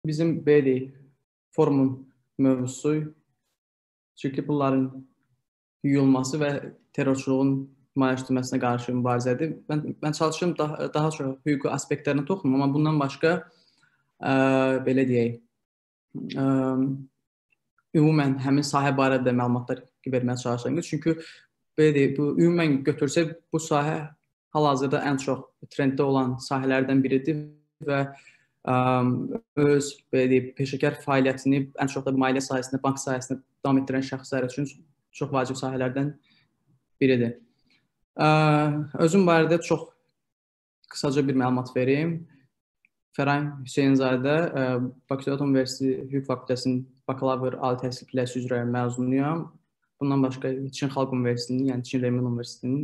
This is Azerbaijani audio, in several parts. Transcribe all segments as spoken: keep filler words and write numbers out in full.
bizim belə forumun mövzusu çünki bunların yuyulması və terrorçuluğun maliyyələşdirilməsinə qarşı mübarizədir. Mən, mən çalışıyorum daha, daha çox hüquqi aspektlərinə toxunum, amma bundan başqa ə, belə deyək, ə, ümumən həmin sahə barədə məlumatlar verməyə çalışıram. Çünki belə deyək, bu ümumən götürsək bu sahə hal-hazırda ən çox trenddə olan sahələrdən biridir və ə, öz belə deyək, peşəkar fəaliyyətini ən çox da maliyyə sahəsində, bank sahəsində davam etdirən şəxslər üçün çox vacib sahələrdən biridir. Ə, özüm barədə çox qısaca bir məlumat verim. Fərain Hüseynzadə, Bakı Dövlət Universiteti Hüquq Fakültəsinin bakalavr ali təhsil pilləsi üzrə məzunuyam. Bundan başqa Çin Xalq Universitetinin, yəni Çin Renmin Universitetinin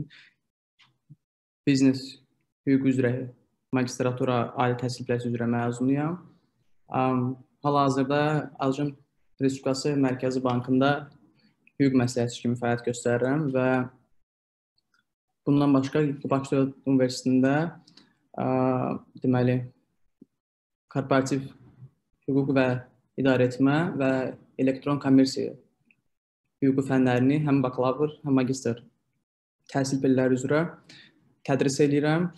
biznes hüquq üzrə magistratura ali təhsil pilləsi üzrə məzunuyam. Hal-hazırda Azərbaycan Respublikası Mərkəzi Bankında hüquq məsləhətçisi kimi fəaliyyət göstərirəm və bundan başqa Bakı Dövlət Universitetində deməli korporativ hüquq və idarəetmə və elektron kommersiya hüququ fənlərini həm bakalavr, həm magistr təhsil pillələri üzrə tədris edirəm.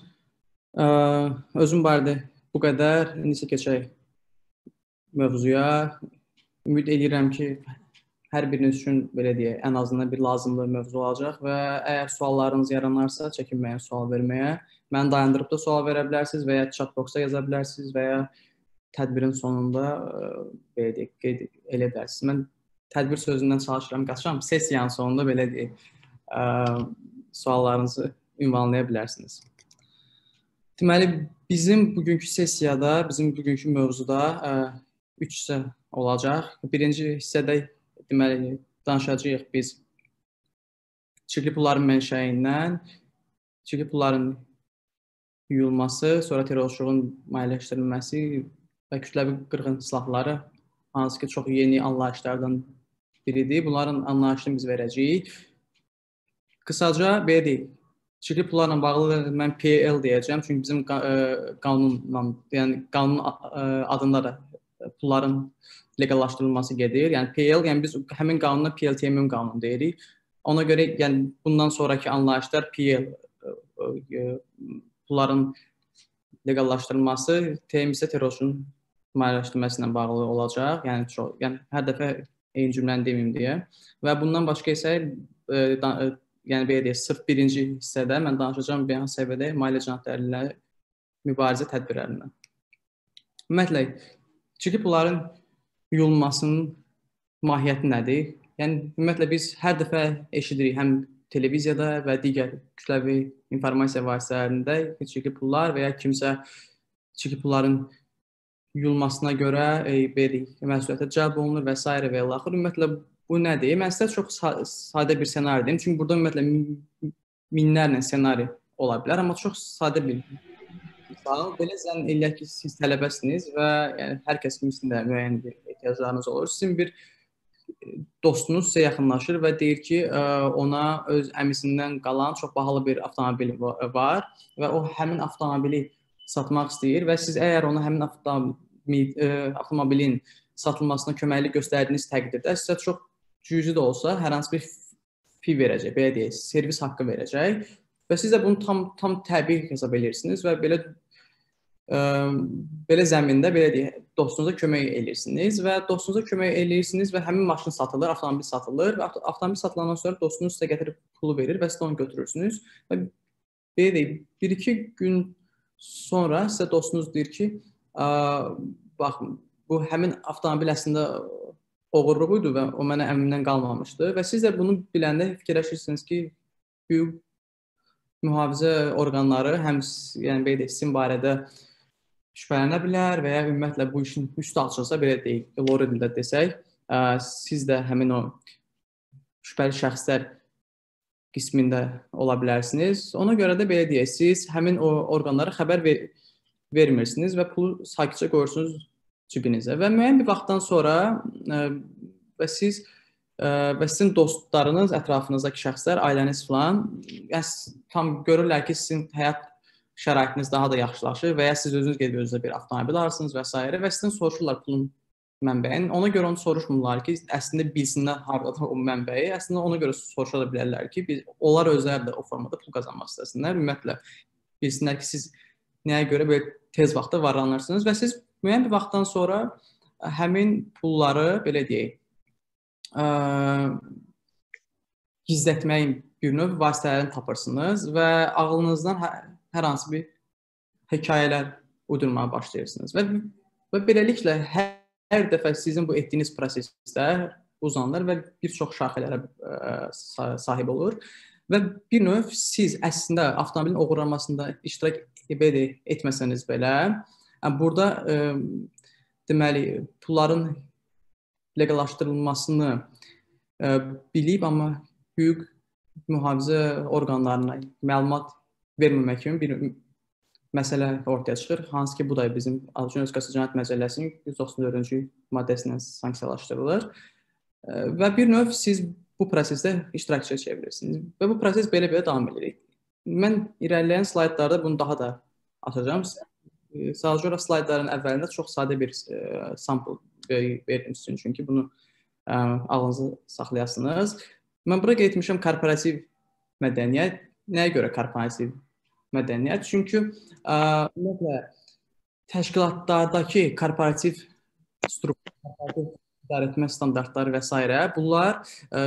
Özüm barədə bu qədər. İndi isə keçək mövzuya. Ümid edirəm ki, hər biriniz üçün belə deyək, ən azından bir lazımlı mövzu olacaq və əgər suallarınız yaranarsa, çəkinməyin sual verməyə. Məni dayandırıb da sual verə bilərsiniz və ya chat box'a yaza bilərsiniz və ya tədbirin sonunda belə deyək, qeyd elə bilərsiniz. Mən tədbir sözündən çalışıram, qaçıram. Sessiyanın sonunda belə deyək, suallarınızı ünvanlaya bilərsiniz. Deməli, bizim bugünkü sessiyada, bizim bugünkü mövzuda üç hissə olacaq. Birinci hissədə deməli, danışacağıq biz çirkli pulların mənşəyindən, çirkli pulların yuyulması, sonra terrorçuluğun maliyyələşdirilməsi və kütləvi qırğın silahları, hansı ki, çox yeni anlayışlardan biridir. Bunların anlayışını biz verəcəyik. Qısaca belə deyək, çirkli pullarla bağlı mən P L deyəcəm, çünki bizim qanunla, yəni qanun adında da pulların legallaşdırılması gedir. Yəni P L, yəni biz həmin qanuna P L T M M qanunu deyirik. Ona görə yəni bundan sonraki anlayışlar P L pulların legallaşdırılması, T M isə terrorçuluğun maliyyələşdirilməsi ilə bağlı olacaq. Yəni çox, yəni hər dəfə eyni cümləni deməyim deyə. Və bundan başqa isə e, da, e, yəni belə deyək, sırf birinci hissədə mən danışacağım beynəlxalq səviyyədə maliyyə cinayətləri ilə mübarizə tədbirlərindən. Ümumiyyətlə, çirkli pulların yuyulmasının mahiyyəti nədir? Yəni ümumiyyətlə biz hər dəfə eşidirik həm televiziyada və digər kütləvi informasiya vasitələrində çirkli pullar və ya kimsə çirkli pulların yuyulmasına görə e, məsuliyyətə cəlb olunur və s. və il. Ümumiyyətlə bu nədir? Mən sizə çox sadə bir ssenari deyim. Çünki burada ümumiyyətlə minlərlə ssenari ola bilər, amma çox sadə bir misal. Belə zənn eləyək ki, siz tələbəsiniz və yəni, hər kəs kimisində də müəyyən bir ehtiyaclarınız olur. Sizin bir dostunuz sizə yaxınlaşır və deyir ki, ona öz əmisindən qalan çox bahalı bir avtomobil var və o həmin avtomobili satmaq istəyir və siz əgər ona həmin avtomobilin satılmasına köməklik göstərdiyiniz təqdirdə sizə çox cüzi də olsa hər hansı bir fi verəcək, belə deyək, servis haqqı verəcək və siz də bunu tam tam təbii hesab edirsiniz və belə ə, belə zəmində belə deyək, dostunuza kömək edirsiniz və dostunuza kömək edirsiniz və həmin maşın satılır, avtomobil satılır və avtomobil satılandan sonra dostunuz sizə gətirib pulu verir və siz onu götürürsünüz və belə deyək, bir-iki gün sonra sizə dostunuz deyir ki, bax, bu həmin avtomobil əslində oğurluq idi və o mənə əmrimdən qalmamışdı və siz də bunu biləndə fikirləşirsiniz ki, hüquq mühafizə orqanları həm yəni belə deyək, sizin barədə şübhələnə bilər və ya ümumiyyətlə bu işin üstü açılsa, belə deyək, lori dildə desək, siz də həmin o şübhəli şəxslər qismində ola bilərsiniz. Ona görə də belə deyək, siz həmin o orqanlara xəbər ver vermirsiniz və pulu sakitcə qoyursunuz cibinizə və müəyyən bir vaxtdan sonra ə, və siz ə, və sizin dostlarınız, ətrafınızdakı şəxslər, ailəniz falan yəni, tam görürlər ki, sizin həyat şəraitiniz daha da yaxşılaşır və ya siz özünüz gedib özünüzə bir avtomobil alırsınız və s. və sizdən soruşurlar pulun mənbəyin. Ona görə onu soruşmurlar ki, əslində bilsinlər hardadır o mənbəyi. Əslində ona görə soruşa bilərlər ki, biz, onlar özləri də o formada pul qazanmaq istəsinlər. Ümumiyyətlə bilsinlər ki, siz nəyə görə belə tez vaxtda varlanırsınız və siz müəyyən bir vaxtdan sonra həmin pulları, belə deyək, ə, gizlətməyin bir növ vasitələrini tapırsınız və ağlınızdan hər, hər hansı bir hekayələr uydurmağa başlayırsınız və, və beləliklə hər, hər dəfə sizin bu etdiyiniz proseslər uzanır və bir çox şaxələrə ə, sahib olur və bir növ siz əslində avtomobilin oğurlanmasında iştirak etməsəniz belə, burada ə, deməli, pulların leqallaşdırılmasını ə, bilib, amma hüquq mühafizə orqanlarına məlumat verməmək kimi bir məsələ ortaya çıxır. Hansı ki, bu da bizim Azərbaycan Respublikası Cinayət Məcəlləsinin yüz doxsan dördüncü maddəsindən sanksiyalaşdırılır. Ə, və bir növ siz bu prosesdə iştirakçıya çevirirsiniz və bu proses belə-belə davam edir. Mən irəliləyən slaydlarda bunu daha da açacağım. Sadəcə olaraq slaydların əvvəlində çox sadə bir ə, sample verdim sizin üçün ki, bunu ə, ağlınızı saxlayasınız. Mən bura getmişəm korporativ mədəniyyət. Nəyə görə korporativ mədəniyyət? Çünki ə, təşkilatlardakı korporativ struktur, idarə etmə standartları və s. bunlar ə,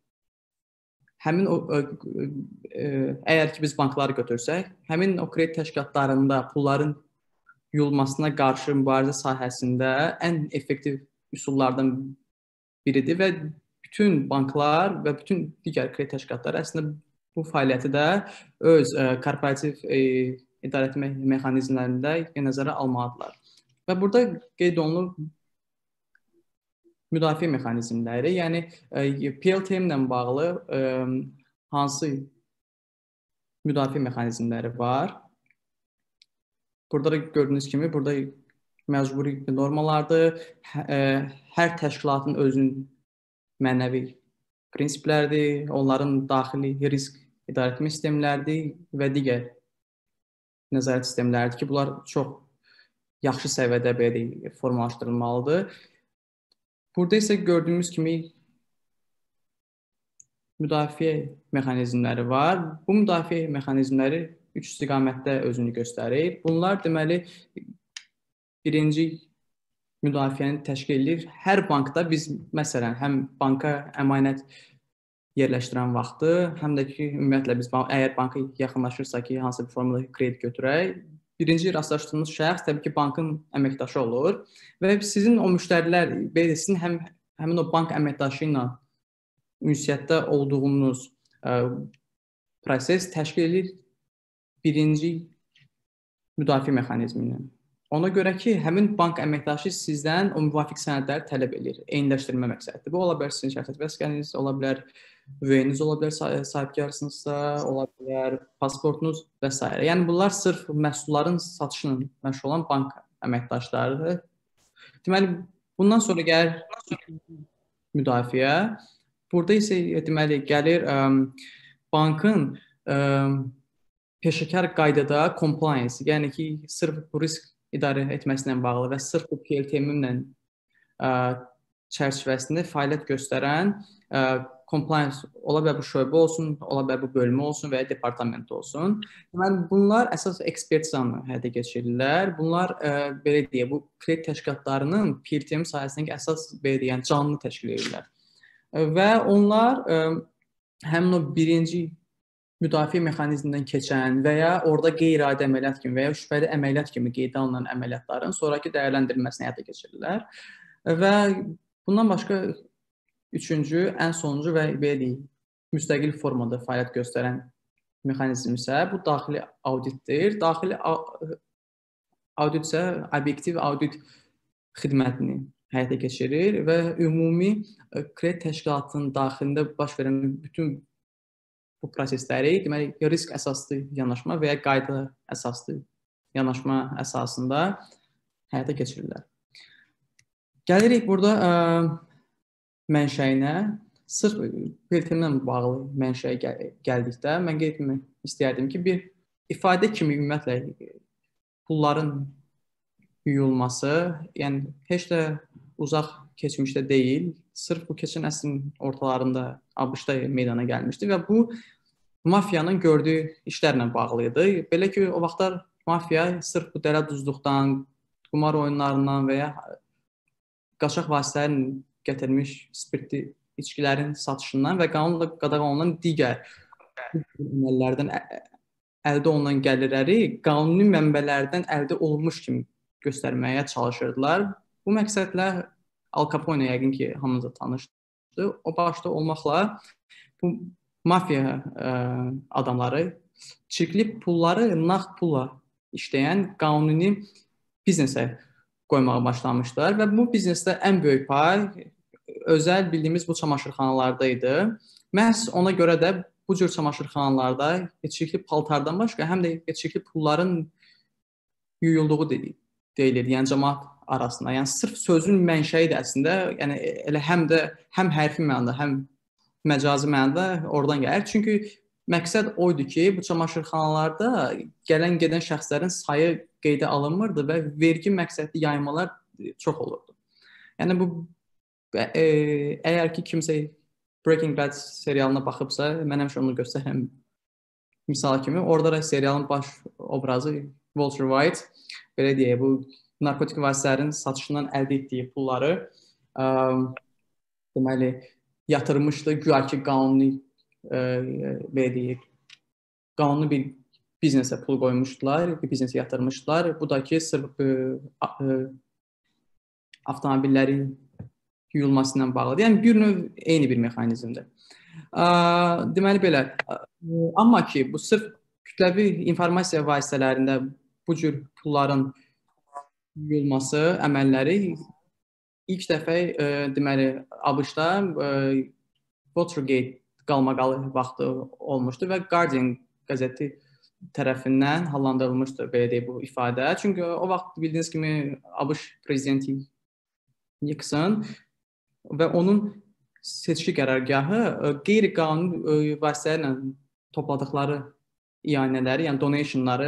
həmin o, ə, ə, əgər ki biz bankları götürsək, həmin o kredit təşkilatlarında pulların yuyulmasına qarşı mübarizə sahəsində ən effektiv üsullardan biridir və bütün banklar və bütün digər kredit təşkilatları əslində bu fəaliyyəti də öz ə, korporativ ə, idarə etmə mexanizmlərində nəzərə almalıdırlar. Və burada qeyd olunur müdafiə mexanizmləri, yəni ə, P L T M ilə bağlı ə, hansı müdafiə mexanizmləri var? Burada da gördüyünüz kimi, burada məcburi normalardır, hər təşkilatın özünün mənəvi prinsiplərdir, onların daxili risk idarə etmə sistemləridir və digər nəzarət sistemləridir ki, bunlar çox yaxşı səviyyədə belə formalaşdırılmalıdır. Burada isə gördüyümüz kimi müdafiə mexanizmləri var. Bu müdafiə mexanizmləri üç istiqamətdə özünü göstərir. Bunlar deməli birinci müdafiəni təşkil edir. Hər bankda biz məsələn həm banka əmanət yerləşdirən vaxtı, həm də ki ümumiyyətlə biz əgər banka yaxınlaşırsa ki, hansı bir formada kredit götürək, birinci rastlaşdığımız şəxs təbii ki bankın əməkdaşı olur və sizin o müştərilər, belə sizin həm həmin o bank əməkdaşı ilə ünsiyyətdə olduğunuz ə, proses təşkil edir birinci müdafiə mexanizmini. Ona görə ki, həmin bank əməkdaşı sizdən o müvafiq sənədləri tələb edir, eyniləşdirmə məqsədidir. Bu, ola bilər sizin şəxsiyyət vəsiqəniz, ola bilər üveyiniz, ola bilər sahibkarsınızsa, ola bilər pasportunuz və s. Yəni, bunlar sırf məhsulların satışının məşğul olan bank əməkdaşlarıdır. Deməli, bundan sonra gəlir müdafiə. Burada isə deməli, gəlir ə, bankın ə, peşəkar qaydada compliance, yəni ki, sırf bu risk idarə etməsinə bağlı və sırf bu P L T M-lə çərçivəsində fəaliyyət göstərən ə, compliance ola bilər bu şöbə olsun, ola bilər bu bölmə olsun və ya departament olsun. Deməli, bunlar əsas ekspertizanı həyata keçirirlər. Bunlar ə, belə deyə, bu kredit təşkilatlarının P L T M sayəsindəki əsas belə deyən canlı təşkil edirlər. Və onlar ə, həmin o birinci müdafiə mexanizmindən keçən və ya orada qeyri-adi əməliyyat kimi və ya şübhəli əməliyyat kimi qeydə alınan əməliyyatların sonraki dəyərləndirilməsini həyata keçirirlər. Və bundan başqa üçüncü, ən sonuncu və belə deyək, müstəqil formada fəaliyyət göstərən mexanizm isə bu daxili auditdir. Daxili audit isə obyektiv audit xidmətini həyata keçirir və ümumi kredit təşkilatının daxilində baş verən bütün bu prosesləri, deməli, risk əsaslı yanaşma və ya qayda əsaslı yanaşma əsasında həyata keçirirlər. Gəlirik burada ə, mənşəyinə. Sırf P L T M-ilə bağlı mənşəyə gəl gəldikdə mən qeyd etmək istəyərdim ki, bir ifadə kimi ümumiyyətlə pulların yuyulması, yəni heç də uzaq keçmişdə deyil, sırf bu keçən əsrin ortalarında ABŞ-da meydana gəlmişdi və bu mafiyanın gördüyü işlərlə bağlı idi. Belə ki, o vaxtlar mafiya sırf bu dərəduzluqdan, qumar oyunlarından və ya qaçaq vasitələrin gətirilmiş spirtli içkilərin satışından və qanunla qadağan olunan digər əməllərdən əldə olunan gəlirləri qanuni mənbələrdən əldə olunmuş kimi göstərməyə çalışırdılar. Bu məqsədlə Al Capone yəqin ki, hamınıza tanışdır. O başda olmaqla bu mafiya ə, adamları çirkli pulları nağd pulla işləyən qanuni biznesə qoymağa başlamışlar və bu biznesdə ən böyük pay özəl bildiyimiz bu çamaşırxanalarda idi. Məhz ona görə də bu cür çamaşırxanalarda çirkli paltardan başqa həm də çirkli pulların yuyulduğu deyilir, yəni cəmaət arasında. Yəni sırf sözün mənşəyi də əslində, yəni elə həm də həm hərfi mənada, həm məcazi mənada oradan gəlir. Çünki məqsəd o idi ki, bu çamaşırxanalarda gələn gedən şəxslərin sayı qeydə alınmırdı və vergi məqsədli yaymalar çox olurdu. Yəni bu e, əgər ki kimsə Breaking Bad serialına baxıbsa, mən həmişə onu göstərəm misal kimi. Orada da serialın baş obrazı Walter White, belə deyək, bu narkotik vasitələrin satışından əldə etdiyi pulları ə, deməli yatırmışdı, güya ki qanuni ə, belə deyək, qanuni bir biznesə pul qoymuşdular, bir biznesə yatırmışdılar. Bu da ki sırf ə, ə, avtomobillərin yuyulmasından bağlıdır. Yəni bir növ eyni bir mexanizmdir. Ə, deməli belə, ə, amma ki bu sırf kütləvi informasiya vasitələrində bu cür pulların yuyulması əməlləri ilk dəfə ə, deməli ABŞ-da ə, Watergate qalmaqalı vaxtı olmuşdu və Guardian qəzeti tərəfindən hallandırılmışdı belə deyək bu ifadə. Çünki o vaxt bildiyiniz kimi ABŞ prezidenti Nixon və onun seçki qərargahı qeyri-qanuni vasitələrlə topladıqları ianələri, yəni donationları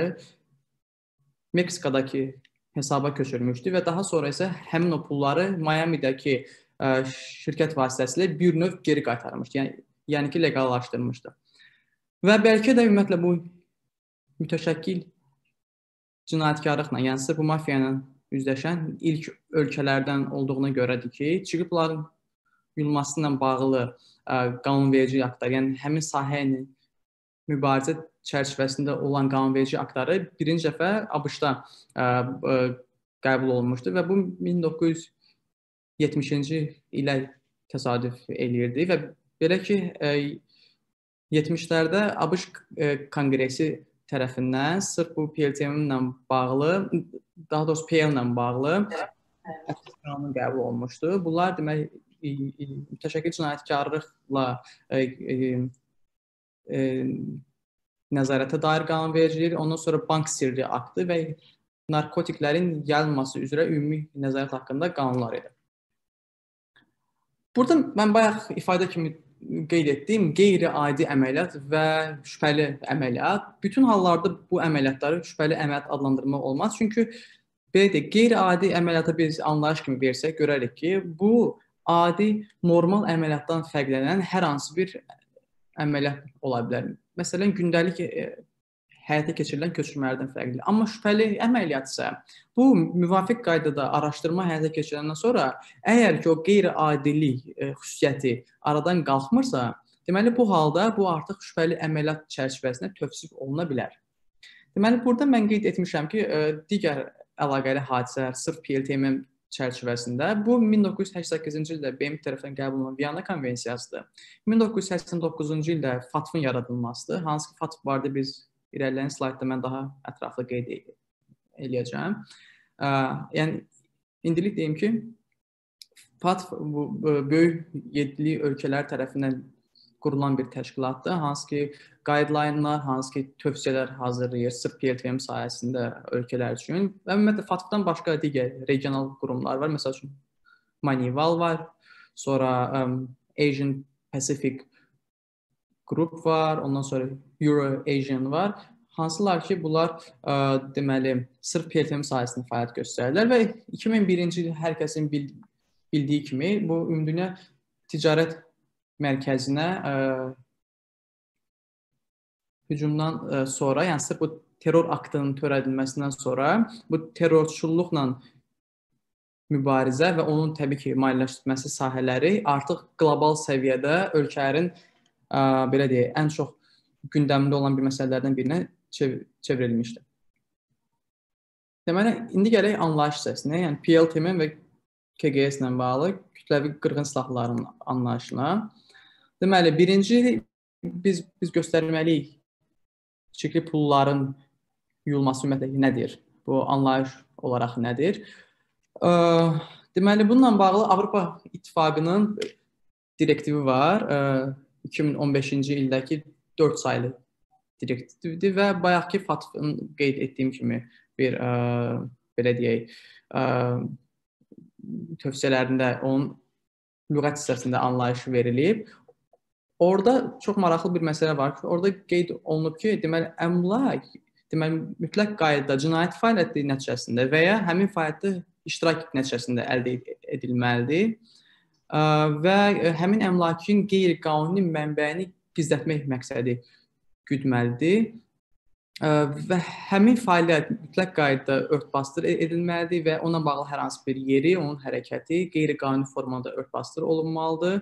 Meksikadakı hesaba köçürmüşdü və daha sonra isə həmin o pulları Miami'dəki ə, şirkət vasitəsilə bir növ geri qaytarmışdı. Yəni, yəni ki, legallaşdırmışdı. Və bəlkə də ümumiyyətlə bu mütəşəkkil cinayətkarlıqla, yəni sırf bu mafiya ilə üzləşən ilk ölkələrdən olduğuna görədir ki, çirkli pulların yuyulması ilə bağlı ə, qanunverici aktlar, yəni həmin sahə ilə mübarizə çərçivəsində olan qanunverici aktları birinci dəfə ABŞ-da ə, ə, qəbul olunmuşdu və bu min doqquz yüz yetmişinci ilə təsadüf eləyirdi və belə ki ə, yetmişlərdə ABŞ ə, Konqresi tərəfindən sırf bu P L T M ilə bağlı, daha doğrusu P L ilə bağlı qanun qəbul olunmuşdu. Bunlar demək mütəşəkkil cinayətkarlıqla ə, ə, ə, nəzarətə dair qanun verilir. Ondan sonra bank sirri aktı və narkotiklərin yayılması üzrə ümumi nəzarət haqqında qanunlar idi. Burada mən bayaq ifadə kimi qeyd etdiyim qeyri-adi əməliyyat və şübhəli əməliyyat. Bütün hallarda bu əməliyyatları şübhəli əməliyyat adlandırmaq olmaz. Çünki belə deyək, qeyri-adi əməliyyata biz anlayış kimi versək, görərik ki, bu adi, normal əməliyyatdan fərqlənən hər hansı bir əməliyyat ola bilər. Məsələn, gündəlik e, həyata keçirilən köçürmələrdən fərqlidir. Amma şübhəli əməliyyat isə bu müvafiq qaydada araşdırma həyata keçiriləndən sonra əgər ki o qeyri-adilik e, xüsusiyyəti aradan qalxmırsa, deməli bu halda bu artıq şübhəli əməliyyat çərçivəsində tövsif oluna bilər. Deməli burada mən qeyd etmişəm ki, e, digər əlaqəli hadisələr sırf P L T M çərçivəsində bu min doqquz yüz səksən səkkizinci ildə B M T tərəfindən qəbul olunan Viyana konvensiyasıdır. min doqquz yüz səksən doqquzuncu ildə F A T F-ın yaradılmasıdır. Hansı ki F A T F barədə biz irəliləyən slaydda mən daha ətraflı qeyd edəcəm. Yəni indilik deyim ki, F A T F bu böyük yedili ölkələr tərəfindən qurulan bir təşkilatdır. Hansı ki guideline-lar, hansı ki tövsiyələr hazırlayır sırf P L T M sayəsində ölkələr üçün. Və ümumiyyətlə F A T F-dan başqa digər regional qurumlar var. Məsəl üçün Manival var, sonra um, Asian Pacific Group var, ondan sonra Euro-Asian var. hansılar ki, bunlar ə, deməli, sırf P L T M sayəsində fəaliyyət göstərirlər və iki min birinci il hər kəsin bildiyi kimi bu Ümumdünya Ticarət Mərkəzinə ə, hücumdan ə, sonra, yəni sırf bu terror aktının törədilməsindən sonra bu terrorçuluqla mübarizə və onun təbii ki, maliyyələşdirilməsi sahələri artıq qlobal səviyyədə ölkələrin ə, belə deyək, ən çox gündəmində olan bir məsələlərdən birinə çev çevrilmişdir. Deməli, indi gələk anlayış hissəsinə, yəni P L T M və K G S ilə bağlı kütləvi qırğın silahların anlayışına. Deməli, birinci biz biz göstərməliyik çirkli pulların yuyulması ümumiyyətlə nədir? Bu anlayış olaraq nədir? Ə, deməli, bununla bağlı Avropa İttifaqının direktivi var. Ə, iki min on beşinci ildəki dörd saylı direktivdir və bayaqki Fatvın qeyd etdiyim kimi bir ə, belə deyək, ə, tövsiyələrində onun lüğət hissəsində anlayış verilib. Orada çox maraqlı bir məsələ var ki, orada qeyd olunub ki, deməli, əmlak deməli, mütləq qaydada cinayət fəaliyyəti nəticəsində və ya həmin fəaliyyətdə iştirak nəticəsində əldə edilməlidir və həmin əmlakın qeyri-qanuni mənbəyini gizlətmək məqsədi güdməlidir və həmin fəaliyyət mütləq qaydada örtbasdır edilməlidir və ona bağlı hər hansı bir yeri, onun hərəkəti qeyri-qanuni formada örtbasdır olunmalıdır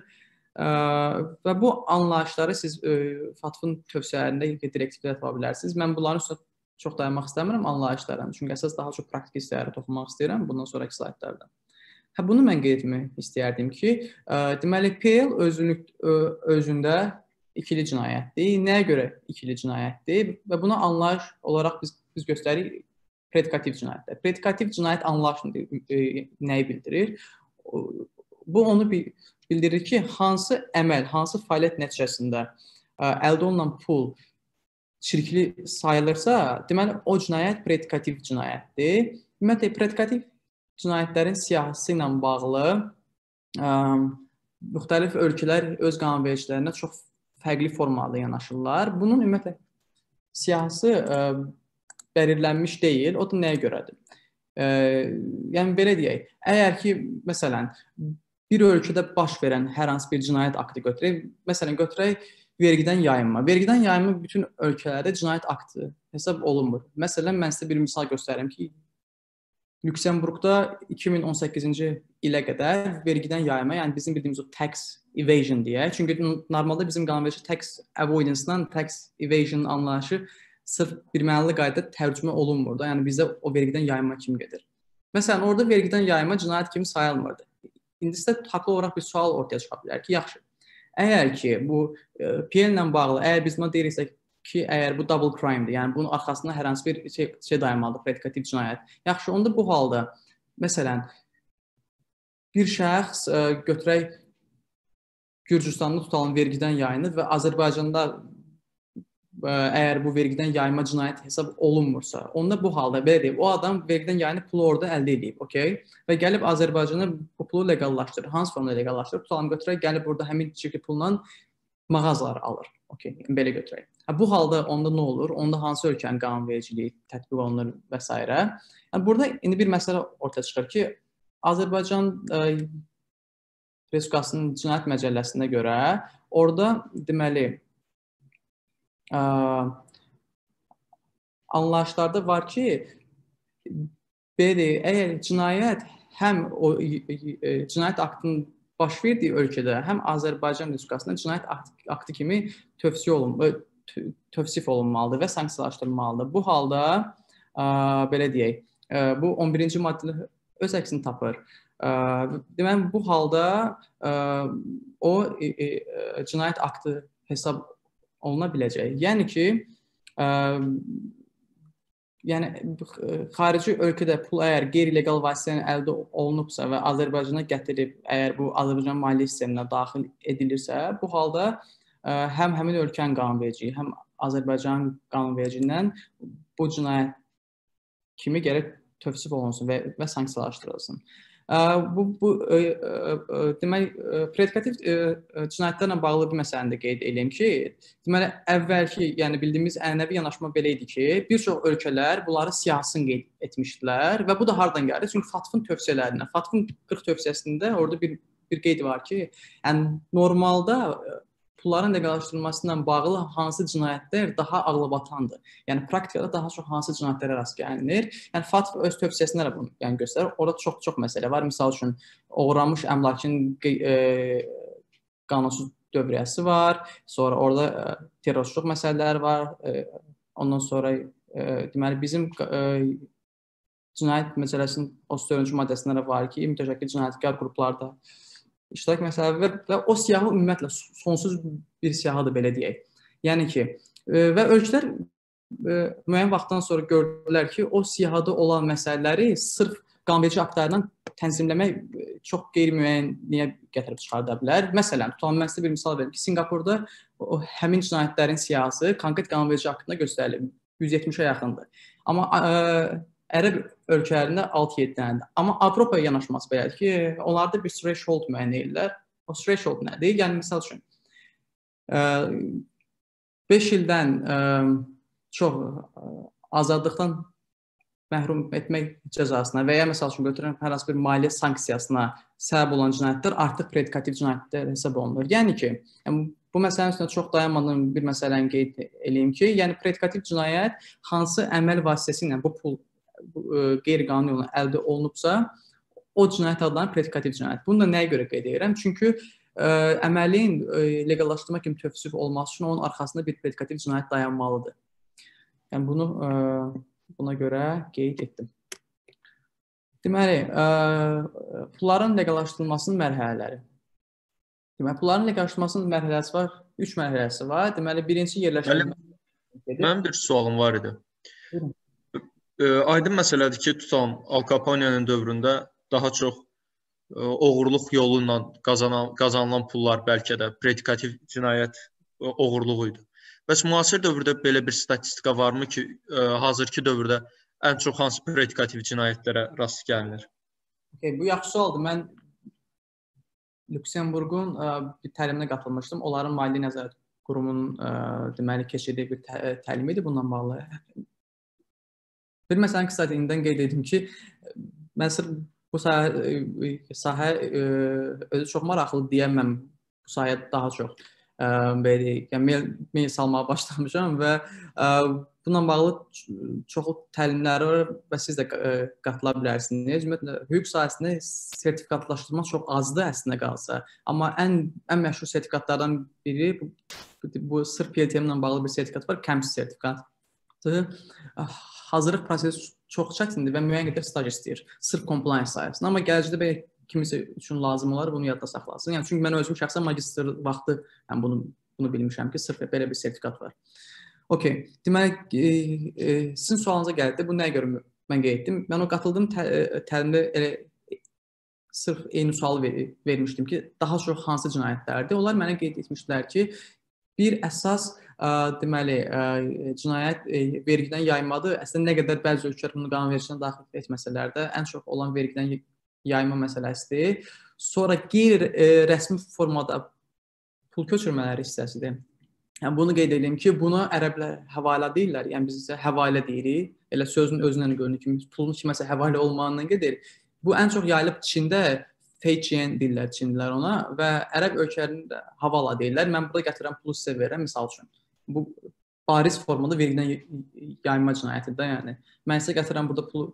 və bu anlayışları siz Fatvın tövsiyələrində direktivdə tapa bilərsiniz. Mən bunların üstündə çox dayanmaq istəmirəm anlayışlara, çünki əsas daha çox praktik hissələrə toxunmaq istəyirəm bundan sonraki slaytlarda. Hə, bunu mən qeyd etmək istəyərdim ki, ə, deməli, P L özünü, ö, özündə ikili cinayətdir. Nəyə görə ikili cinayətdir? Və buna anlayış olaraq biz, biz göstəririk predikativ cinayətlər. Predikativ cinayət anlayışı e, nəyi bildirir? Bu onu bildirir ki, hansı əməl, hansı fəaliyyət nəticəsində ə, əldə olunan pul çirkli sayılırsa, deməli, o cinayət predikativ cinayətdir. Ümumiyyətlə, predikativ cinayətlərin siyahısı ilə bağlı ə, müxtəlif ölkələr öz qanunvericilərinə çox fərqli formada yanaşırlar. Bunun ümumiyyətlə siyahısı ə, belirlənmiş deyil. O da nəyə görədir? Ə, yəni belə deyək, əgər ki, məsələn, bir ölkədə baş verən hər hansı bir cinayət aktı götürək, məsələn, götürək vergidən yayınma. Vergidən yayınma bütün ölkələrdə cinayət aktı hesab olunmur. Məsələn, mən sizə bir misal göstərim ki, Lüksemburqda iki min on səkkizinci ilə qədər vergidən yayma, yəni bizim bildiyimiz o tax evasion deyək. Çünki normalda bizim qanunverici tax avoidance-dan tax evasion anlayışı sırf birmənalı qaydada tərcümə olunmur da. Yəni bizdə o vergidən yayma kimi gedir. Məsələn, orada vergidən yayma cinayət kimi sayılmırdı. İndi sizə haqlı olaraq bir sual ortaya çıxa bilər ki, yaxşı. Əgər ki, bu P L ilə bağlı, əgər biz buna deyirsək ki, əgər bu double crime-dir, yəni bunun arxasında hər hansı bir şey, şey dayanmalıdır, predikativ cinayət. Yaxşı, onda bu halda, məsələn, bir şəxs ə, götürək Gürcüstanda tutulan vergidən yayınır və Azərbaycanda ə, əgər bu vergidən yayma cinayət hesab olunmursa, onda bu halda, belə deyib, o adam vergidən yayınıb pulu orada əldə edib, okey? Və gəlib Azərbaycana bu pulu legallaşdırır. Hansı formada legallaşdırır? Tutalım götürək, gəlib burada həmin çirkli pulla mağazalar alır. Okay, belə götürək. Bu halda onda nə olur? Onda hansı ölkənin qanunvericiliyi tətbiq olunur və s. Yəni burada indi bir məsələ ortaya çıxır ki, Azərbaycan ə, Respublikasının Cinayət Məcəlləsinə görə orada deməli ə, anlayışlarda var ki, belə əgər cinayət həm o ə, cinayət aktının baş verdiyi ölkədə həm Azərbaycan Respublikasında cinayət aktı kimi tövsiyə olunmalı, tövsif olunmalıdır və sanksiyalaşdırılmalıdır. Bu halda ə, belə deyək, ə, bu on birinci maddədə öz əksini tapır. Ə, deməli bu halda ə, o ə, ə, cinayət aktı hesab oluna biləcək. Yəni ki, ə, yəni xarici ölkədə pul əgər qeyri-legal vasitələrlə əldə olunubsa və Azərbaycana gətirib, əgər bu Azərbaycan maliyyə sisteminə daxil edilirsə, bu halda ə, həm həmin ölkənin qanunvericiliyi, həm Azərbaycanın qanunvericiliyindən bu cinayət kimi gərək tövsif olunsun və, və sanksiyalaşdırılsın. Bu, bu e, e, demək, predikativ e, cinayətlərlə bağlı bir məsələni də qeyd edeyim ki, deməli, əvvəlki, yəni bildiyimiz ənənəvi yanaşma belə idi ki, bir çox ölkələr bunları siyasın qeyd etmişdilər və bu da hardan gəlir? Çünki FATF-ın tövsiyələrindən, FATF-ın qırx tövsiyəsində orada bir bir qeyd var ki, yəni normalda pulların leqallaşdırılması ilə bağlı hansı cinayətlər daha ağlabatandır? Yəni praktikada daha çox hansı cinayətlərə rast gəlinir? Yəni FATF öz tövsiyəsində də bunu yəni göstərir. Orada çox-çox məsələ var. Məsəl üçün oğurlanmış əmlakın e, qanunsuz dövriyyəsi var. Sonra orada e, terrorçuluq məsələləri var. E, ondan sonra e, deməli bizim e, cinayət məcəlləsinin otuz dördüncü maddəsində də var ki, mütəşəkkil cinayətkar qruplarda iştirak məsələləri və o siyahı ümumiyyətlə sonsuz bir siyahıdır, belə deyək. Yəni ki, və ölkələr müəyyən vaxtdan sonra gördülər ki, o siyahıda olan məsələləri sırf qanunverici aktlardan tənzimləmək çox qeyri-müəyyənliyə gətirib çıxarda bilər. Məsələn, tutalım, mən sizə bir misal verim ki, Singapurda o həmin cinayətlərin siyahısı konkret qanunverici aktında göstərilib, yüz yetmişə yaxındır. Amma Ərəb ölkələrində altı yeddi dənədir. Amma Avropaya yanaşması belədir ki, onlarda bir threshold müəyyən edirlər. O threshold nədir? Yəni, misal üçün, beş ildən çox azadlıqdan məhrum etmək cəzasına və ya, misal üçün, götürən hər hansı bir maliyyə sanksiyasına səbəb olan cinayətlər artıq predikativ cinayətlər hesab olunur. Yəni ki, bu məsələnin üstündə çox dayanmadan bir məsələni qeyd edeyim ki, yəni predikativ cinayət hansı əməl vasitəsilə bu pul qeyri-qanuni yolla əldə olunubsa, o cinayət adlanır predikativ cinayət. Bunu da nəyə görə qeyd edirəm? Çünki ə, əməlin ə, leqallaşdırma kimi tövsif olması üçün onun arxasında bir predikativ cinayət dayanmalıdır. Yəni bunu ə, buna görə qeyd etdim. Deməli, ə, pulların leqallaşdırılmasının mərhələləri. Deməli, pulların leqallaşdırılmasının mərhələsi var, üç mərhələsi var. Deməli, birinci yerləşdirmə. Mənim bir sualım var idi. Buyurun. Aydın məsələdir ki, tutalım, Al Capone'nin dövründə daha çox oğurluq yolu ilə qazanan, qazanılan pullar bəlkə də predikativ cinayət oğurluğu idi. Bəs müasir dövrdə belə bir statistika varmı ki, hazırki dövrdə ən çox hansı predikativ cinayətlərə rast gəlinir? Okay, bu yaxşı sualdır. Mən Lüksemburqun bir təliminə qatılmışdım. Onların Maliyyə Nəzarət Qurumunun deməli keçirdiyi bir təlim idi bununla bağlı. Bir məsələn, qısa indidən qeyd edim ki, mən sırf bu sahə, sahə özü çox maraqlı deyəməm, bu sahəyə daha çox belə, yəni, meyil salmağa başlamışam və bununla bağlı çoxlu təlimləri var və siz də qatıla bilərsiniz. Ümumiyyətlə, hüquq sahəsində sertifikatlaşdırma çox azdır əslində qalsa, amma ən, ən məşhur sertifikatlardan biri, bu, bu sırf P L T M ilə bağlı bir sertifikat var, KEMS sertifikatı. Hazırlıq prosesi çox çətindir və müəyyən qədər staj istəyir, sırf compliance sayəsində. Amma gələcəkdə belə kimisi üçün lazım olar, bunu yadda saxlasın. Yəni, çünki mən özüm şəxsən magistr vaxtı yəni bunu, bunu bilmişəm ki, sırf belə bir sertifikat var. Okay. Deməli, e, e, sizin sualınıza gəldi. Bu nəyə görə mən qeyd etdim? Mən o qatıldığım təlimdə elə sırf eyni sual ver, vermişdim ki, daha çox hansı cinayətlərdir? Onlar mənə qeyd etmişdilər ki, bir əsas ə, deməli ə, cinayət ə, vergidən yaymadır. Əslində nə qədər bəzi ölkələr bunu qanunvericiliyə daxil etməsələr də ən çox olan vergidən yayma məsələsidir. Sonra qeyri-rəsmi formada pul köçürmələri hissəsidir. Yəni bunu qeyd edeyim ki, bunu ərəblər həvalə deyirlər. Yəni biz isə həvalə deyirik. Elə sözün özündən görünür ki, pulun kiməsə həvalə olmağından gedir. Bu ən çox yayılıb Çində Feyçiyen deyirlər Çinlilər ona və ərəb ölkələrində havala deyirlər. Mən burada gətirən pulu sizə verirəm, misal üçün. Bu bariz formada vergidən yayma cinayətidir. Yəni mən sizə gətirən burada pulu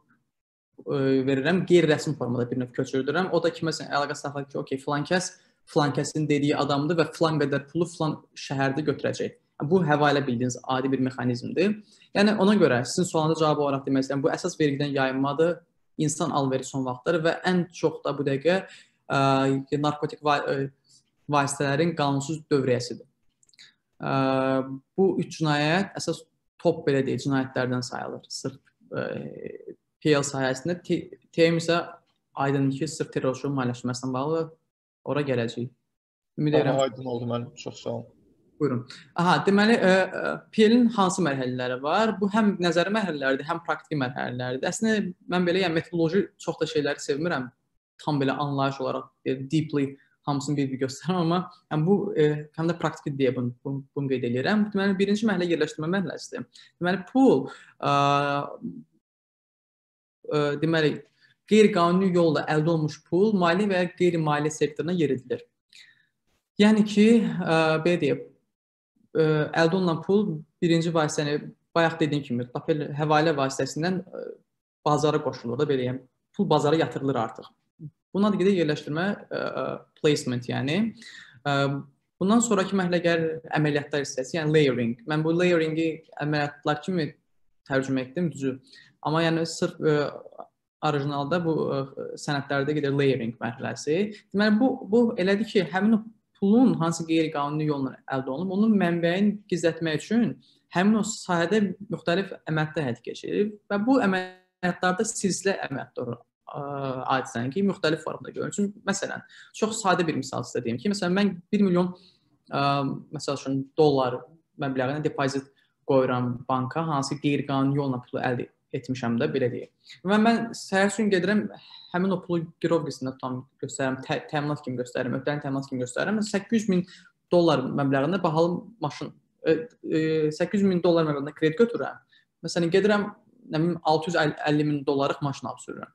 ə, verirəm, qeyri-rəsmi formada bir növ köçürdürəm. O da kiməsə əlaqə saxlayır ki, okey, filan kəs filan kəsin dediyi adamdır və filan qədər pulu filan şəhərdə götürəcək. Bu həvalə bildiyiniz adi bir mexanizmdir. Yəni ona görə sizin sualınıza cavab olaraq demək istəyirəm, bu əsas vergidən yayınmadır. İnsan alveri son vaxtları və ən çox da bu dəqiqə ə, narkotik va vasitələrin qanunsuz dövriyyəsidir. Ə, bu üç cinayət əsas top belə deyil cinayətlərdən sayılır. Sırf ə, P L sahəsində, T M isə aydındır ki, sırf terrorçuluğun maliyyələşməsinə bağlı ora gələcək. Ümid edirəm. Aydın oldu, mən çox sağ olun. Buyurun. Aha, deməli, P L-in hansı mərhələləri var? Bu həm nəzəri mərhələləridir, həm praktiki mərhələlərdir. Əslində, mən belə, yəni, metodoloji çox da şeyləri sevmirəm. tam belə anlayış olaraq deeply hamısını bir-bir göstərəm, amma yəni bu e, həm də praktik deyə bunu, bunu, bunu qeyd edirəm. Deməli, birinci mərhələ yerləşdirmə mərhələsidir. Deməli, pool ə, ə, deməli, qeyri-qanuni yolla əldə olunmuş pul maliyyə və ya qeyri-maliyyə sektoruna yeridilir. Yəni ki, ə, belə deyək, ə, əldə olunan pul birinci vasitəni, bayaq dediyim kimi, həvalə vasitəsindən ə, bazara qoşulur da, belə yəni, pul bazara yatırılır artıq. Buna da gedə yerləşdirmə, ə, placement, yəni. Ə, bundan sonraki mərhələ gəlir əməliyyatlar hissəsi, yəni layering. Mən bu layeringi əməliyyatlar kimi tərcümə etdim, düzü. Amma yəni sırf ə, orijinalda bu ə, sənədlərdə gedir layering mərhələsi. Deməli, bu, bu elədir ki, həmin o pulun hansı qeyri-qanuni yolla əldə olunub, onun mənbəyini gizlətmək üçün həmin o sahədə müxtəlif əməliyyatlar həyata keçirir və bu əməliyyatlarda silsilə əməliyyatlar adətən ki, müxtəlif formada görünür. Çünki, məsələn, çox sadə bir misal sizə deyim ki, məsələn, mən bir milyon ə, məsəl üçün, dollar məbləğinə depozit qoyuram banka, hansı qeyri-qanuni yolla pulu əldə etmişəm də, belə deyək. Və mən səhər üçün gedirəm, həmin o pulu girovqisində tutam, göstərirəm, tə təminat kimi göstərirəm, öhdənin təminat kimi göstərirəm. səkkiz yüz min dollar məbləğində bahalı maşın, ə, ə, səkkiz yüz min dollar məbləğində kredit götürürəm. Məsələn, gedirəm, altı yüz əlli min dollarlıq maşın alıb sürürəm.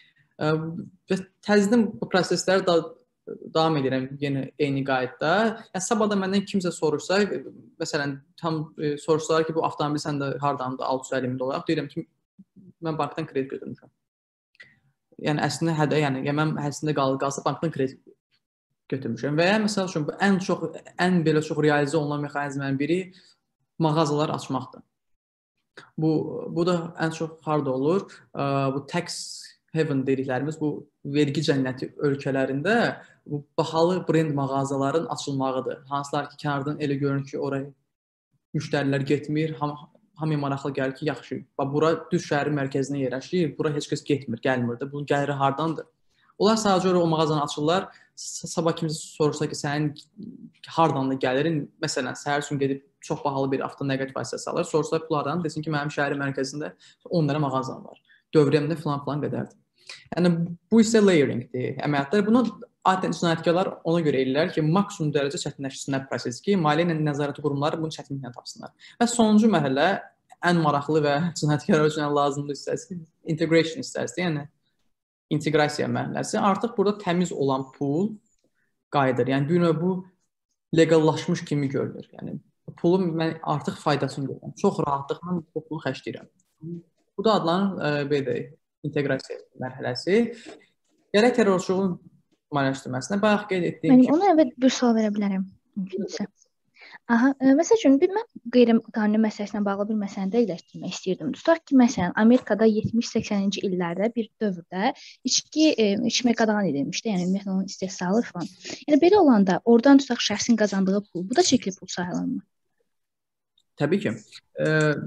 Və təzədən bu prosesləri da, davam edirəm yenə eyni qaydada. Yəni, sabahda məndən kimsə sorursa, məsələn, tam e, soruşsalar ki, bu avtomobil səndə hardandır, altı yüz əlli min dollar, deyirəm ki, mən bankdan kredit götürmüşəm. Yəni, əslində hədə, yəni, yəni mən əslində qal qalsa bankdan kredit götürmüşəm. Və ya, məsəl üçün, ən çox, ən belə çox realizə olunan mexanizmlərin biri mağazalar açmaqdır. Bu, bu da ən çox harda olur? Bu tax heaven dediklərimiz bu vergi cənnəti ölkələrində bu bahalı brend mağazaların açılmağıdır. Hansılar ki, kənardan elə görünür ki, oraya müştərilər getmir, ham hamıya maraqlı gəlir ki, yaxşı, bura düz şəhərin mərkəzinə yerləşir, bura heç kəs getmir, gəlmir də. Bunun gəliri hardandır? Onlar sadəcə o mağazanı açırlar. Sabah kimsə soruşsa ki, sənin hardan da gəlirin? Məsələn, səhər üçün gedib çox bahalı bir avtonəqliyyat vasitəsi alır. Soruşsa pullardan desin ki, mənim şəhərin mərkəzində on dənə mağazam var. Dövrəmdə filan-filan qədərdir. Yəni bu isə layeringdir, əməliyyatlar. Bunu adətən cinayətkarlar ona görə eləyirlər ki, maksimum dərəcə çətinləşdirsinlər prosesi ki, maliyyə ilə nəzarət qurumları bunu çətinliklə tapsınlar. Və sonuncu mərhələ ən maraqlı və cinayətkarlar üçün lazımlı hissəsi integration hissəsidir. Yəni inteqrasiya mərhələsi. Artıq burada təmiz olan pul qayıdır. Yəni bir növ bu legallaşmış kimi görünür. Yəni pulun mən artıq faydasını görürəm. Çox rahatlıqla bu pulu xərcləyirəm. Bu da adlanır belə inteqrasiya mərhələsi. Gərək terrorçuluğun maliyyələşdirməsinə bayaq qeyd etdiyim kimi. Ona əvvəl bir sual verə bilərəm. Mümkünsə. Aha, məsəl üçün bir mən qeyri-qanuni məsələsinə bağlı bir məsələni dəqiqləşdirmək istəyirdim. Tutaq ki, məsələn, Amerikada yetmiş səksəninci illərdə bir dövrdə içki e, içmək qadağan edilmişdi, yəni ümumiyyətlə onun istehsalı falan. Yəni belə olanda oradan tutaq şəxsin qazandığı pul, bu da çəkili pul sayılırmı? Təbii ki. E,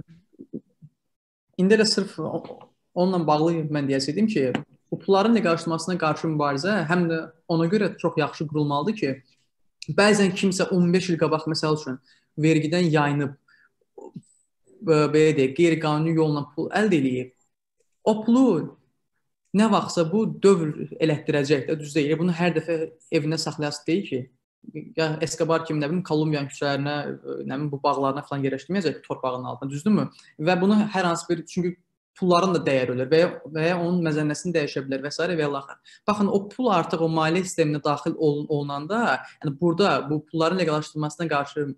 indi də sırf onunla bağlı mən deyəcəydim ki, bu pulların legallaşdırılmasına qarşı mübarizə həm də ona görə çox yaxşı qurulmalıdır ki, bəzən kimsə on beş il qabaq məsəl üçün vergidən yayınıb belə deyək, qeyri-qanuni yolla pul əldə edib, o pulu nə vaxtsa bu dövr elətdirəcək də, düz deyil. Bunu hər dəfə evinə saxlayası deyil ki, ya Escobar kimi nə bilim Kolumbiyanın küçələrinə, nə bilim bu bağlarına falan yerləşdirməyəcək torpağının altına, düzdürmü? Və bunu hər hansı bir, çünki pulların da dəyəri ölür və ya, və ya onun məzənnəsini dəyişə bilər və s. və ya laxır. Baxın, o pul artıq o maliyyə sisteminə daxil olun, olunanda, yəni burada bu pulların legallaşdırılmasına qarşı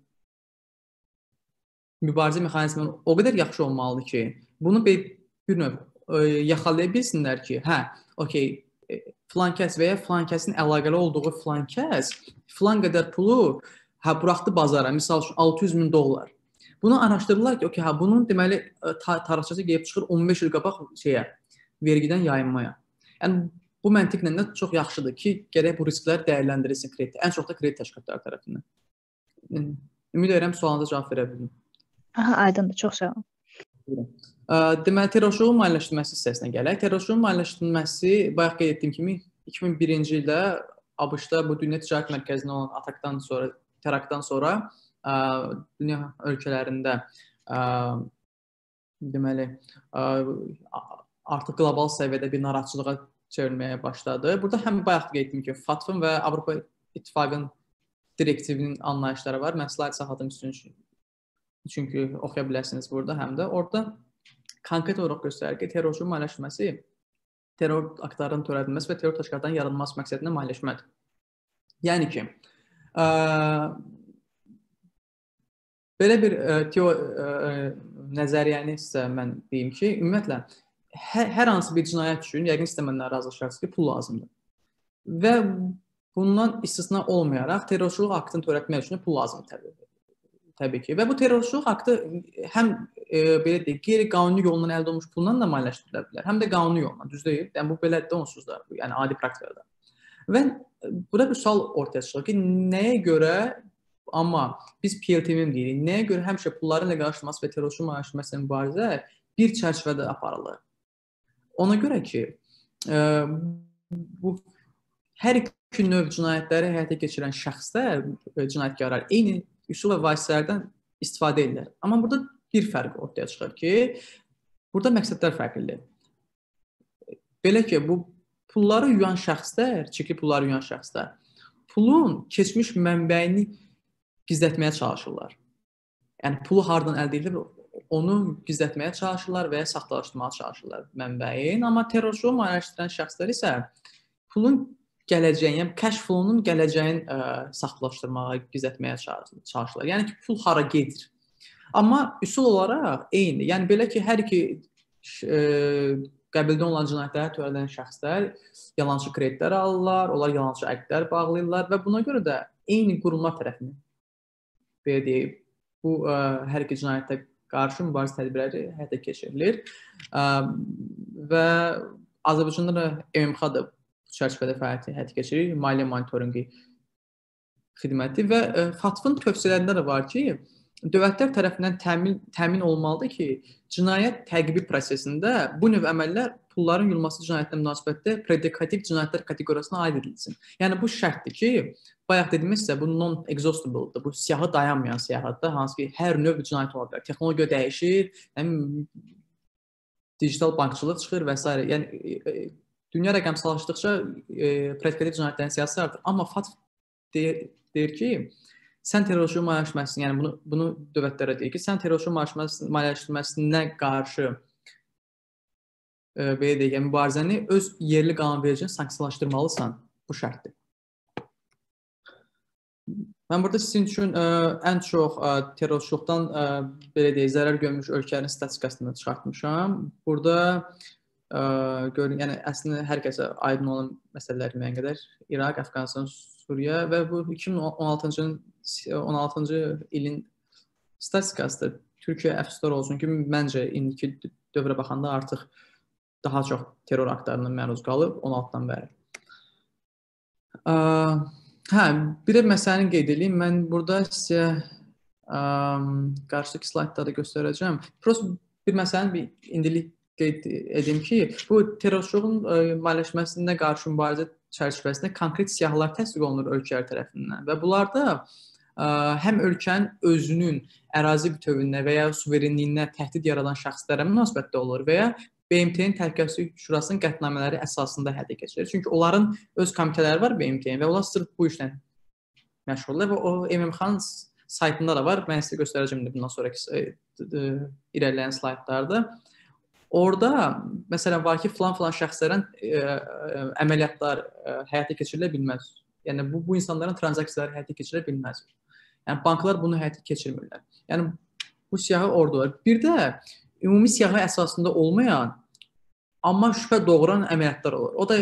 mübarizə mexanizmi o qədər yaxşı olmalıdır ki, bunu bir, bir növ e, yaxalaya bilsinlər ki, hə, okey, e, filan kəs və ya filan kəsin əlaqəli olduğu filan kəs filan qədər pulu hə, buraxdı bazara, misal üçün altı yüz min dollar. Bunu araşdırırlar ki, okey, ha bunun deməli tarixçəsi gəlib çıxır on beş il qabaq şeyə, vergidən yayınmaya. Yəni bu məntiqlə də çox yaxşıdır ki, gərək bu risklər dəyərləndirilsin kredit, ən çox da kredit təşkilatları tərəfindən. Ümid edirəm sualınıza cavab verə bildim. Aha, aydındır, çox sağ olun. Deməli terrorçuluğun maliyyələşdirilməsi hissəsinə gələk. Terrorçuluğun maliyyələşdirilməsi bayaq qeyd etdiyim kimi iki min birinci ildə ABŞ-da bu Dünya Ticarət Mərkəzinə olan atakdan sonra, teraktdan sonra ə, dünya ölkələrində ə, deməli ə, artıq qlobal səviyyədə bir narahatçılığa çevrilməyə başladı. Burada həm bayaq qeyd etdim ki, FATF-ın və Avropa İttifaqının direktivinin anlayışları var. Mən slayd saxladım üçün, çünki oxuya bilərsiniz burada həm də. Orada konkret olaraq göstərir ki, terrorçuluğun maliyyələşməsi terror aktlarının törədilməsi və terror təşkilatlarının yaradılması məqsədində maliyyələşmədir. Yəni ki, ə, belə bir ə, teo, ə, nəzəriyyəni isə mən deyim ki, ümumiyyətlə, hər, hər hansı bir cinayət üçün yəqin istəmənlər razılaşarsınız ki, pul lazımdır. Və bundan istisna olmayaraq terrorçuluq aktını törətmək üçün pul lazımdır təbii, təbii ki. Və bu terrorçuluq aktı həm e, belə deyək, qeyri-qanuni yolla əldə olunmuş pulla da maliyyələşdirilə bilər, həm də qanuni yolla, düz deyil. Yəni bu belədir də onsuz da, yəni adi praktikada. Və burada bir sual ortaya çıxır ki, nəyə görə, amma biz P L T M deyirik, nəyə görə həmişə pulların legallaşdırılması və terrorçuluq maliyyələşməsi mübarizə bir çərçivədə aparılır? Ona görə ki, e, bu hər iki növ cinayətləri həyata keçirən şəxslər, cinayətkarlar eyni üsul və vasitələrdən istifadə edirlər. Amma burada bir fərq ortaya çıxır ki, burada məqsədlər fərqlidir. Belə ki, bu pulları yuyan şəxslər, çirkli pulları yuyan şəxslər, pulun keçmiş mənbəyini gizlətməyə çalışırlar. Yəni, pulu hardan əldə edilir, onu gizlətməyə çalışırlar və ya saxtalaşdırmağa çalışırlar mənbəyin. Amma terrorçuluğu maliyyələşdirən şəxslər isə pulun gələcəyin, yəni kəşf fonunun gələcəyin ə, saxtalaşdırmağa, gizlətməyə çalışırlar. Yəni ki, pul hara gedir. Amma üsul olaraq eynidir. Yəni belə ki, hər iki ə, qəbildə olan cinayətlərə törədilən şəxslər yalançı kreditlər alırlar, onlar yalançı əqdlər bağlayırlar və buna görə də eyni qurumlar tərəfindən belə deyib, bu ə, hər iki cinayətə qarşı mübarizə tədbirləri həyata keçirilir. Ə, və Azərbaycanda da M M X da çərçivədə fəaliyyəti həyata keçirir, maliyyə monitorinqi xidməti və FATF-ın tövsiyələrində də var ki, dövlətlər tərəfindən təmin, təmin olmalıdır ki, cinayət təqibi prosesində bu növ əməllər pulların yuyulması cinayətinə münasibətdə predikativ cinayətlər kateqoriyasına aid edilsin. Yəni bu şərtdir ki, bayaq dediyimizsə bu non-exhaustible'dır, bu siyahı dayanmayan siyahıdır, hansı ki hər növ cinayət ola bilər. Texnologiya dəyişir, həm digital bankçılıq çıxır və s. Yəni dünya rəqəmsallaşdıqca e, predikativ cinayətlərin siyahısı artır. Amma FATF deyir, deyir ki, sən terrorçuluq maliyyələşməsini, yəni bunu, bunu dövlətlərə deyir ki, sən terrorçuluq maliyyələşdirməsinə qarşı e, belə deyək, yəni, mübarizəni öz yerli qanunvericini sanksiyalaşdırmalısan, bu şərtdir. Mən burada sizin üçün ə, ən çox ə, terrorçuluqdan ə, belə deyək, zərər görmüş ölkələrin statistikasını çıxartmışam. Burada ə, görün, yəni əslində hər kəsə aydın olan məsələlər müəyyən qədər İraq, Əfqanistan, Suriya və bu iki min on altıncı ilin statistikasıdır. Türkiyə əfsuslar olsun ki, məncə indiki dövrə baxanda artıq daha çox terror aktlarına məruz qalıb on altıdan bəri. Ə, Hə, bir məsələni qeyd edeyim. Mən burada sizə qarşıdakı slaydda da göstərəcəm. Prosta bir məsələni bir indilik qeyd edeyim ki, bu terrorçuluğun maliyyələşməsinə qarşı mübarizə çərçivəsində konkret siyahılar təsdiq olunur ölkələr tərəfindən və bunlarda ə, həm ölkənin özünün ərazi bütövlüyünə və ya suverenliyinə təhdid yaradan şəxslərə münasibətdə olur və ya B M T-nin Təhlükəsizlik Şurasının qətnamələri əsasında həyata keçirilir. Çünki onların öz komitələri var B M T-nin və onlar sırf bu işlə məşğuldurlar və o M M X-ın saytında da var. Mən sizə göstərəcəm bundan sonraki irəliləyən slaydlarda. Orada məsələn var ki, filan-filan şəxslərin əməliyyatlar həyata keçirilə bilməz. Yəni bu, bu insanların tranzaksiyaları həyata keçirilə bilməz. Yəni banklar bunu həyata keçirmirlər. Yəni bu siyahı orada var. Bir də ümumi siyahı əsasında olmayan, amma şübhə doğuran əməliyyatlar olur. O da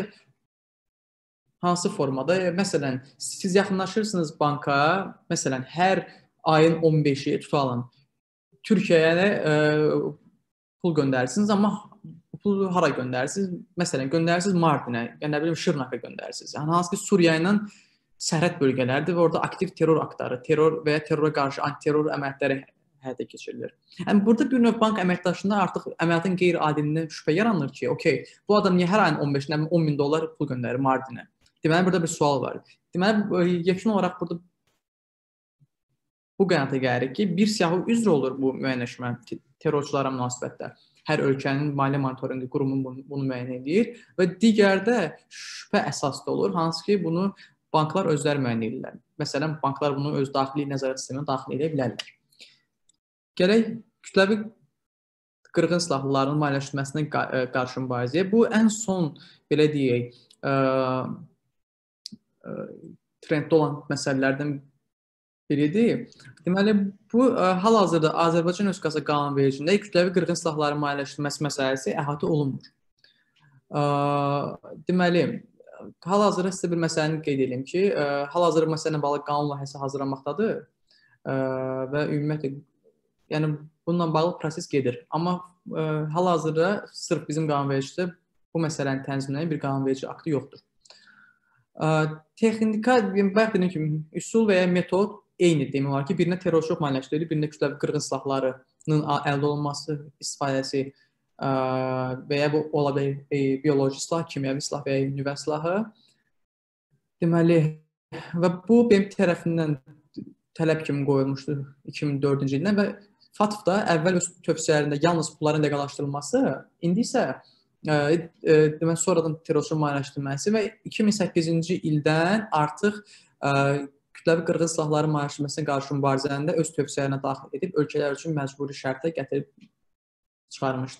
hansı formada? Məsələn, siz yaxınlaşırsınız banka, məsələn, hər ayın on beşi tutalım, Türkiyəyə ə, pul göndərirsiniz, amma pulu hara göndərirsiniz? Məsələn, göndərirsiniz Mardinə, yəni nə bilim Şırnaqa göndərirsiniz. Yəni hansı ki, Suriya ilə sərhəd bölgələrdir və orada aktiv terror aktları, terror və ya terrora qarşı antiterror əməliyyatları həyata keçirilir. Yəni burada bir növ bank əməkdaşlığında artıq əməliyyatın qeyri-adiliyindən şübhə yaranır ki, okey, bu adam niyə hər ayın on beşinə on min dollar pul göndərir Mardinə? Deməli burada bir sual var. Deməli yekun olaraq burada bu qənaətə gəlirik ki, bir siyahı üzr olur bu müəyyənləşmə terrorçulara münasibətdə. hər ölkənin maliyyə monitorinqi qurumu bunu, bunu müəyyən edir və digərdə şübhə əsaslı olur, hansı ki bunu banklar özləri müəyyən edirlər. Məsələn, banklar bunu öz daxili nəzarət sisteminə daxil edə bilərlər. Gələk kütləvi qırğın silahlıların maliyyələşdirilməsinə qarşı mübarizəyə. Bu ən son belə deyək, ə, ə, trenddə olan məsələlərdən biridir. Deməli, bu hal-hazırda Azərbaycan Respublikası qanunvericiliyində kütləvi qırğın silahların maliyyələşdirilməsi məsələsi əhatə olunmur. Deməli, hal-hazırda sizə bir məsələni qeyd edeyim ki, hal-hazırda məsələn bağlı qanun layihəsi hazırlanmaqdadır və ümumiyyətlə, yəni bununla bağlı proses gedir. Amma hal-hazırda sırf bizim qanunvericiliyə bu məsələni tənzimləyən bir qanunverici aktı yoxdur. Texnika, bayaq dediyim kimi, üsul və ya metod eyni demək olar ki, birinə terrorçuluq maliyyələşdirilir, birində kütləvi qırğın silahlarının əldə olunması, istifadəsi və ya bu ola bilər bioloji silah, kimyəvi silah və ya nüvə silahı. Deməli, və bu B M T tərəfindən tələb kimi qoyulmuşdu iki min dördüncü ildən və FATF da əvvəl öz tövsiyələrində yalnız bunların leqallaşdırılması, indi isə demək sonradan terrorçuluq maliyyələşdirilməsi və iki min səkkizinci ildən artıq kütləvi qırğın silahların maliyyələşdirilməsinə qarşı mübarizəndə öz tövsiyələrinə daxil edib ölkələr üçün məcburi şərtə gətirib çıxarmışdı.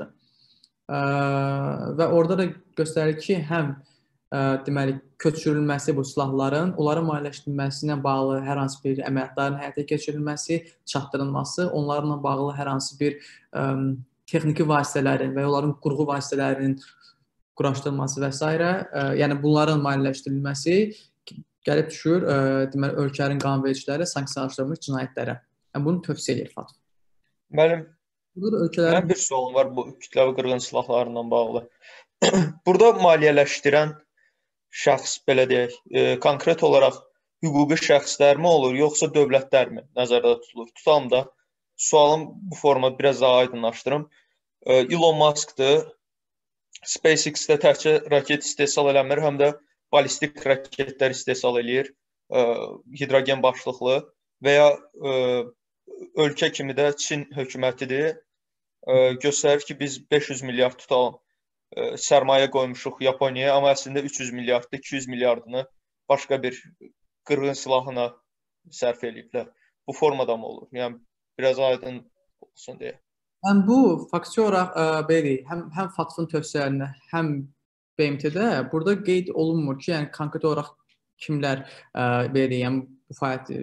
Və orada da göstərir ki, həm deməli köçürülməsi bu silahların, onların maliyyələşdirilməsinə bağlı hər hansı bir əməliyyatların həyata keçirilməsi, çatdırılması, onlarla bağlı hər hansı bir texniki vasitələrin və onların qurğu vasitələrinin quraşdırılması və s. Yəni bunların maliyyələşdirilməsi gəlib düşür, deməli, ölkələrin qanunvericiləri sanksiyalaşdırılmış cinayətlərə. Yəni, bunu tövsiyə edir FATF. Mənim, ölkələrin... mənim bir sualım var bu kütləvi qırğın silahlarından bağlı. Burada maliyyələşdirən şəxs, belə deyək, e, konkret olaraq hüquqi şəxslərmi olur, yoxsa dövlətlərmi nəzərdə tutulur? Tutalım da, sualım bu formada biraz daha aydınlaşdırım. E, Elon Musk'dır, SpaceX-də təkcə raket istehsal eləmir, həm də ballistik raketlər istehsal eləyir, ə, hidrogen başlıqlı və ya ə, ölkə kimi də Çin hökumətidir, ə, göstərir ki, biz beş yüz milyard tutalım ə, sərmayə qoymuşuq Yaponiyaya, amma əslində üç yüz milyarddır, iki yüz milyardını başqa bir qırğın silahına sərf eləyiblər. Bu formada mı olur? Yəni, biraz aydın olsun deyə. Yəni, bu faktiki olaraq, belə deyək, həm, həm FATF-ın tövsiyələrində, həm B M T-də burada qeyd olunmur ki, yəni konkret olaraq kimlər belə deyək, bu fəaliyyəti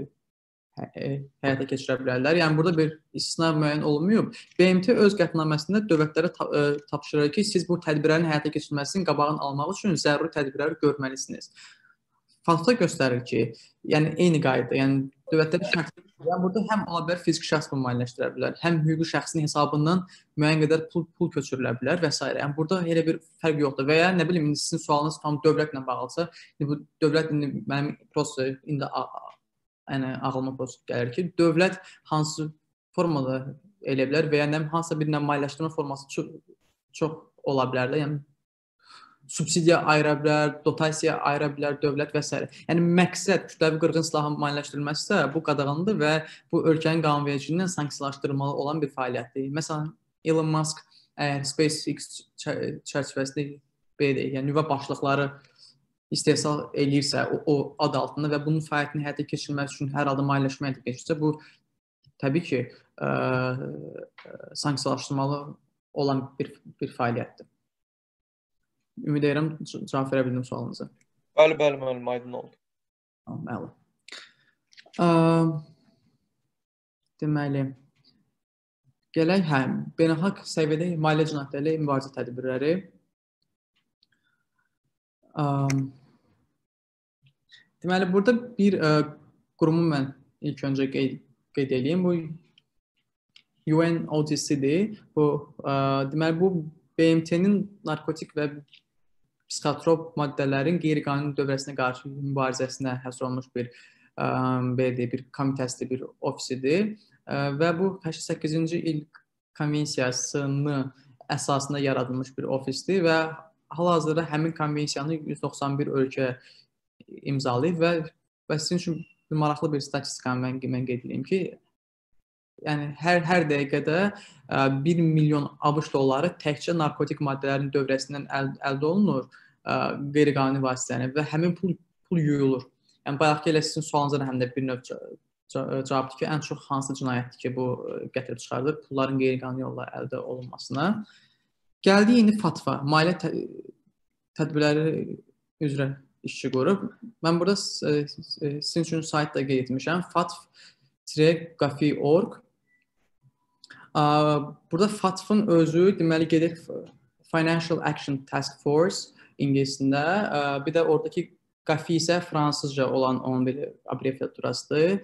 həyata keçirə bilərlər. Yəni burada bir istisna müəyyən olunmuyor. B M T öz qətnaməsində dövlətlərə tapşırır ki, siz bu tədbirlərin həyata keçirilməsinin qabağını almaq üçün zəruri tədbirləri görməlisiniz. FATF göstərir ki, yəni eyni qayda, yəni dövlətləri şəxsi, yəni burada həm ola bilər fiziki şəxs bunu maliyyələşdirə bilər, həm hüquqi şəxsin hesabından müəyyən qədər pul, pul köçürülə bilər və s. Yəni burada elə bir fərq yoxdur və ya nə bilim, indi sizin sualınız tam dövlətlə bağlısa, indi bu dövlət indi mənim prosto indi yəni ağlıma prosto gəlir ki, dövlət hansı formada elə bilər və ya nə hansısa bir maliyyələşdirmə forması çox, çox ola bilər də, yəni subsidiya ayıra bilər, dotasiya ayıra bilər dövlət və s. Yəni məqsəd kütləvi qırğın silahın maliyyələşdirilməsi də bu qadağandır və bu ölkənin qanunvericiliyindən sanksiyalaşdırılmalı olan bir fəaliyyətdir. Məsələn, Elon Musk əgər SpaceX çərçivəsində belə deyək, yəni nüvə başlıqları istehsal eləyirsə o, o ad altında və bunun fəaliyyətini həyata keçirilməsi üçün hər halda maliyyələşmə həyata keçirirsə, bu təbii ki, ə, sanksiyalaşdırmalı olan bir, bir fəaliyyətdir. Ümid edirəm, cavab verə bildim sualınıza. Bəli, bəli, müəllim, aydın oldu. Bəli. Deməli, gələk, hə, beynəlxalq səviyyədə maliyyə cinayətləri ilə mübarizə tədbirləri. Deməli, burada bir qurumu mən ilk öncə qeyd, qeyd edeyim. Bu U N O D C-dir. Bu, deməli, bu B M T-nin narkotik və psixotrop maddələrin qeyri-qanuni dövrəsinə qarşı mübarizəsinə həsr olunmuş bir, belə deyək, bir komitəsidir, bir ofisidir və bu səksən səkkizinci il konvensiyasının əsasında yaradılmış bir ofisdir və hal-hazırda həmin konvensiyanı yüz doxsan bir ölkə imzalayıb və, və sizin üçün maraqlı bir statistikanı mən, mən qeyd edeyim ki, yəni hər hər dəqiqədə bir milyon ABŞ dolları təkcə narkotik maddələrin dövrəsindən əl, əldə olunur, qeyri-qanuni vasitələrlə və həmin pul pul yuyulur. Yəni bayaqki elə sizin sualınıza da həm də bir növ cavabdır ki, ən çox hansı cinayətdir ki, bu gətirib çıxardır pulların qeyri-qanuni yolla əldə olunmasına. Gəldi indi FATF-a, maliyyə tə tədbirləri üzrə işçi qrup. Mən burada sizin üçün sayt da qeyd etmişəm. fatf dash gafi nöqtə org. Burada FATF-ın özü deməli gedir Financial Action Task Force ingiliscəsində. Bir də oradakı Gafi isə fransızca olan onun bir abreviaturasıdır.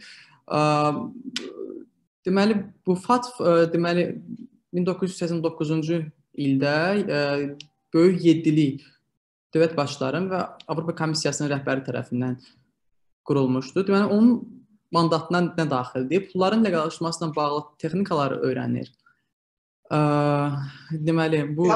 Deməli bu FATF deməli min doqquz yüz səksən doqquzuncu ildə böyük yeddilik dövlət başçılarının və Avropa Komissiyasının rəhbəri tərəfindən qurulmuşdur. Deməli onun mandatına nə daxildir? Pulların legallaşmasına bağlı texnikaları öyrənir. Deməli bu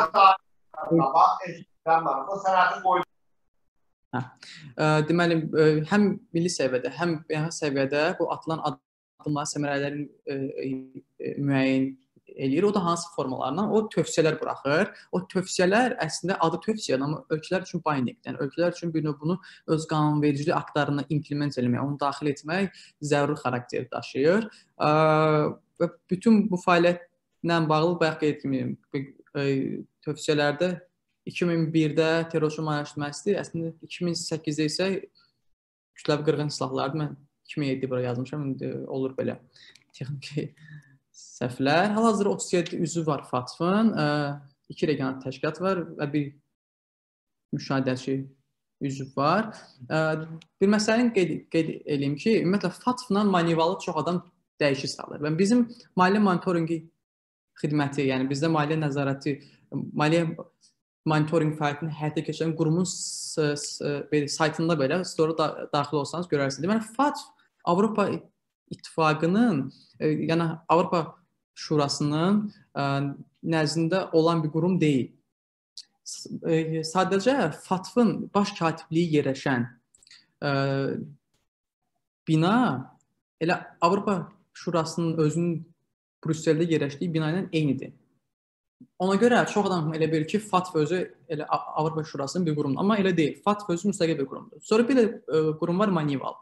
Hə. Deməli, həm milli səviyyədə, həm beynəlxalq səviyyədə bu atılan addımların səmərələrini müəyyən eləyir. O da hansı formalarla? O tövsiyələr buraxır. O tövsiyələr əslində adı tövsiyə, amma ölkələr üçün binding, yəni ölkələr üçün bir növ bunu öz qanunvericilik aktlarına implement etmək, onu daxil etmək zəruri xarakter daşıyır. Və bütün bu fəaliyyətlə bağlı bayaq qeyd etdiyim tövsiyələrdə iki min birdə terrorçu maliyyələşdirməsidir. Əslində iki min səkkizdə isə kütləvi qırğın silahlardır. Mən iki min yeddidə bura yazmışam. İndi olur belə texniki səhvlər. Hal-hazırda otuz yeddi üzvü var FATF-ın. iki regional təşkilat var və bir müşahidəçi üzv var. Bir məsələni qeyd, qeyd edeyim ki, ümumiyyətlə FATF-la manivalı çox adam dəyişik salır. Və bizim maliyyə monitoringi xidməti, yəni bizdə maliyyə nəzarəti, maliyyə monitoring fəaliyyətini həyata keçirən qurumun saytında belə sonra daxil olsanız görərsiniz. Deməli, FATF Avropa İttifaqının, yəni Avropa Şurasının nəzdində olan bir qurum deyil. Sadəcə FATF-ın baş katibliyi yerləşən bina elə Avropa Şurasının özünün Brüsseldə yerləşdiyi bina ilə eynidir. Ona görə çox adam elə bilir ki, FATF özü elə Avropa Şurasının bir qurumdur, amma elə deyil. FATF özü müstəqil bir qurumdur. Sonra bir də qurum var Manival.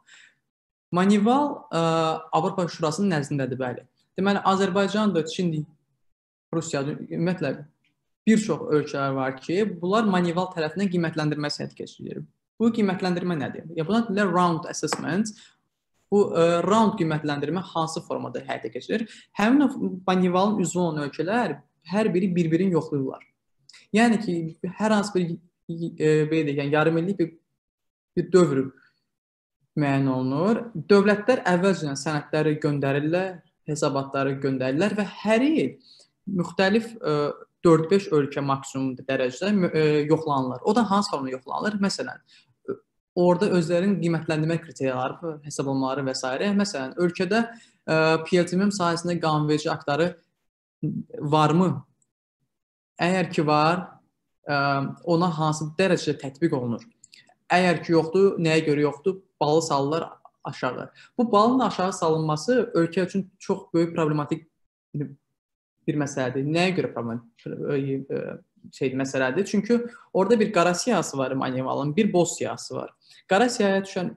Manival Avropa Şurasının nəzdindədir, bəli. Deməli, Azərbaycandır, Çindir, Rusiyadır, ümumiyyətlə bir çox ölkələr var ki, bunlar Manival tərəfindən qiymətləndirmə həyata keçirilir. Bu qiymətləndirmə nədir? Ya buna deyirlər round assessment. Bu round qiymətləndirmə hansı formada həyata keçirilir? Həmin Manivalın üzvü olan ölkələr hər biri bir-birini yoxlayırlar. Yəni ki, hər hansı bir belə deyək, yəni yarım illik bir, bir dövr müəyyən olunur. Dövlətlər əvvəlcədən sənədləri göndərirlər, hesabatları göndərirlər və hər il müxtəlif dörd-beş ölkə maksimum dərəcədə yoxlanılır. O da hansı formada yoxlanılır? Məsələn, orada özlərinin qiymətləndirmə kriteriyaları, hesablamaları və s. Məsələn, ölkədə P L T M sahəsində qanunverici aktları varmı? Əgər ki var, ona hansı dərəcədə tətbiq olunur? Əgər ki yoxdur, nəyə görə yoxdur? Balı salırlar aşağı. Bu balın aşağı salınması ölkə üçün çox böyük problematik bir məsələdir. Nəyə görə problematik şey məsələdir? Çünki orada bir qara siyahısı var Manivalın, bir boz siyahısı var. Qara siyahıya düşən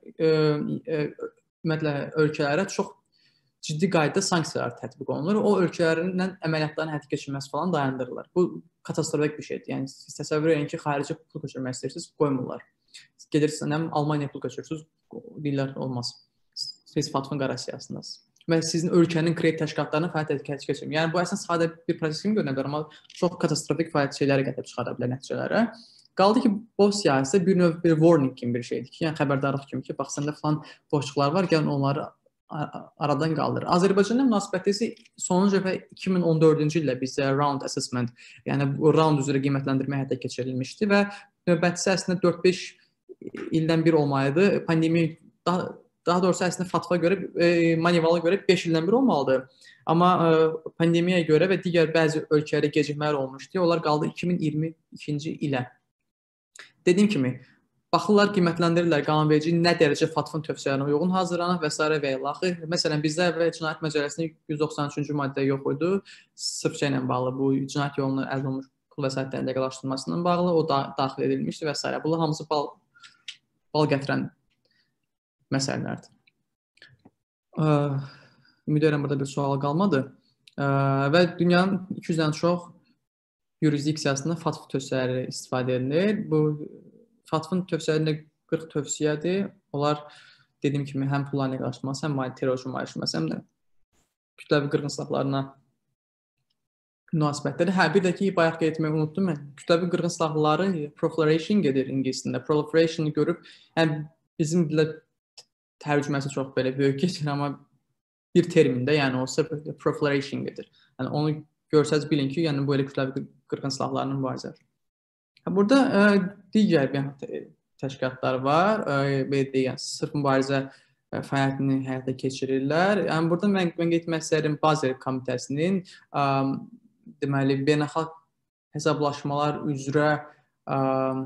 ümumiyyətlə ölkələrə çox ciddi qaydada sanksiyalar tətbiq olunur. O ölkələrindən əməliyyatların həyata keçirilməsi falan dayandırılır. Bu katastrofik bir şeydir. Yəni siz təsəvvür edin ki, xarici pul köçürmək istəyirsiniz, qoymurlar. Gedirsiniz, Almaniya pul köçürürsünüz, deyirlər olmaz. Siz FATF-ın qara siyahısındasınız. Və sizin ölkənin kredit təşkilatlarının fəaliyyət həyata keçirir. Yəni bu əslində sadə bir proses kimi görünə bilər, amma çox katastrofik fəaliyyət şeyləri gətirib çıxara bilər nəticələrə. Qaldı ki, boz siyahısı bir növ bir warning kimi bir şeydir ki, yəni xəbərdarlıq kimi ki, bax səndə falan boşluqlar var, gəlin onları aradan qaldırır. Azərbaycanla münasibətdə isə sonuncu dəfə iki min on dördüncü ildə bizdə round assessment, yəni round üzrə qiymətləndirmə həyata keçirilmişdi və növbətçisi əslində dörd-beş ildən bir olmalıdır. Pandemiya daha, daha doğrusu əslində FATF-a görə, e, Manivala görə beş ildən bir olmalıdır. Amma e, pandemiyaya görə və digər bəzi ölkələrə gecikmələr olmuşdu. Onlar qaldı iki min iyirmi ikinci ilə. Dediyim kimi, baxırlar, qiymətləndirirlər qanunverici nə dərəcə FATF-ın tövsiyələrinə uyğun hazırlanıb və s. və ilaxır. Məsələn, bizdə və Cinayət Məcəlləsində yüz doxsan üçüncü maddə yox idi. Sırf şeylə bağlı, bu cinayət yolunu əldə olunmuş pul vəsaitlərinin leqallaşdırılmasından bağlı o da daxil edilmişdi və s. Bunlar hamısı bal, bal gətirən məsələlərdir. Ümid edirəm burada bir sual qalmadı. Və dünyanın iki yüzdən çox yurisdiksiyasında FATF tövsiyələri istifadə edilir. Bu FATF-ın tövsiyələrində qırx tövsiyədir. Onlar dediyim kimi həm pulların leqallaşdırılması, həm terrorizm mühafizəsi, həm də kütləvi qırğın silahlarına münasibətləri. Hə, bir də ki, bayaq qeyd etməyi unutdum mən. Kütləvi qırğın silahları proliferation gedir ingiliscəsində. Proliferation görüb, həm bizim dilə tərcüməsi çox belə böyük keçir, amma bir termində, yəni o sırf proliferation gedir. Yəni onu görsəz bilin ki, yəni bu elə kütləvi qırğın silahlarının mübarizədir. Burada ə, digər təşkilatlar var. Belə deyək, sırf mübarizə ə, fəaliyyətini həyata keçirirlər. Yəni burada mən qeyd etmək istəyirəm Bazel komitəsinin ə, deməli beynəlxalq hesablaşmalar üzrə ə,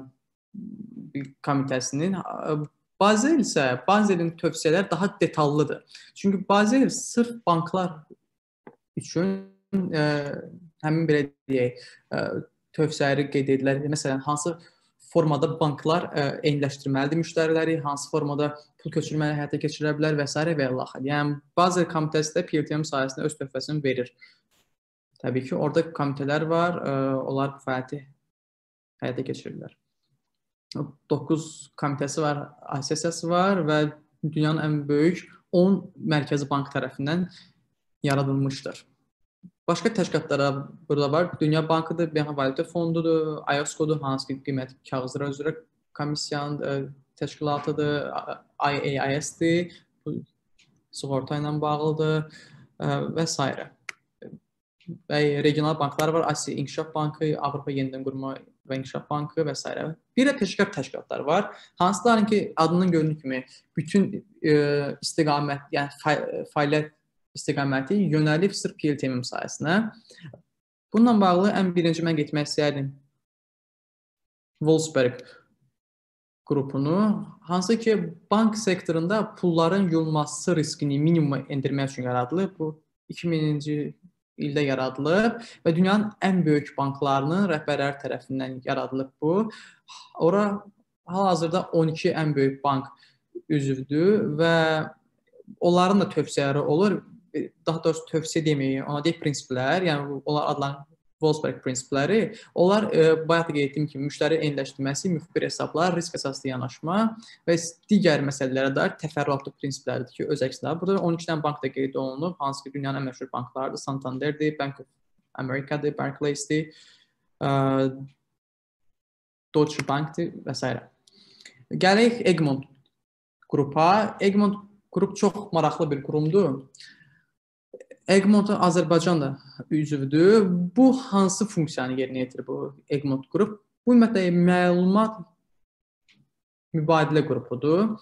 komitəsinin ə, Bazel isə Bazelin tövsiyələri daha detallıdır. Çünki Bazel sırf banklar üçün ə, həmin belə deyək ə, tövsiyələri qeyd edirlər. Məsələn, hansı formada banklar ə, eyniləşdirməlidir müştəriləri, hansı formada pul köçürməni həyata keçirə bilər və s. və ilaxır. Yəni, Bazel komitəsi də P L T M sayəsində öz töhfəsini verir. Təbii ki, orada komitələr var, ə, onlar bu fəaliyyəti həyata keçirirlər. doqquz komitəsi var, assosiasiyası var və dünyanın ən böyük on mərkəzi bank tərəfindən yaradılmışdır. Başqa təşkilatlar burada var. Dünya Bankıdır, Beynəlxalq Valyuta Fondudur, I O S C-dur, hansı ki, qiymət kağızları üzrə komissiyanın təşkilatıdır, I A I S-dir, sığorta ilə bağlıdır və s. Və regional banklar var, Asiya İnkişaf Bankı, Avropa Yenidən Qurma və İnkişaf Bankı və s. Bir də peşəkar təşkilatlar var. Hansıların ki, adından göründüyü kimi bütün e, istiqamət, yəni fəaliyyət istiqaməti yönəlib sırf P L T M sayəsində. Bununla bağlı ən birinci mən getmək istəyərdim Wolfsberg qrupunu, hansı ki, bank sektorunda pulların yuyulması riskini minimuma endirmək üçün yaradılıb. Bu iki minci ildə yaradılıb və dünyanın ən böyük banklarının rəhbərləri tərəfindən yaradılıb bu. Ora hal-hazırda on iki ən böyük bank üzvdür və onların da tövsiyələri olur. Daha doğrusu tövsiyə deməyim, ona deyək prinsiplər, yəni onlar adlanan Wolfsberg prinsipləri, onlar e, bayaq da qeyd etdiyim kimi müştəri eyniləşdirməsi, müxbir hesablar, risk əsaslı yanaşma və digər məsələlərə dair təfərrüatlı prinsiplərdir ki, öz əksində. Burada on iki dənə bank da qeyd olunub, hansı ki, dünyanın ən məşhur banklarıdır, Santander'dir, Bank of America'dır, Barclays'dir, uh, Deutsche Bank'dir və s. Gələk Egmont qrupa. Egmont qrup çox maraqlı bir qurumdur. Egmont Azərbaycan da üzvüdür. Bu hansı funksiyanı yerinə yetirir bu Egmont qrup? Bu ümumiyyətlə məlumat mübadilə qrupudur.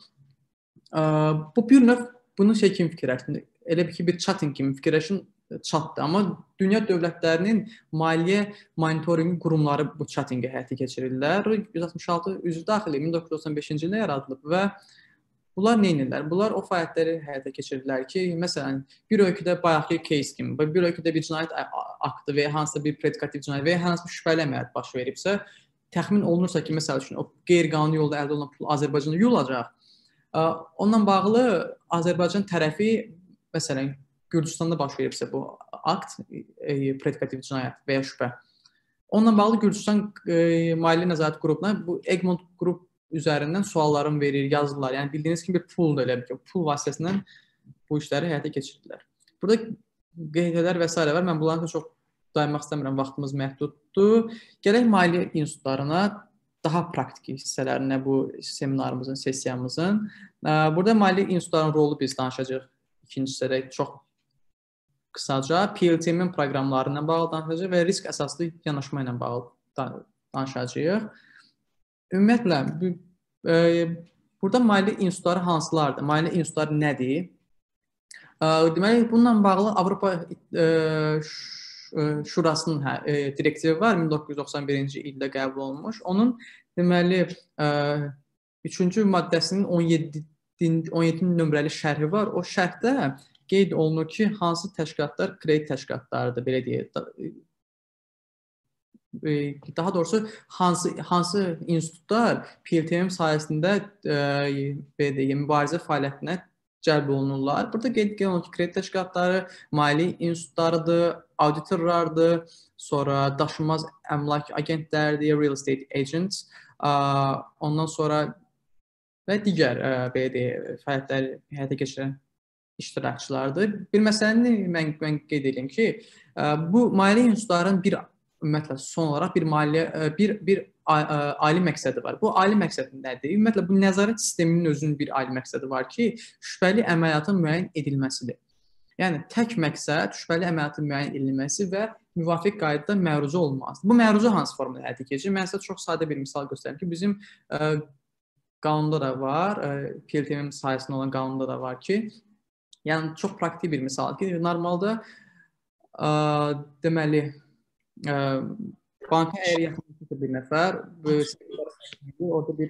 Bu bir növ bunu şey kimi fikirləşin. Elə ki bir chatting kimi fikirləşin, chatdır. Amma dünya dövlətlərinin maliyyə monitoringi qurumları bu chattingi həyata keçirirlər. yüz altmış altı üzv daxili min doqquz yüz doxsan beşinci ildə yaradılıb və bunlar nə edirlər? Bunlar o fəaliyyətləri həyata keçirirlər ki, məsələn, bir ölkədə bayaqki case kimi, bir ölkədə bir cinayət aktı və ya hansısa bir predikativ cinayət və ya hansısa bir şübhəli əməliyyat baş veribsə, təxmin olunursa ki, məsəl üçün o qeyri-qanuni yolda əldə olunan pul Azərbaycanda yuyulacaq. Onunla bağlı Azərbaycan tərəfi, məsələn, Gürcüstanda baş veribsə bu akt, predikativ cinayət və ya şübhə. Onunla bağlı Gürcüstan Maliyyə Nəzarət Qrupuna bu Egmont qrup üzərindən suallarını verir, yazırlar. Yəni bildiyiniz kimi bir puldur elə bir ki, pul vasitəsindən bu işləri həyata keçirirlər. Burada qeydlər və s. var. Mən bunların çox dayanmaq istəmirəm, vaxtımız məhduddur. Gələk maliyyə institutlarına, daha praktik hissələrinə bu seminarımızın, sessiyamızın. Burada maliyyə institutlarının rolu biz danışacağıq. İkinci hissədə çox qısaca P L T M proqramlarına bağlı danışacağıq və risk əsaslı yanaşma ilə bağlı danışacağıq. Ümumiyyətlə, e, burada maliyyə institutları hansılardır? Maliyyə institutları nədir? E, deməli, bununla bağlı Avropa e, Şurasının hə, e, direktivi var, min doqquz yüz doxsan birinci ildə qəbul olunmuş. Onun deməli, e, üçüncü maddəsinin on yeddi nömrəli şərhi var. O şərhdə qeyd olunur ki, hansı təşkilatlar kredit təşkilatlarıdır, belə deyək. Daha doğrusu hansı hansı institutlar P L T M sayəsində belə deyək, mübarizə fəaliyyətinə cəlb olunurlar. Burada qeyd olunur ki, kredit təşkilatları maliyyə institutlarıdır, auditorlardır, sonra daşınmaz əmlak agentləridir, real estate agents, ondan sonra və digər belə deyək, fəaliyyətləri həyata keçirən iştirakçılardır. Bir məsələni mən, mən qeyd edeyim ki, bu maliyyə institutların bir ümumiyyətlə son olaraq bir maliyyə bir bir ali məqsədi var. Bu ali məqsəd nədir? Ümumiyyətlə bu nəzarət sisteminin özünün bir ali məqsədi var ki, şübhəli əməliyyatın müəyyən edilməsidir. Yəni tək məqsəd şübhəli əməliyyatın müəyyən edilməsi və müvafiq qaydada məruzə olunması. Bu məruzə hansı formada həyata keçirir? Mən sizə çox sadə bir misal göstərim ki, bizim ə, qanunda da var, ə, P L T M sayəsində olan qanunda da var ki, yəni çox praktik bir misal ki, normalda ə, deməli Ə, banka əgər yaxınlaşırsa bir nəfər, orada bir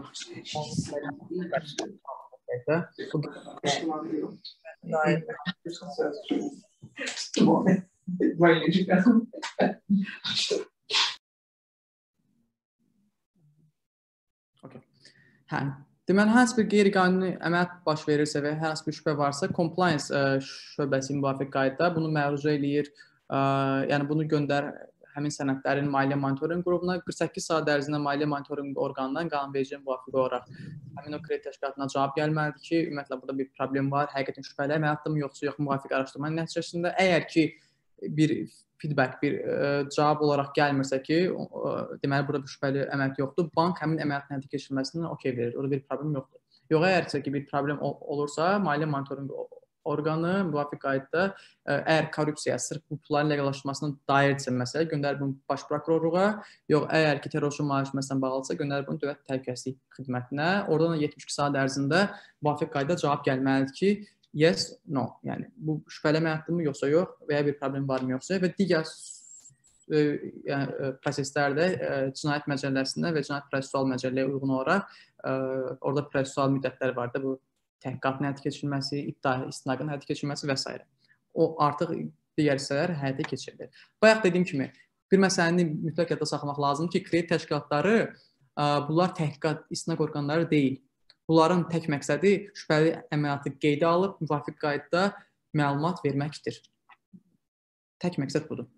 hə, deməli, hər hansı bir qeyri-qanuni əməliyyat baş verirsə və hər hansı bir şübhə varsa, compliance ə, şöbəsi müvafiq qaydada bunu məruzə eləyir. Ə, yəni bunu göndər həmin sənədlərin maliyyə monitorinq qrupuna, qırx səkkiz saat ərzində maliyyə monitorinq orqanından qanunvericiliyə müvafiq olaraq həmin o kredit təşkilatına cavab gəlməlidir ki, ümumiyyətlə burada bir problem var, həqiqətən şübhəli əməliyyatdırmı yoxsa yox, müvafiq araşdırmanın nəticəsində əgər ki bir feedback, bir ə, cavab olaraq gəlmirsə ki, ə, deməli burada bir şübhəli əməliyyat yoxdur, bank həmin əməliyyatın həyata keçirilməsindən okey verir, orada bir problem yoxdur. Yox, əgərsə ki bir problem ol olursa, maliyyə monitorinq orqanı müvafiq qaydada əgər korrupsiya, sırf bu pulların legallaşdırılmasına dairdirsə məsələ, göndərir bunu baş prokurorluğa, yox, əgər ki terrorçuluq mühafizəsindən bağlıdırsa, göndərir bunu dövlət təhlükəsizlik xidmətinə. Oradan yetmiş iki saat ərzində müvafiq qaydada cavab gəlməlidir ki, yes, no. Yəni bu şübhəli əməliyyatdırmı yoxsa yox və ya bir problem varmı yoxsa və digər e, yəni, proseslərdə e, cinayət məcəlləsində və cinayət prosessual məcəlləyə uyğun olaraq e, orada prosessual müddətlər var da, bu təhqiqatın həyata keçirilməsi, iddia istinadın həyata keçirilməsi və s. O artıq digər hissələr həyata keçirilir. Bayaq dediyim kimi, bir məsələni mütləq yadda saxlamaq lazımdır ki, kredit təşkilatları bunlar təhqiqat istinad orqanları deyil. Bunların tək məqsədi şübhəli əməliyyatı qeydə alıb müvafiq qaydada məlumat verməkdir. Tək məqsəd budur.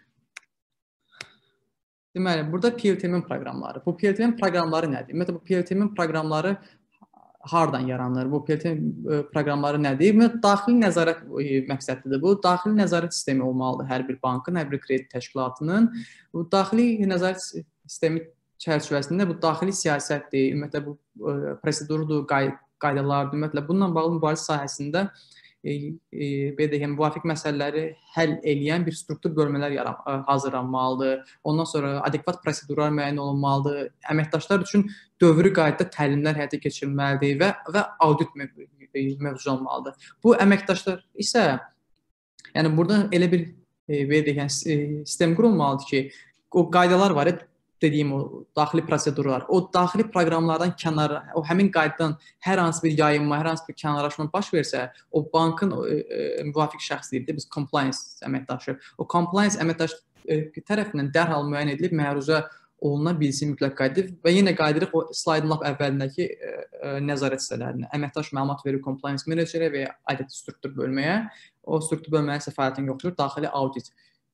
Deməli, burada P L T M proqramları. Bu P L T M proqramları nədir? Ümumiyyətlə, bu P L T M proqramları hardan yaranır? Bu P L T M proqramları nədir? Ümumiyyətlə, daxili nəzarət məqsədlidir. Bu, daxili nəzarət sistemi olmalıdır hər bir bankın, hər bir kredit təşkilatının. Bu, daxili nəzarət sistemi çərçivəsində bu daxili siyasətdir, ümumiyyətlə, bu prosedurdur, qaydalardır, ümumiyyətlə, bununla bağlı mübarizə sahəsində e, e, belə deyək, müvafiq məsələləri həll edən bir struktur bölmələr hazırlanmalıdır. Ondan sonra adekvat prosedurlar müəyyən olunmalıdır. Əməkdaşlar üçün dövrü qaydada təlimlər həyata keçirilməlidir və və audit mövcud olmalıdır. Bu əməkdaşlar isə, yəni burada elə bir e, belə deyək, sistem qurulmalıdır ki, o qaydalar var, dediyim o daxili prosedurlar, o daxili proqramlardan kənara, o həmin qaydadan hər hansı bir yayınma, hər hansı bir kənarlaşma baş versə, o bankın e, e, müvafiq şəxs deyil, biz compliance əməkdaşı, o compliance əməkdaş e, tərəfindən dərhal müəyyən edilib məruzə oluna bilsin mütləq qayda və yenə qayıdırıq o slaydın lap əvvəlindəki e, e, nəzarət hissələrinə. Əməkdaş məlumat verir compliance menecerə və ya audit struktur bölməyə. O struktur bölməyə isə fəaliyyətin yoxdur, daxili audit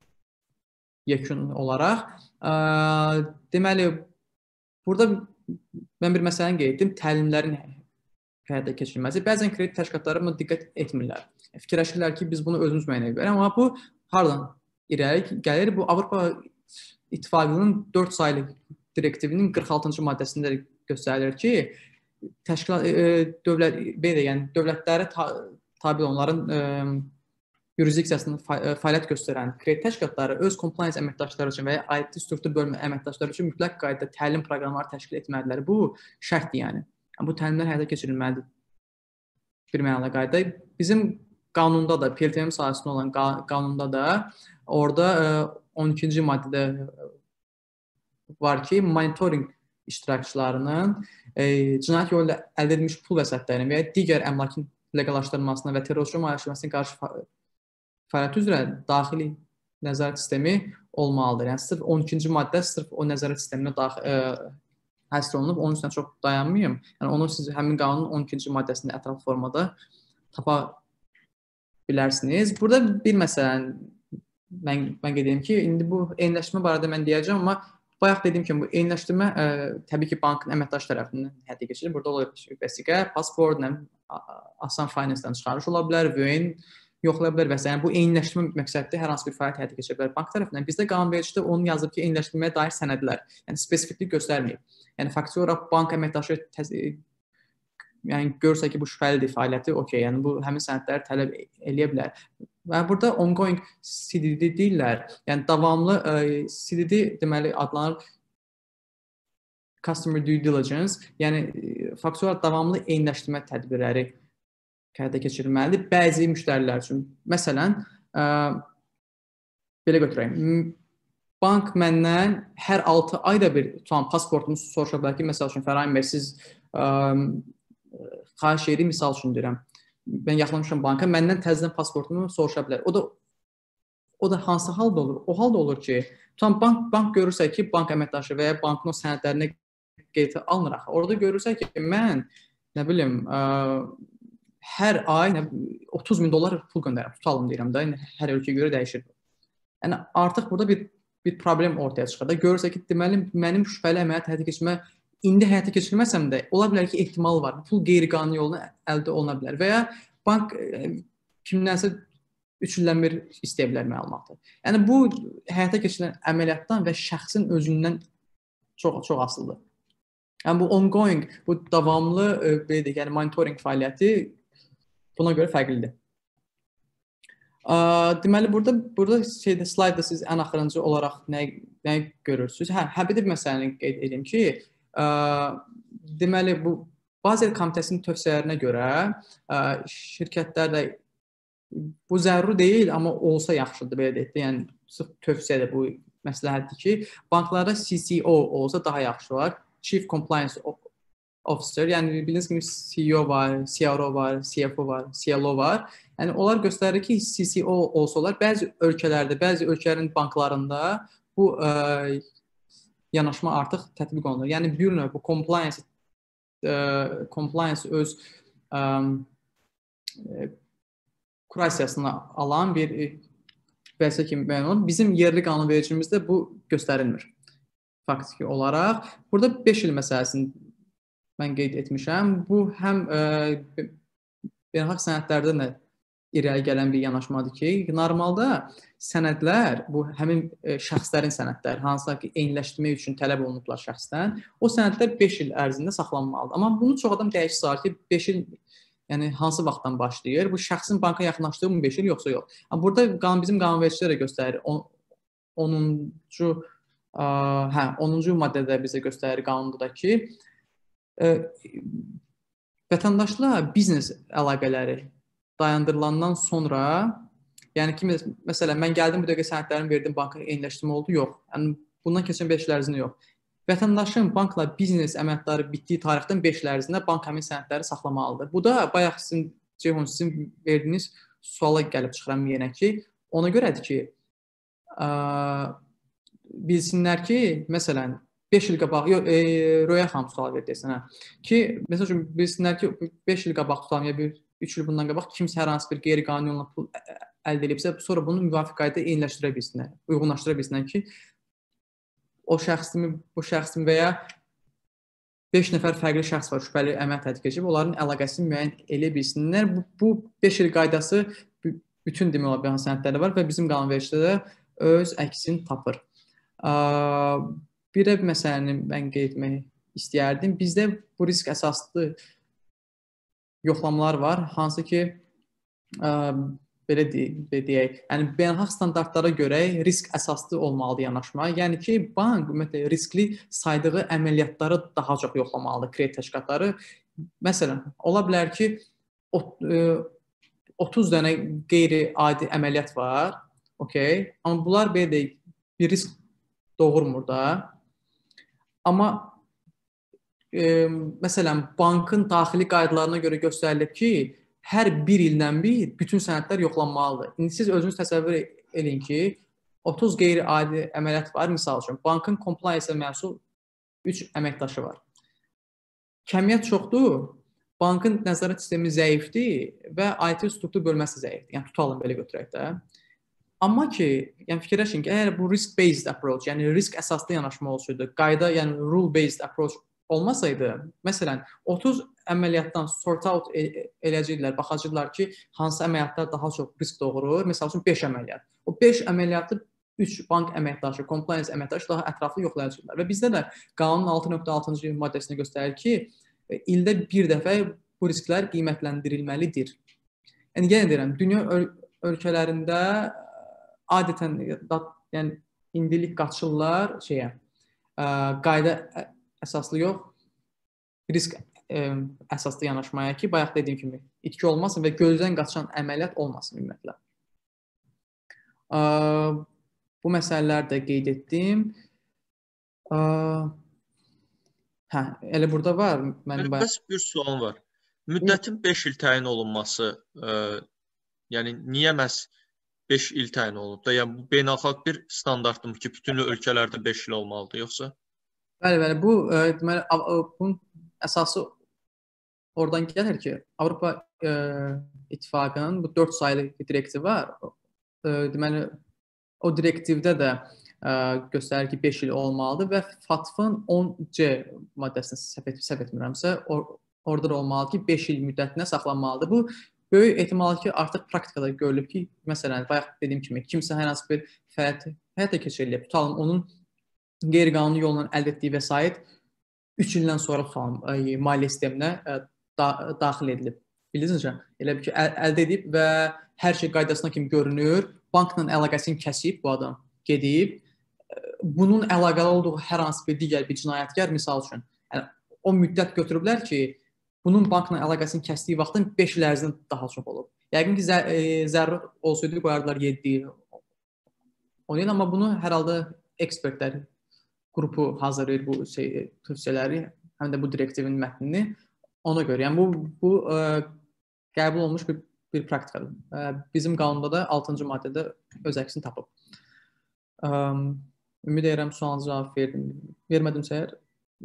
yekun olaraq. Ə, deməli, burada mən bir məsələni qeyd etdim, təlimlərin həyata keçirilməsi. Bəzən kredit təşkilatları buna diqqət etmirlər. Fikirləşirlər ki, biz bunu özümüz müəyyən edirik. Amma bu hardan irəli gəlir? Bu Avropa İttifaqının dörd saylı direktivinin qırx altıncı maddəsində göstərilir ki, təşkilat e, dövlət belə yəni dövlətlərə ta, tabe onların e, yurisdiksiyasının fəaliyyət göstərən kredit təşkilatları öz compliance əməkdaşları üçün və ya I T struktur bölmə əməkdaşları üçün mütləq qaydada təlim proqramları təşkil etməlidirlər. Bu şərtdir yəni. Bu təlimlər həyata keçirilməlidir. Bir mənada qayda. Bizim qanunda da, P L T M sahəsində olan qanunda da orada on ikinci maddədə var ki, monitoring iştirakçılarının e, cinayət yolu ilə əldə edilmiş pul vəsətlərinin və ya digər əmlakın leqallaşdırılmasına və terrorçuluq maliyyələşməsinə qarşı fəaliyyət üzrə daxili nəzarət sistemi olmalıdır. Yəni sırf on ikinci maddə sırf o nəzarət sisteminə daxil e, həsr olunub. Onun üstünə çox dayanmayım. Yəni onu siz həmin qanunun on ikinci maddəsində ətraflı formada tapa bilərsiniz. Burada bir məsələn mən mən qeyd edim ki, indi bu eyniləşmə barədə mən deyəcəm, amma bayaq dediyim kimi bu eyniləşdirmə ə, təbii ki, bankın əməkdaşı tərəfindən həyata keçirilir. Burada ola vəsiqə, pasport, nə Asan Finance-dən çıxarış ola bilər, V N yoxlaya bilər və s. Yəni bu eyniləşdirmə məqsədli hər hansı bir fəaliyyət həyata keçirə bilər bank tərəfindən. Bizdə qanunvericilikdə onun yazıb ki, eyniləşdirməyə dair sənədlər, yəni spesifiklik göstərməyib. Yəni faktiki olaraq bank əməkdaşı yəni görsə ki, bu şübhəlidir fəaliyyəti, okey, yəni bu həmin sənədləri tələb eləyə bilər. Və burada ongoing C D D deyirlər. Yəni davamlı ə, C D D deməli adlanır Customer Due Diligence, yəni faktiki olaraq davamlı eyniləşdirmə tədbirləri həyata keçirilməlidir bəzi müştərilər üçün. Məsələn, ə, belə götürəyim. Bank məndən hər altı ayda bir tutan pasportumu soruşa bilər ki, məsəl üçün Fəraim bəy, siz ə, xahiş edirəm, misal üçün deyirəm. Mən yaxınlaşmışam banka, məndən təzədən pasportumu soruşa bilər. O da o da hansı halda olur? O halda olur ki, tutan bank bank görürsə ki, bank əməkdaşı və ya bankın o sənədlərinə qeyd alınır axı. Orada görürsə ki, mən nə bilim, ə, hər ay otuz min dollar pul göndərirəm, tutalım deyirəm də, hər ölkəyə görə dəyişir. Yəni artıq burada bir bir problem ortaya çıxır da. Görürsə ki, deməli mənim şübhəli əməliyyat həyata keçirmə indi həyata keçirilməsəm də ola bilər ki, ehtimal var. Pul qeyri-qanuni yolla əldə oluna bilər və ya bank kimdənsə üç ildən bir istəyə bilər məlumatı. Yəni bu həyata keçirilən əməliyyatdan və şəxsin özündən çox çox asılıdır. Yəni bu ongoing, bu davamlı belə deyək, yəni monitoring fəaliyyəti buna görə fərqlidir. Deməli burada burada şeydə slayda siz ən axırıncı olaraq nə nə görürsüz? Hə, həbib məsələni qeyd edim ki, ə, deməli bu Bazel Komitəsinin tövsiyələrinə görə ə, şirkətlərdə bu zəruri deyil, amma olsa yaxşıdır belə deyək. Yəni sırf tövsiyədir bu məsləhətdir ki, banklarda C C O olsa daha yaxşı olar. Chief Compliance Officer, yəni bildiyiniz kimi C E O var, C R O var, C F O var, C L O var. Yəni onlar göstərir ki, C C O olsa olar. Bəzi ölkələrdə, bəzi ölkələrin banklarında bu ə, yanaşma artıq tətbiq olunur. Yəni bir növ bu compliance ə, compliance öz ə, kurasiyasına alan bir vəzifə kimi bəyan olunur. Bizim yerli qanunvericimizdə bu göstərilmir. Faktiki olaraq burada beş il məsələsini mən qeyd etmişəm. Bu həm e, beynəlxalq sənədlərdə də irəli gələn bir yanaşmadır ki, normalda sənədlər, bu həmin e, şəxslərin sənədləri, hansısa ki, eyniləşdirmək üçün tələb olunublar şəxsdən, o sənədlər beş il ərzində saxlanmalıdır. Amma bunu çox adam dəyişik sayır ki, beş il yəni hansı vaxtdan başlayır? Bu şəxsin banka yaxınlaşdığı mı beş il yoxsa yox? Amma burada qanun bizim qanunvericilikdə göstərir. onuncu ə, hə, onuncu maddədə bizə göstərir qanunda ki, ə, vətəndaşla biznes əlaqələri dayandırılandan sonra, yəni ki, məsələn, mən gəldim bu dəqiqə sənədlərimi verdim, banka eyniləşdirmə oldu, yox. Yəni bundan keçən beş il ərzində yox. Vətəndaşın bankla biznes əməliyyatları bitdiyi tarixdən beş il ərzində bank həmin sənədləri saxlamalıdır. Bu da bayaq sizin Ceyhun sizin verdiyiniz suala gəlib çıxıram yenə ki, ona görədir ki, ə, bilsinlər ki, məsələn, beş il qabaq, yox, e, Röya xanım sual verdi sənə ki, məsəl üçün bilsinlər ki, beş il qabaq tutan ya bir üç il bundan qabaq kimsə hər hansı bir qeyri-qanuni yolla pul əldə edibsə, sonra bunu müvafiq qaydada eyniləşdirə bilsinlər, uyğunlaşdıra bilsinlər ki, o şəxsimi, bu şəxsim və ya beş nəfər fərqli şəxs var, şübhəli əməliyyat həyata keçirib, onların əlaqəsini müəyyən eləyə bilsinlər. Bu, bu beş il qaydası bütün demək olar beyan sənədlərdə var və bizim qanunvericilikdə də öz əksini tapır. Bir də məsələni mən qeyd etmək istəyərdim. Bizdə bu risk əsaslı yoxlamalar var, hansı ki, ə, belə deyək, yəni beynəlxalq standartlara görə risk əsaslı olmalıdır yanaşma. Yəni ki, bank ümumiyyətlə riskli saydığı əməliyyatları daha çox yoxlamalıdır, kredit təşkilatları. Məsələn, ola bilər ki, otuz dənə qeyri-adi əməliyyat var, okey, amma bunlar belə deyək, bir risk doğurmur da. Amma e, məsələn, bankın daxili qaydalarına görə göstərilib ki, hər bir ildən bir bütün sənədlər yoxlanmalıdır. İndi siz özünüz təsəvvür edin ki, otuz qeyri-adi əməliyyat var, misal üçün. Bankın compliance-ə məsul üç əməkdaşı var. Kəmiyyət çoxdur, bankın nəzarət sistemi zəifdir və I T struktur bölməsi zəifdir. Yəni, tutalım belə götürək də. Amma ki, yəni fikirləşin ki, əgər bu risk-based approach, yəni risk əsaslı yanaşma olsaydı, qayda, yəni rule-based approach olmasaydı, məsələn, otuz əməliyyatdan sort out eləyəcəklər, baxacaqlar ki, hansı əməliyyatlar daha çox risk doğurur. Məsəl üçün beş əməliyyat. O beş əməliyyatı üç bank əməkdaşı, compliance əməkdaşı daha ətraflı yoxlayacaqlar. Və bizdə də qanunun altı nöqtə altıncı maddəsində göstərir ki, ildə bir dəfə bu risklər qiymətləndirilməlidir. Yəni, yenə deyirəm, dünya öl ölkələrində adətən, yəni, indilik qaçırlar şeyə, ə, qayda əsaslı yox, risk ə, əsaslı yanaşmaya ki, bayaq dediyim kimi, itki olmasın və gözdən qaçan əməliyyat olmasın ümumiyyətlə. Ə, bu məsələləri də qeyd etdim. Ə, hə, elə burada var. Mən bayaq... Bəs bir sualım var. Müddətin beş il təyin olunması, ə, yəni niyə məhz beş il təyin olunub da? Yəni, bu beynəlxalq bir standartdır ki, bütün ölkələrdə beş il olmalıdır, yoxsa? Bəli, bəli. Bu, ə, deməli, bunun əsası oradan gəlir ki, Avropa ə, İttifaqının bu dörd saylı direktivi var. Ə, deməli, o direktivdə də ə, göstərir ki, beş il olmalıdır və FATF-ın on C maddəsini səhv, səhv etmirəmsə, or, orada da olmalıdır ki, beş il müddətinə saxlanmalıdır. Bu, böyük ehtimal ki, artıq praktikada görülüb ki, məsələn, bayaq dediyim kimi, kimsə hər hansı bir fəaliyyət həyata keçirilib, tutalım, onun qeyri-qanuni yolla əldə etdiyi vəsait üç ildən sonra tutalım, maliyyə sisteminə da, daxil edilib. Bildiniz mi? Elə bir ki, əl, əldə edib və hər şey qaydasına kimi görünür, bankla əlaqəsini kəsib bu adam, gedib, bunun əlaqəli olduğu hər hansı bir digər bir cinayətkar, misal üçün, yəni, o müddət götürüblər ki, bunun bankla əlaqəsini kəsdiyi vaxtın beş il ərzində daha çox olub. Yəqin ki, zə e, zərurət olsaydı, qoyardılar yeddi on il, amma bunu hər halda ekspertlər qrupu hazırlayır bu şey, tövsiyələri, həm də bu direktivin mətnini ona görə. Yəni, bu, bu ə, qəbul olmuş bir, bir praktikadır. Ə, bizim qanunda da altıncı maddədə öz əksini tapıb. Ə, ümid edirəm, sualınızı cavab verdim. Vermədim səhər.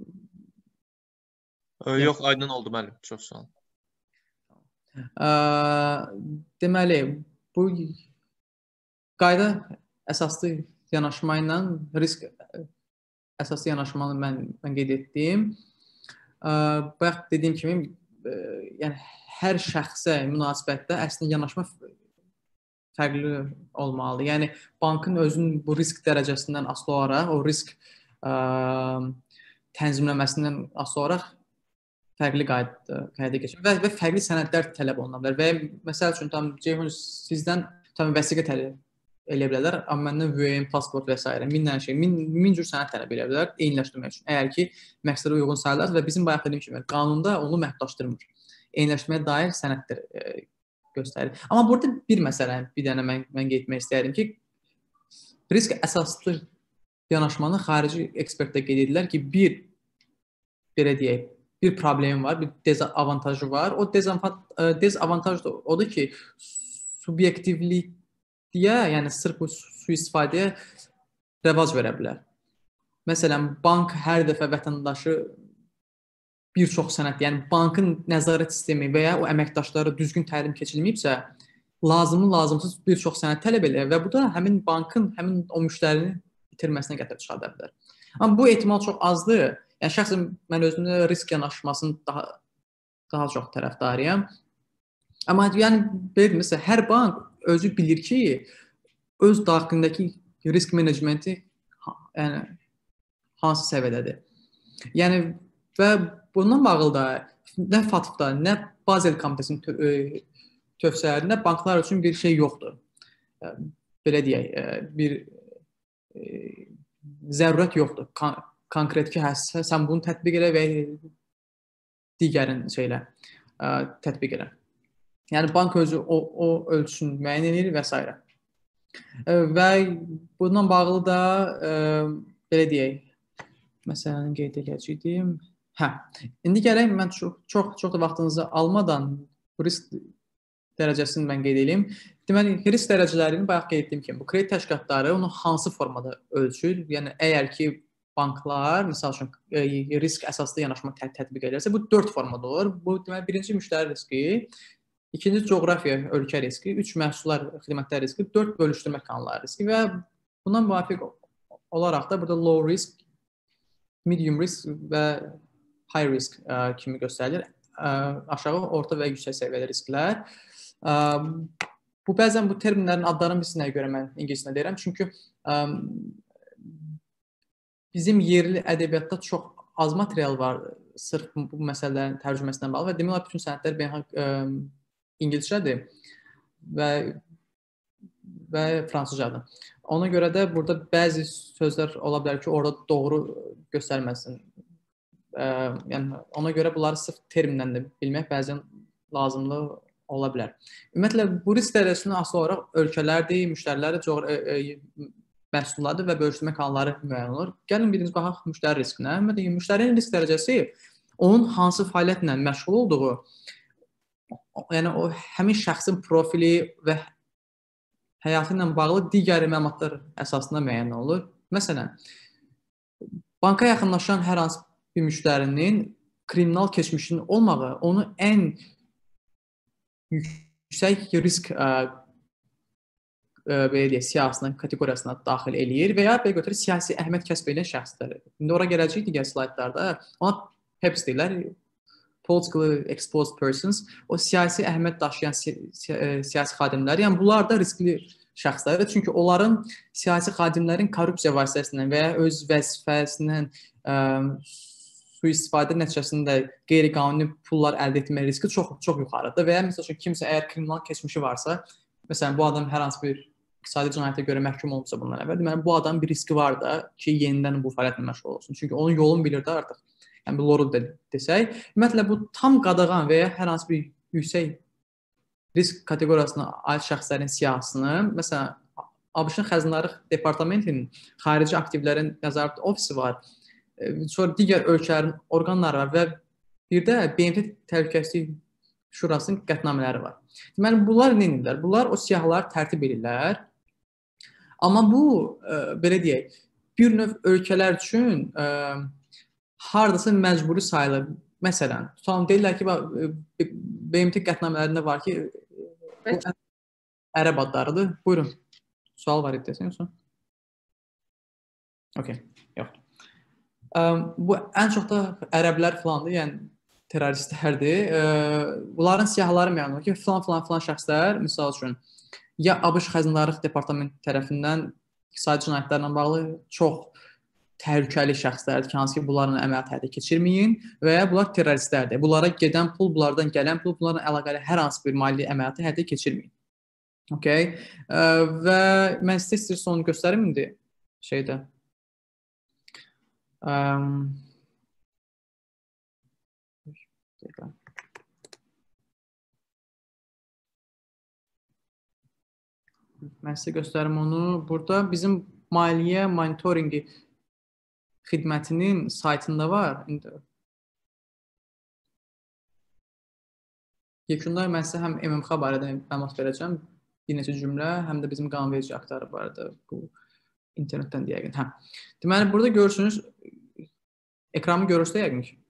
Yox, aydın oldu müəllim. Çox sağ olun. Ə, deməli, bu qayda əsaslı yanaşma ilə risk əsaslı yanaşmanı mən, mən qeyd etdim. Ə, bayaq dediyim kimi, ə, yəni hər şəxsə münasibətdə əslində yanaşma fərqli olmalıdır. Yəni bankın özünün bu risk dərəcəsindən asılı olaraq, o risk ə, tənzimləməsindən asılı olaraq fərqli qayda, qayda keçir və, və fərqli sənədlər tələb oluna bilər. Və məsəl üçün tam Ceyhun sizdən tam vəsiqə tələb eləyə bilərlər, amma məndən V M, pasport və s. minlərlə şey, min, min cür sənəd tələb eləyə bilər eyniləşdirmək üçün. Əgər ki, məqsədə uyğun sayılar və bizim bayaq dediyim kimi qanunda onu məhdudlaşdırmır. Eyniləşdirməyə dair sənədlər e, göstərir. Amma burada bir məsələ, bir dənə mən, mən qeyd etmək istəyirəm ki, risk əsaslı yanaşmanı xarici ekspertlər qeyd edirlər ki, bir, belə deyək, bir problemi var, bir dezavantajı var. O dezavantaj da odur ki, subyektivlikliyə, yəni sırf bu sui-istifadəyə rəvac verə bilər. Məsələn, bank hər dəfə vətəndaşı bir çox sənəd, yəni bankın nəzarət sistemi və ya o əməkdaşları düzgün təlim keçirilməyibsə, lazımlı lazımsız bir çox sənəd tələb edir və bu da həmin bankın, həmin o müştərini itirməsinə gətirib çıxarda bilər. Amma bu ehtimal çox azdır. Yəni şəxsən mən özümdə risk yanaşmasının daha daha çox tərəfdarıyam. Amma yəni belə hər bank özü bilir ki, öz daxilindəki risk menecmenti yəni hansı səviyyədədir. Yəni və bundan bağlı da nə FATF-da, nə Basel komitəsinin tövsiyələrində banklar üçün bir şey yoxdur. Belə deyək, bir zərurət yoxdur. Konkret ki, hə, sən bunu tətbiq elə və digərin şeylə ə, tətbiq elə. Yəni, bank özü o, o ölçüsünü müəyyən edir və s. Və bundan bağlı da ə, belə deyək, məsələn, qeyd edəcəydim. Hə, indi gələk mən çox çox çox da vaxtınızı almadan bu risk dərəcəsini mən qeyd edeyim. Deməli, risk dərəcələrini bayaq qeyd etdiyim kimi, bu kredit təşkilatları onu hansı formada ölçür? Yəni əgər ki banklar məsəl üçün e, risk əsaslı yanaşma tət tətbiq edirsə, bu dörd formada olur. Bu deməli birinci müştəri riski, ikinci coğrafiya, ölkə riski, üç məhsullar, xidmətlər riski, dörd bölüşdürmə kanalları riski və bundan müvafiq olaraq da burada low risk, medium risk və high risk ə, kimi göstərilir. Ə, aşağı, orta və yüksək səviyyəli risklər. Ə, bu bəzən bu terminlərin adlarının birinə görə mən ingiliscə deyirəm. Çünki ə, bizim yerli ədəbiyyatda çox az material var sırf bu məsələlərin tərcüməsinə bağlı və demək olar bütün sənədlər beynəlxalq ingiliscədir və və fransızcadır. Ona görə də burada bəzi sözlər ola bilər ki, orada doğru göstərməsin. Ə, yəni ona görə bunları sırf termindən də bilmək bəzən lazımlı ola bilər. Ümumiyyətlə bu risk dərəcəsindən asılı olaraq ölkələrdir, müştərilərdir, coğrafi məhsullardır və bölüşdürmə kanalları müəyyən olur. Gəlin biriniz baxaq müştəri riskinə. Ümumiyyətlə müştərinin risk dərəcəsi onun hansı fəaliyyətlə məşğul olduğu, yəni o həmin şəxsin profili və həyatı ilə bağlı digər məlumatlar əsasında müəyyən olur. Məsələn, banka yaxınlaşan hər hansı bir müştərinin kriminal keçmişinin olmağı onu ən yüksək risk ə, ə, belə deyək, siyasına, kateqoriyasına daxil eləyir və ya belə götürür siyasi əhəmiyyət kəsb edən şəxslər. İndi ora gələcək digər slaydlarda. Ona P E P S deyirlər, politically exposed persons, o siyasi əhəmiyyət daşıyan si si siyasi xadimlər. Yəni bunlar da riskli şəxslərdir. Çünki onların siyasi xadimlərin korrupsiya vasitəsilə və ya öz vəzifəsindən ə, sui-istifadə nəticəsində qeyri-qanuni pullar əldə etmə riski çox çox yuxarıdır və ya məsəl üçün kimsə əgər kriminal keçmişi varsa, məsələn bu adam hər hansı bir iqtisadi cinayətə görə məhkum olmuşsa bundan əvvəl, deməli bu adamın bir riski var da ki, yenidən bu fəaliyyətlə məşğul olsun. Çünki onun yolunu bilir də artıq. Yəni bir loru desək, ümumiyyətlə bu tam qadağan və ya hər hansı bir yüksək risk kateqoriyasına aid şəxslərin siyahısını, məsələn, ABŞ-ın Xəzinədarlıq Departamentinin xarici aktivlərin nəzarət ofisi var. Sonra digər ölkələrin orqanları var və bir də B M T Təhlükəsizlik Şurasının qətnamələri var. Deməli, bunlar nə edirlər? Bunlar o siyahıları tərtib edirlər. Amma bu, ə, belə deyək, bir növ ölkələr üçün ə, hardasa məcburi sayılır. Məsələn, tutalım, deyirlər ki, B M T qətnamələrində var ki, bu ərəb adlarıdır. Buyurun, sual var idi desən yoxsa? Okey, yox. Bu ən çox da ərəblər filandır, yəni terroristlərdir. Bunların siyahıları müəyyən olur ki, filan filan filan şəxslər, misal üçün, ya ABŞ Xəzinədarlıq Departamenti tərəfindən iqtisadi cinayətlərlə bağlı çox təhlükəli şəxslərdir ki, hansı ki, bunlarla əməliyyat həyata keçirməyin və ya bunlar terroristlərdir. Bunlara gedən pul, bunlardan gələn pul, bunlarla əlaqəli hər hansı bir maliyyə əməliyyatı həyata keçirməyin. Okay? Və mən sizə istəyirsə onu göstərim indi şeydə. Um, mən sizə göstərim onu. Burada bizim maliyyə monitoringi xidmətinin saytında var. Yekunda mən sizə həm M M X barədə məlumat verəcəm, bir neçə cümlə, həm də bizim qanunverici aktları barədə bu internetdən deyəqin. Hə. Deməli, burada görürsünüz, ekranı görürsünüz yəqin ki.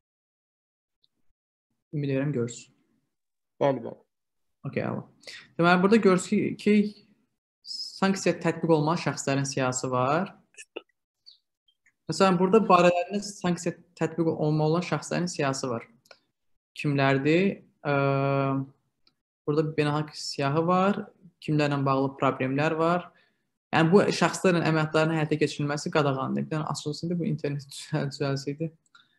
Ümid edirəm görürsünüz. Bəli, bəli. Okey, əla. Deməli, burada görürsünüz ki, sanksiya tətbiq olunan şəxslərin siyahısı var. Məsələn, burada barələrində sanksiya tətbiq olunmalı olan şəxslərin siyahısı var. Kimlərdir? Burada beynəlxalq siyahı var, kimlərlə bağlı problemlər var. Yəni, bu şəxslərin əməliyyatlarının həyata keçirilməsi qadağandır. Bir dənə açılsın bu internet düzəlsəydi.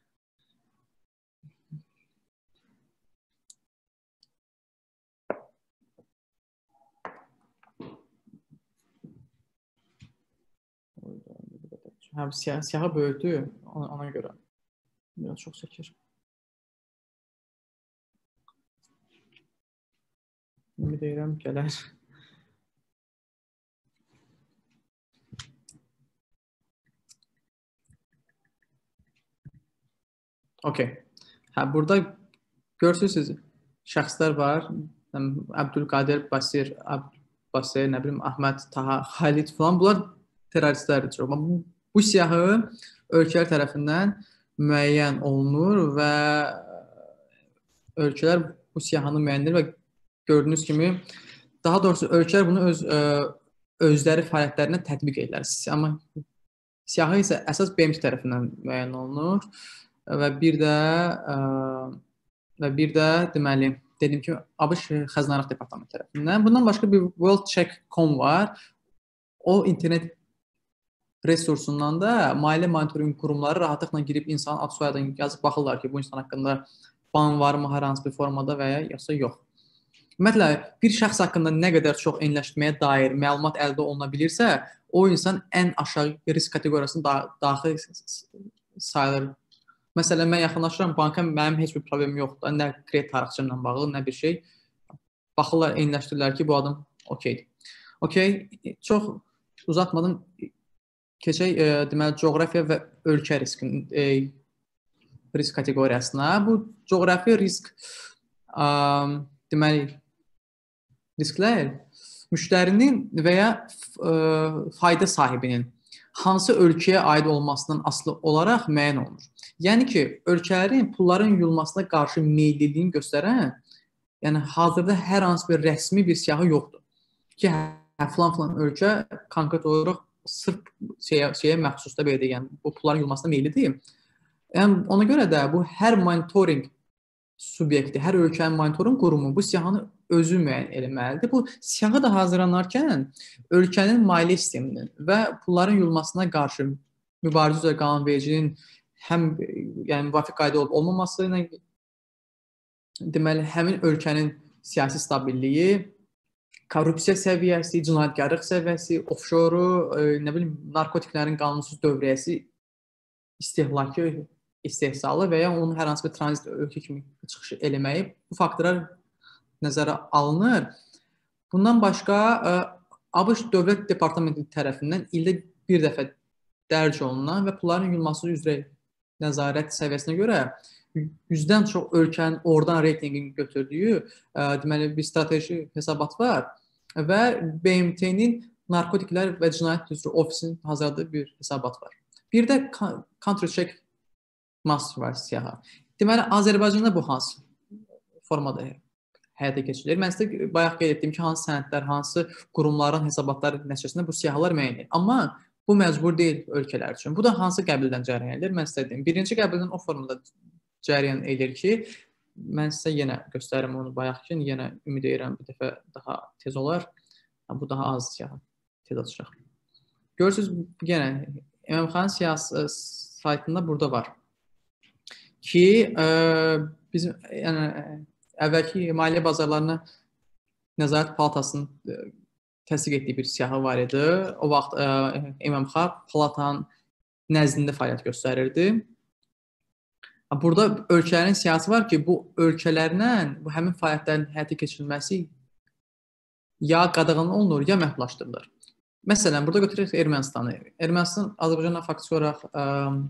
Hə, siyah, siyahı böyüdü, ona, ona görə. Biraz çox çəkir. Ümid edirəm, gələr. Okay. Hə, burada görürsünüz şəxslər var. Abdülqadir Basir, Basir, nə bilim Ahmad Taha, Xalid falan, bunlar terroristlərdir çox. Bu, bu siyahı ölkələr tərəfindən müəyyən olunur və ölkələr bu siyahını müəyyəndir və gördüyünüz kimi, daha doğrusu ölkələr bunu öz ə, özləri fəaliyyətlərinə tətbiq edirlər. Amma siyahı isə əsas B M T tərəfindən müəyyən olunur və bir də ə, və bir də deməli dediyim kimi ABŞ Xəzinəlıq Departamenti tərəfindən. Bundan başqa bir world check dot com var. O internet resursundan da maliyyə monitorinq qurumları rahatlıqla girib insan ad soyadını yazıb baxırlar ki, bu insan haqqında ban varmı hər hansı bir formada və ya yoxsa yox. Ümumiyyətlə, bir şəxs haqqında nə qədər çox enləşdirməyə dair məlumat əldə oluna bilirsə, o insan ən aşağı risk kateqoriyasına da daxil sayılır. Məsələn, mən yaxınlaşıram banka, mənim heç bir problemim yoxdur. Nə kredit tarixçimlə bağlı, nə bir şey. Baxırlar, enləşdirirlər ki, bu adam okeydir. Okey, çox uzatmadan keçək, e, deməli, coğrafiya və ölkə riskinin e, risk kateqoriyasına. Bu coğrafi risk ə, deməli risklər müştərinin və ya ə, fayda sahibinin hansı ölkəyə aid olmasından asılı olaraq müəyyən olunur. Yəni ki, ölkələrin pulların yuyulmasına qarşı meylliliyini göstərən, yəni hazırda hər hansı bir rəsmi bir siyahı yoxdur. Ki, hə, falan falan ölkə konkret olaraq sırf şeyə, şeyə məxsusda belə deyək, yəni bu pulların yuyulmasına meyillidir. Yəni, ona görə də bu hər monitoring subyekti, hər ölkənin monitoring qurumu bu siyahını özü müəyyən etməlidir. Bu siyahı da hazırlanarkən ölkənin maliyyə sisteminin və pulların yuyulmasına qarşı mübarizə üzrə qanunvericinin həm yəni müvafiq qayda olub olmaması ilə deməli həmin ölkənin siyasi stabilliyi, korrupsiya səviyyəsi, cinayətkarlıq səviyyəsi, ofşoru, e, nə bilim narkotiklərin qanunsuz dövriyyəsi, istehlakı, istehsalı və ya onun hər hansı bir tranzit ölkə kimi çıxış eləməyi, bu faktorlar nəzərə alınır. Bundan başqa ABŞ Dövlət Departamenti tərəfindən ildə bir dəfə dərc olunan və pulların yuyulması üzrə nəzarət səviyyəsinə görə yüzdən çox ölkənin oradan reytinqini götürdüyü deməli bir strateji hesabat var və B M T-nin narkotiklər və cinayət üzrə ofisinin hazırladığı bir hesabat var. Bir də country check master var siyahı. Deməli, Azərbaycanda bu hansı formada həyata keçirilir? Mən sizə bayaq qeyd etdim ki, hansı sənədlər, hansı qurumların hesabatları nəticəsində bu siyahılar müəyyən edilir. Amma bu məcbur deyil ölkələr üçün. Bu da hansı qəbildən cərəyan edilir? Mən sizə deyim. Birinci qəbildən o formada cərəyan edilir ki, mən sizə yenə göstərim onu bayaq ki, yenə ümid edirəm bir dəfə daha tez olar. Bu daha az siyahı tez açacaq. Görürsünüz, yenə İmamxanın siyasi saytında burada var ki, ə, bizim yəni əvvəlki maliyyə bazarlarına Nəzarət Palatasının təsdiq etdiyi bir siyahı var idi. O vaxt ə, İmamxan palatanın nəzdində fəaliyyət göstərirdi. Burada ölkələrin siyahısı var ki, bu ölkələrlə bu həmin fəaliyyətlərin həyata keçirilməsi ya qadağan olunur, ya məhdudlaşdırılır. Məsələn, burada götürək Ermənistanı. Ermənistan Azərbaycanla faktiki olaraq ə,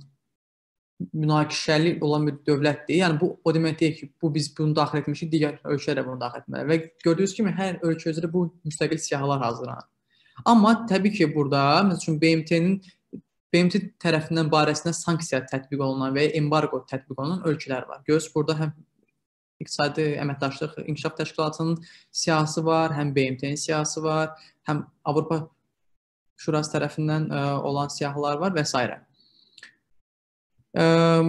münaqişəli olan bir dövlətdir. Yəni bu o demək deyil ki, bu biz bunu daxil etmişik, digər ölkələr bunu daxil etməli. Və gördüyünüz kimi hər ölkə üzrə bu müstəqil siyahılar hazırlanır. Amma təbii ki, burada məsəl üçün B M T-nin B M T tərəfindən barəsində sanksiya tətbiq olunan və ya embargo tətbiq olunan ölkələr var. Görürsünüz, burada həm İqtisadi Əməkdaşlıq İnkişaf Təşkilatının siyahısı var, həm B M T-nin siyahısı var, həm Avropa Şurası tərəfindən ə, olan siyahılar var və s. Ə,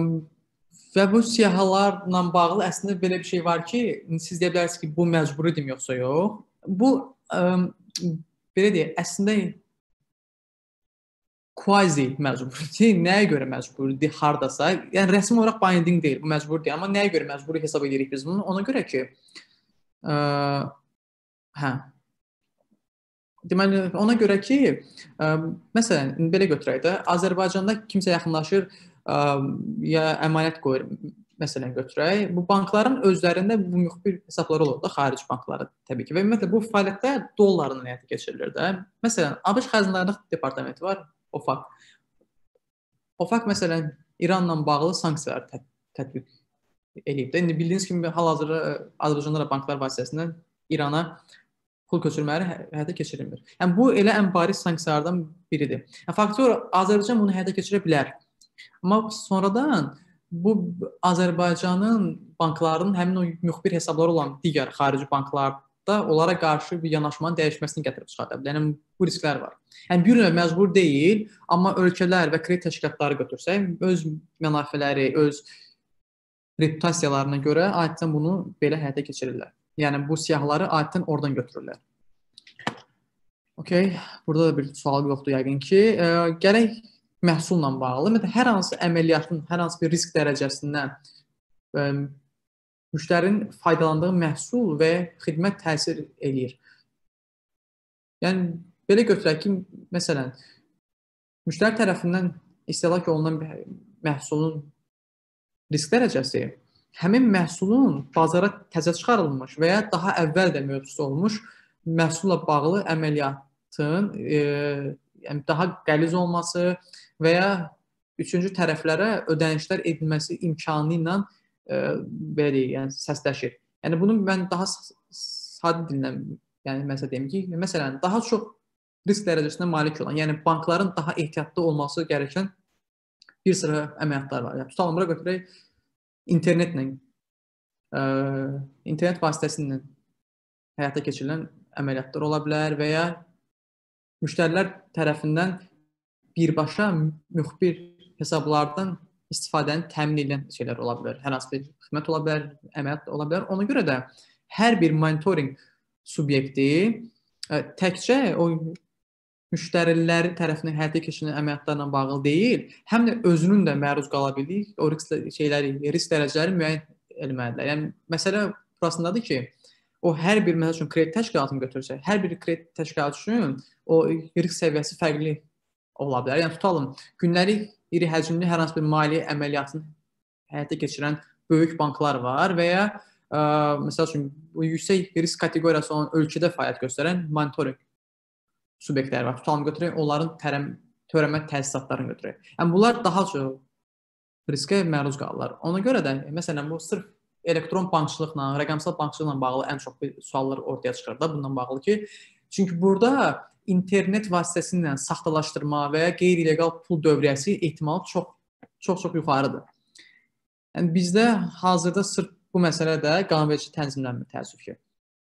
və bu siyahılarla bağlı əslində belə bir şey var ki, siz deyə bilərsiniz ki, bu məcburidir yoxsa yox. Bu ə, belə deyək, əslində quasi məcburidir. Nəyə görə məcburidir? Hardasa. Yəni rəsmi olaraq binding deyil, bu məcbur deyil. Amma nəyə görə məcburi hesab edirik biz bunu? Ona görə ki, ə, hə. Deməli, ona görə ki, ə, məsələn, belə götürək də, Azərbaycanda kimsə yaxınlaşır, ə, ya əmanət qoyur, məsələn, götürək. Bu bankların özlərində bu müxbir hesabları olur da, xarici bankları təbii ki. Və ümumiyyətlə, bu fəaliyyətlər dollarla həyata keçirilir də. Məsələn, ABŞ Xəzinəllik Departamenti var, OFAC. OFAC, məsələn, İranla bağlı sanksiyalar tətbiq edib. İndi bildiyiniz kimi hal-hazırda Azərbaycanda banklar vasitəsilə İrana pul köçürmələri həyata keçirilmir. Yəni bu elə ən bariz sanksiyalardan biridir. Yəni faktor Azərbaycan bunu həyata keçirə bilər. Amma sonradan bu Azərbaycanın banklarının həmin o müxbir hesabları olan digər xarici banklarda onlara qarşı bir yanaşmanın dəyişməsini gətirib çıxarda bilər. Yəni bu risklər var. Yəni bir növ məcbur deyil, amma ölkələr və kredit təşkilatları götürsək, öz mənafələri, öz reputasiyalarına görə adətən bunu belə həyata keçirirlər. Yəni bu siyahıları adətən oradan götürürlər. Okay, burada da bir sual yoxdur yəqin ki. E, gərək məhsulla bağlı, məsələn, hər hansı əməliyyatın, hər hansı bir risk dərəcəsindən e, müştərinin faydalandığı məhsul və xidmət təsir eləyir. Yəni belə götürək ki, məsələn, müştəri tərəfindən istehlak olunan məhsulun risk dərəcəsi həmin məhsulun bazara təzə çıxarılmış və ya daha əvvəl də mövzusu olmuş məhsulla bağlı əməliyyatın e, yəni daha qəliz olması və ya üçüncü tərəflərə ödənişlər edilməsi imkanı ilə e, belə deyək, yəni səsləşir. Yəni bunu mən daha sadə dillə, yəni məsəl deyim ki, məsələn, daha çox risk dərəcəsinə malik olan, yəni bankların daha ehtiyatlı olması gərəkən bir sıra əməliyyatlar var. Yəni tutalım bura götürək, internetlə, e, internet vasitəsilə həyata keçirilən əməliyyatlar ola bilər və ya müştərilər tərəfindən birbaşa müxbir hesablardan istifadəni təmin edən şeylər ola bilər. Hər hansı bir xidmət ola bilər, əməliyyat ola bilər. Ona görə də hər bir monitoring subyekti təkcə o müştəriləri tərəfindən həyata keçirilən əməliyyatlarla bağlı deyil, həm də özünün də məruz qala bildiyi o risk şeyləri, risk dərəcələri müəyyən etməlidir. Yəni məsələ burasındadır ki, o hər bir məsəl üçün kredit təşkilatını götürsək, hər bir kredit təşkilatı üçün o risk səviyyəsi fərqli ola bilər. Yəni tutalım, gündəlik iri həcmli hər hansı bir maliyyə əməliyyatını həyata keçirən böyük banklar var və ya ə, məsəl üçün bu yüksək risk kateqoriyası olan ölkədə fəaliyyət göstərən monitoring subyektləri var. Tutalım götürək, onların tərəm, törəmə təsisatlarını götürək. Yəni bunlar daha çox riskə məruz qalırlar. Ona görə də məsələn bu sırf elektron bankçılıqla, rəqəmsal bankçılıqla bağlı ən çox suallar ortaya çıxır da bundan bağlı ki, çünki burada internet vasitəsilə saxtalaşdırma və ya qeyri-legal pul dövriyyəsi ehtimalı çox çox çox yuxarıdır. Yəni bizdə hazırda sırf bu məsələ də qanunverici tənzimlənmir təəssüf ki.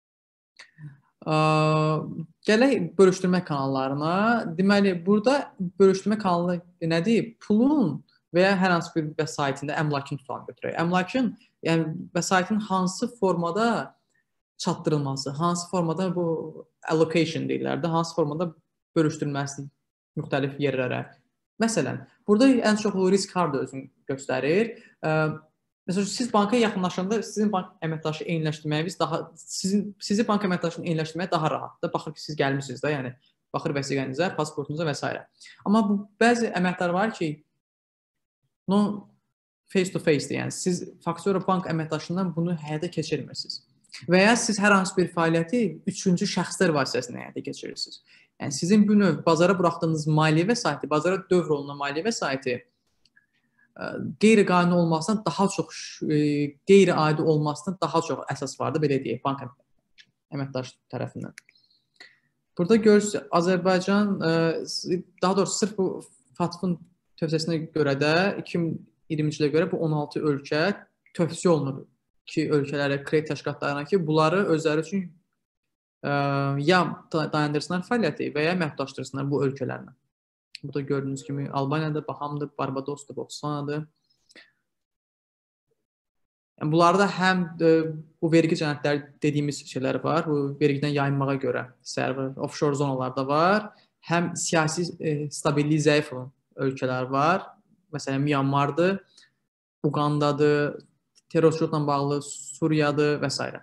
Ə, gələk bölüşdürmə kanallarına. Deməli, burada bölüşdürmə kanalı nədir? Pulun və ya hər hansı bir vəsaitində əmlakın tutanı götürək. Əmlakın, yəni vəsaitin hansı formada çatdırılması, hansı formada bu allocation deyirlər də, hansı formada bölüşdürülməsi müxtəlif yerlərə. Məsələn, burada ən çox o risk harda özünü göstərir. Məsələn, siz banka yaxınlaşanda sizin bank əməkdaşı eyniləşdirməyiniz daha sizin sizi bank əməkdaşını eyniləşdirmək daha rahatdır. Baxır ki, siz gəlmisiniz də, yəni baxır vəsiqənizə, pasportunuza və s. Amma bu bəzi əməkdaşlar var ki, no face to face-dir. Yəni siz faktura bank əməkdaşından bunu həyata keçirmirsiniz. Və ya siz hər hansı bir fəaliyyəti üçüncü şəxslər vasitəsilə həyata keçirirsiniz. Yəni sizin bu növ bazara buraxdığınız maliyyə vəsaiti, bazara dövr olunan maliyyə vəsaiti qeyri-qanuni olmasından daha çox, qeyri-adi olmasından daha çox əsas vardı, belə deyək, bank əməkdaşı tərəfindən. Burada görürsünüz, Azərbaycan, daha doğrusu sırf bu FATF-ın tövsiyəsinə görə də iki min iyirminci ilə görə bu on altı ölkə tövsiyə olunur ki, ölkələrə, kredit təşkilatlarına ki, bunları özləri üçün ə, ya dayandırsınlar fəaliyyəti və ya məhdudlaşdırsınlar bu ölkələrlə. Burada gördüyünüz kimi Albaniyadır, Bahamdır, Barbadosdur, Botsvanadır. Yəni, bunlarda həm də, bu vergi cənayətləri dediyimiz şeylər var, bu vergidən yayınmağa görə sərvi, offshore zonalarda var, həm siyasi e, stabilliyi zəif olan ölkələr var. Məsələn, Myanmardır, Uqandadır, terrorçuluqla bağlı Suriyadır və s.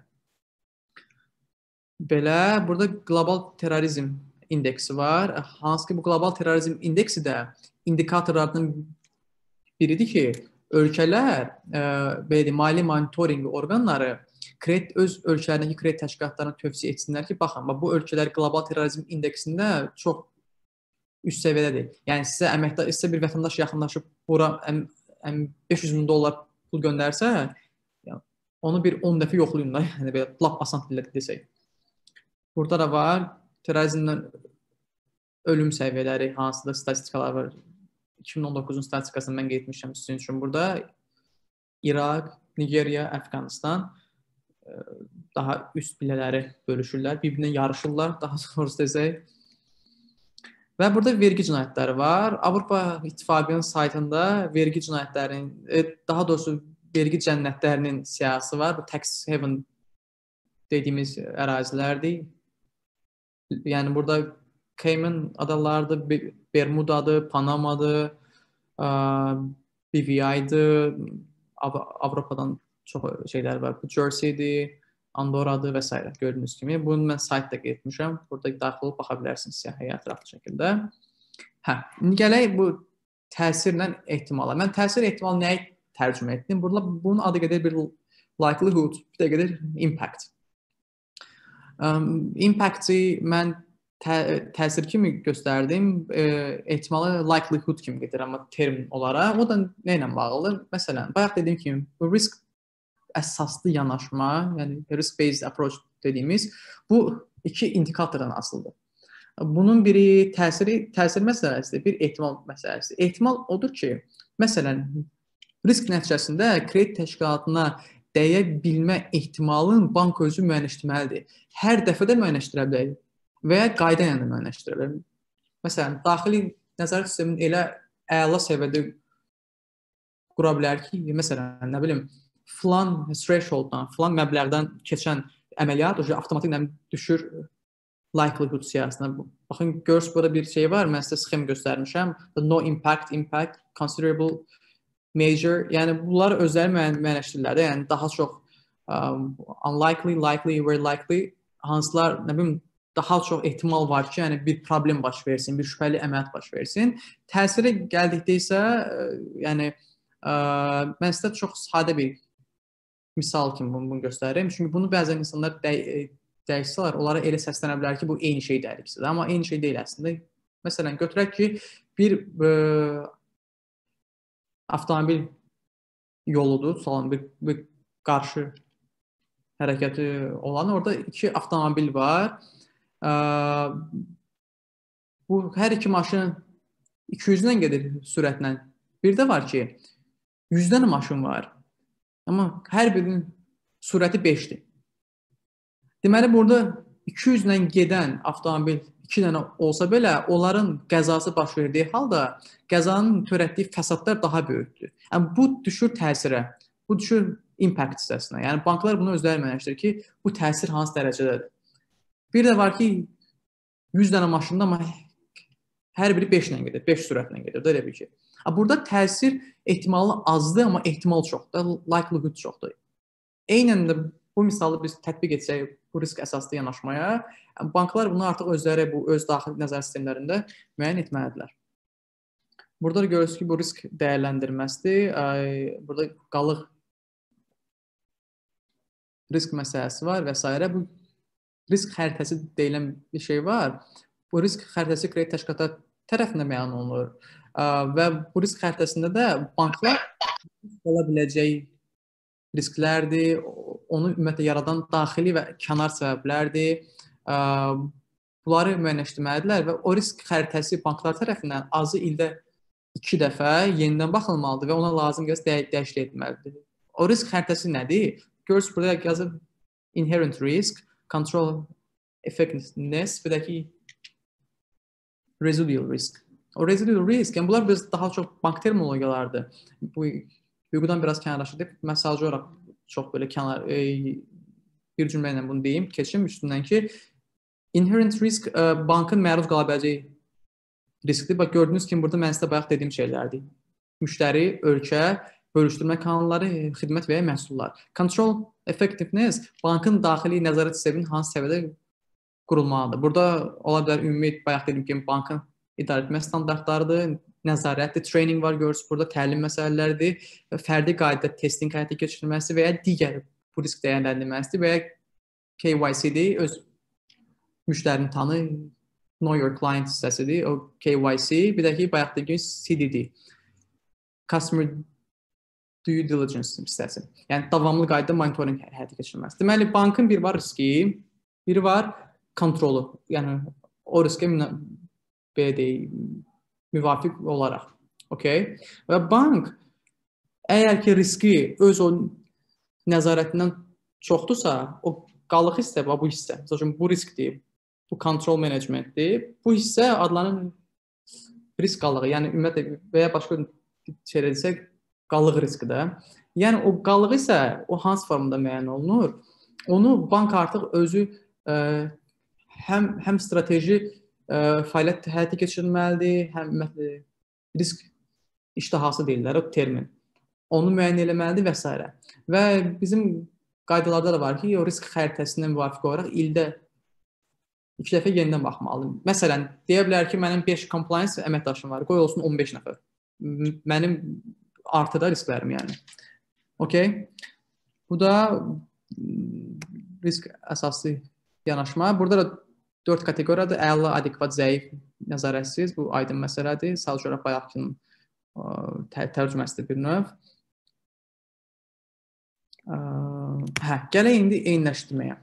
Belə, burada qlobal terrorizm indeksi var. Hansı ki, bu qlobal terrorizm indeksi də indikatorlardan biridir ki, ölkələr, e, belə deyim, mali monitorinq orqanları kredit, öz ölkələrindəki kredit təşkilatlarına tövsiyə etsinlər ki, baxın, bu ölkələr qlobal terrorizm indeksində çox üst səviyyədədir. Yəni sizə əməkdar, sizə bir vətəndaş yaxınlaşıb bura beş yüz min dollar pul göndərsə, yəni, onu bir on dəfə yoxlayın da, yəni belə lap asan dillə desək. Burada da var, terrorizmdən ölüm səviyyələri, hansıda statistikalar var. iki min on doqquzun statistikasını mən qeyd etmişəm sizin üçün burada. İraq, Nigeriya, Əfqanistan daha üst pillələri bölüşürlər, bir-birinə yarışırlar, daha doğrusu desək. Və burada vergi cinayətləri var. Avropa İttifaqının saytında vergi cinayətlərinin, daha doğrusu vergi cənnətlərinin siyahısı var. Bu tax haven dediyimiz ərazilərdir. Yəni burada Cayman adalarıdır, Bermudadır, Panamadır, B V I'dir, Avropadan çox şeylər var. Bu Jersey'dir, Andorra'dır və s. gördüyünüz kimi. Bunu mən saytda qeyd etmişəm. Burada daxil olub baxa bilərsiniz siyahıya ətraflı şəkildə. Hə, indi gələk bu təsirlə ehtimala. Mən təsir ehtimalı nəyi tərcümə etdim? Burada bunun adı qədər bir likelihood, bir də qədər impact. Um, Impact'i mən tə təsir kimi göstərdim, e, ehtimalı likelihood kimi gedir, amma termin olaraq. O da nə ilə bağlıdır? Məsələn, bayaq dediyim kimi, bu risk əsaslı yanaşma, yəni risk-based approach dediyimiz, bu iki indikatordan asılıdır. Bunun biri təsiri, təsir məsələsidir, bir ehtimal məsələsidir. Ehtimal odur ki, məsələn, risk nəticəsində kredit təşkilatına dəyə bilmə ehtimalın bank özü müəyyənləşdirməlidir. Hər dəfə də müəyyənləşdirə bilər və ya qayda ilə müəyyənləşdirə bilər. Məsələn, daxili nəzarət sisteminin elə əla səviyyədə qura bilər ki, məsələn, nə bilim, filan thresholddan, filan məbləğdən keçən əməliyyat avtomatik düşür likelihood siyahısına. Baxın, görürsünüz, burada bir şey var, mən sizə sxem göstərmişəm. No impact, impact, considerable, major. Yəni, bunlar özləri müəyyənləşdirirlər. Yəni, daha çox um, unlikely, likely, very likely, hansılar, nə bilim, daha çox ehtimal var ki, yəni bir problem baş versin, bir şübhəli əməliyyat baş versin. Təsirə gəldikdə isə, yəni, ə, mən sizə çox sadə bir misal kimi bunu, bunu göstərirəm. Çünki bunu bəzən insanlar dəy dəyişsələr, onlara elə səslənə bilər ki, bu eyni şey dəlikdir. Amma eyni şey deyil əslində. Məsələn, götürək ki, bir ə, avtomobil yoludur, salam, bir, bir qarşı hərəkəti olan. Orada iki avtomobil var. Ə, bu hər iki maşın iki yüzdən gedir sürətlə. Bir də var ki, yüzdən maşın var. Amma hər birinin sürəti beşdir. Deməli, burada iki yüzdən gedən avtomobil iki dənə olsa belə, onların qəzası baş verdiyi halda qəzanın törətdiyi fəsadlar daha böyükdür. Yəni, bu düşür təsirə, bu düşür impact hissəsinə. Yəni, banklar bunu özləri müəyyənləşdirir ki, bu təsir hansı dərəcədədir. Bir də var ki, yüz dənə maşında, amma hər biri beş ilə gedir, beş sürətlə gedir, elə bir ki. Burada təsir ehtimalı azdır, amma ehtimal çoxdur, likelihood çoxdur. Eynən də bu misalı biz tətbiq etsək bu risk əsaslı yanaşmaya, banklar bunu artıq özləri bu öz daxili nəzarət sistemlərində müəyyən etməlidirlər. Burada görürsünüz ki, bu risk dəyərləndirməsidir. Burada qalıq risk məsələsi var və s. Bu risk xəritəsi deyilən bir şey var. Bu risk xəritəsi kredit təşkilatı tərəfindən bəyan olunur. Və bu risk xəritəsində də banklar ola biləcək risklərdir, onu ümumiyyətlə yaradan daxili və kənar səbəblərdir. Bunları müəyyənləşdirməlidirlər və o risk xəritəsi banklar tərəfindən azı ildə iki dəfə yenidən baxılmalıdır və ona lazım gəlsə dəy dəyişiklik etməlidir. O risk xəritəsi nədir? Görürsünüz, burada yazıb inherent risk, control effectiveness, bir də ki residual risk. O residual risk, yəni bunlar biz daha çox bank terminologiyalardır. Bu hüquqdan biraz kənarlaşdırıb, mən sadəcə olaraq çox belə kənar e, bir cümlə ilə bunu deyim, keçim üstündən ki, inherent risk e, bankın məruz qala biləcəyi riskdir. Bax, gördüyünüz kimi burada mən sizə bayaq dediyim şeylərdir. Müştəri, ölkə, bölüşdürmə kanalları, xidmət və ya məhsullar. Control effectiveness bankın daxili nəzarət sisteminin hansı səviyyədə qurulmalıdır. Burada ola bilər ümumi bayaq dediyim kimi bankın idarə etmə standartlarıdır, nəzarətdir, training var, görürsünüz burada təlim məsələləridir, fərdi qaydada testing həyata keçirilməsi və ya digər bu risk dəyərləndirməsidir və ya K Y C-dir, öz müştərini tanı, know your client hissəsidir, o K Y C, bir də ki bayaq dediyim C D D, customer due diligence hissəsi. Yəni davamlı qaydada monitorinq həyata keçirilməsi. Deməli, bankın bir var riski, biri var kontrolu. Yəni o riskə belə deyək, müvafiq olaraq. Okay? Və bank əgər ki riski öz o nəzarətindən çoxdursa, o qalıq hissə və bu hissə, məsələn bu riskdir, bu control managementdir. Bu hissə adlanır risk qalığı. Yəni ümumiyyətlə və ya başqa şey desək, qalıq riskidir. Yəni o qalıq isə o hansı formada müəyyən olunur? Onu bank artıq özü ə, həm həm strateji ə, fəaliyyət həyata keçirməlidir, həm ümumiyyətlə risk iştahası deyirlər o termin. Onu müəyyən etməlidir və s. Və bizim qaydalarda da var ki, o risk xəritəsinə müvafiq olaraq ildə iki dəfə yenidən baxmalıdır. Məsələn, deyə bilər ki, mənim beş compliance əməkdaşım var, qoy olsun on beş nəfər. Mənim artıda risklərim yəni. Okay? Bu da risk əsaslı yanaşma. Burada da dörd kateqoriyadır. Əla, adekvat, zəif, nəzarətsiz. Bu aydın məsələdir. Sadəcə olaraq bayaqkının tərcüməsidir bir növ. Hə, gələk indi eyniləşdirməyə.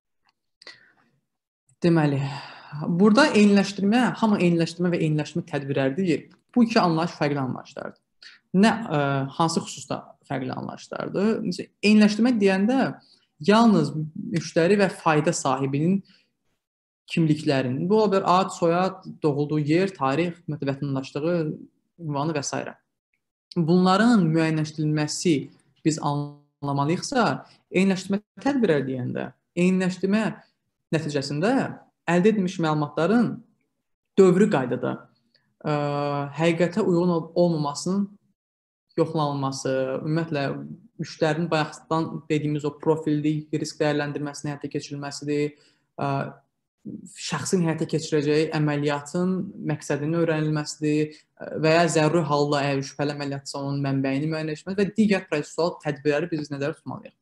Deməli, burada eyniləşdirmə, hamı eyniləşdirmə və eyniləşdirmə tədbirləri deyir. Bu iki anlayış fərqli anlayışlardır. Nə, ə, hansı xüsusda fərqli anlayışlardır? Eyniləşdirmə deyəndə yalnız müştəri və fayda sahibinin kimliklərinin, bu ola bilər ad, soyad, doğulduğu yer, tarix, vətəndaşlığı, ünvanı və s. Bunların müəyyənləşdirilməsi biz anlamalıyıqsa, eyniləşdirmə tədbirləri deyəndə, eyniləşdirmə nəticəsində əldə edilmiş məlumatların dövrü qaydada ə, həqiqətə uyğun olmamasının yoxlanılması, ümumiyyətlə müştərinin bayaqdan dediyimiz o profilli risk dəyərləndirməsinin həyata keçirilməsidir, ə, şəxsin həyata keçirəcəyi əməliyyatın məqsədinin öyrənilməsidir və ya zəruri halda əgər şübhəli əməliyyatsa onun mənbəyini müəyyənləşdirmək və digər prosessual tədbirləri biz nəzərdə tutmalıyıq.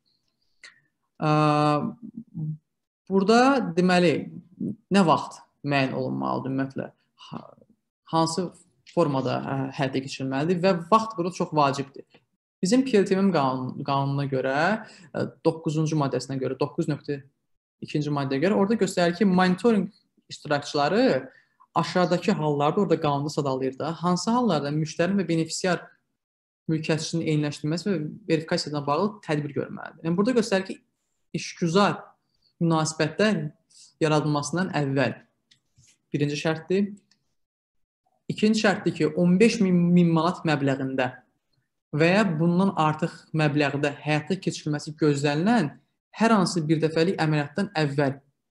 Ə, Burada deməli, nə vaxt müəyyən olunmalıdır ümumiyyətlə, hansı formada həyata keçirilməlidir və vaxt burada çox vacibdir. Bizim P L T M qanun, qanununa görə, doqquzuncu maddəsinə görə, doqquz nöqtə ikinci maddəyə görə orada göstərir ki, monitoring iştirakçıları aşağıdakı hallarda orada qanunda sadalayır da, hansı hallarda müştərinin və benefisiar mülkiyyətçinin eyniləşdirilməsi və verifikasiyasına bağlı tədbir görməlidir. Yəni, burada göstərir ki, işgüzar münasibətlər yaradılmasından əvvəl birinci şərtdir. İkinci şərtdir ki, on beş min manat məbləğində və ya bundan artıq məbləğdə həyata keçirilməsi gözlənilən hər hansı bir dəfəlik əməliyyatdan əvvəl.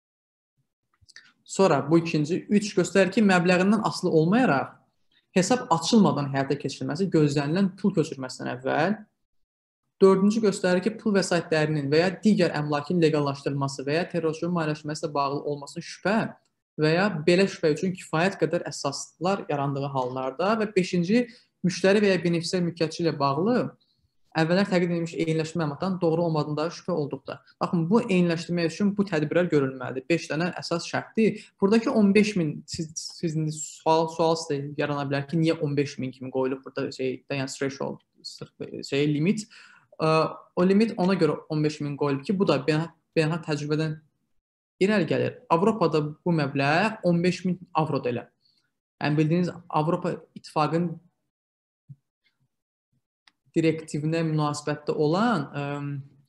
Sonra bu ikinci, üç göstərir ki, məbləğindən asılı olmayaraq hesab açılmadan həyata keçirilməsi gözlənilən pul köçürməsindən əvvəl. Dördüncü göstərir ki, pul vəsaitlərinin və ya digər əmlakın legallaşdırılması və ya terrorçuluğun maliyyələşməsi ilə bağlı olmasının şübhə və ya belə şübhə üçün kifayət qədər əsaslar yarandığı hallarda və beşinci, müştəri və ya benefisiar mülkiyyətçi ilə bağlı əvvəllər təqdim edilmiş eyniləşdirmə məlumatlarının doğru olmadığında şübhə olduqda. Baxın, bu eyniləşdirmə üçün bu tədbirlər görülməlidir. beş dənə əsas şərtdir. Buradakı on beş min, siz, sizin sual, sual sizə yarana bilər ki, niyə on beş min kimi qoyulub burada şey, yəni threshold, şey, limit. O limit ona görə on beş min qoyulub ki, bu da beynəlxalq təcrübədən irəli gəlir. Avropada bu məbləğ on beş min avroda elə. Yəni, bildiyiniz Avropa İttifaqının direktivinə münasibətdə olan um,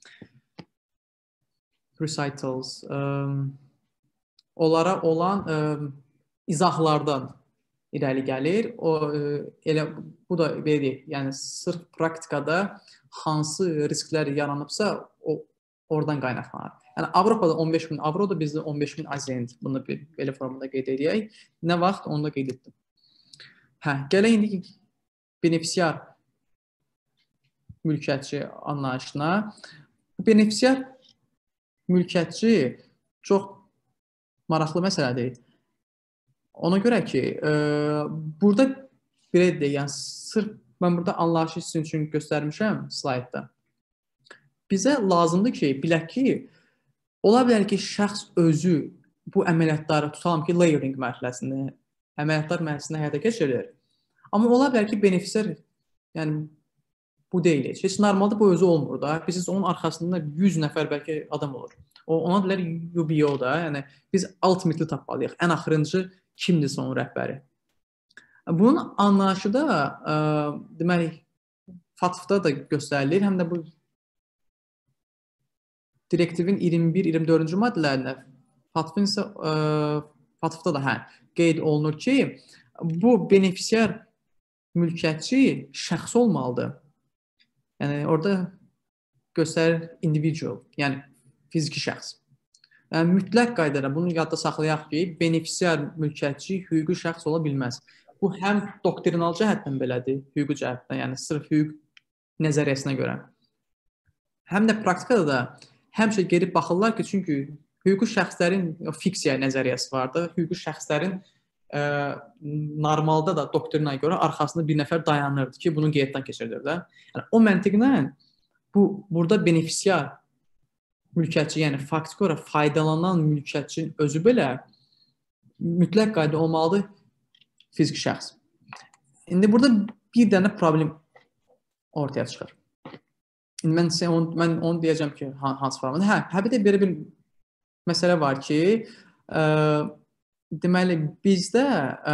recitals, um, onlara olan um, izahlardan irəli gəlir. O, elə, bu da belə deyək, yəni sırf praktikada hansı risklər yaranıbsa, o, oradan qaynaqlanır. Yəni, Avropada on beş min avroda, bizdə on beş min azent. Bunu bir, belə formada qeyd edək. Nə vaxt, onu da qeyd etdim. Hə, gələk indi benefisiar mülkiyyətçi anlayışına. Benefisiar mülkiyyətçi çox maraqlı məsələdir. Ona görə ki, e, burada belə deyək, yəni sırf mən burada anlayışı sizin üçün göstərmişəm slaydda. Bizə lazımdır ki, bilək ki, ola bilər ki, şəxs özü bu əməliyyatları tutalım ki, layering mərhələsində, əməliyyatlar mərhələsində həyata keçirilir. Amma ola bilər ki, benefisiar, yəni Bu deyil. Heç normalda bu özü olmur da. Biz onun arxasında yüz nəfər bəlkə adam olur. O ona deyirlər U B O da. Yəni biz ultimately tapmalıyıq. Ən axırıncı kimdirsə onun rəhbəri. Bunun anlayışı da ə, deməli FATF-da da göstərilir. Həm də bu direktivin iyirmi bir iyirmi dördüncü maddələrində FATF-ın isə ə, FATF-da da hə qeyd olunur ki, bu benefisiar mülkiyyətçi şəxs olmalıdır. Yəni orada göstərir individual, yəni fiziki şəxs. Yəni mütləq qaydada bunu yadda saxlayaq ki, benefisiar mülkiyyətçi hüquqi şəxs ola bilməz. Bu həm doktrinal cəhətdən belədir, hüquqi cəhətdən, yəni sırf hüquq nəzəriyyəsinə görə. Həm də praktikada da həmişə geri baxırlar ki, çünki hüquqi şəxslərin fiksiya nəzəriyyəsi vardır. Hüquqi şəxslərin ə, normalda da doktrinaya görə arxasında bir nəfər dayanırdı ki, bunu qeyddən keçirdir də. Yəni o məntiqlə bu burada benefisiar mülkiyyətçi, yəni faktiki olaraq faydalanan mülkiyyətçinin özü belə mütləq qayda olmalıdır fiziki şəxs. İndi burada bir dənə problem ortaya çıxır. İndi mən sizə onu, mən onu deyəcəm ki, hansı formada? Hə, hə bir də belə bir məsələ var ki, ə, deməli bizdə ə,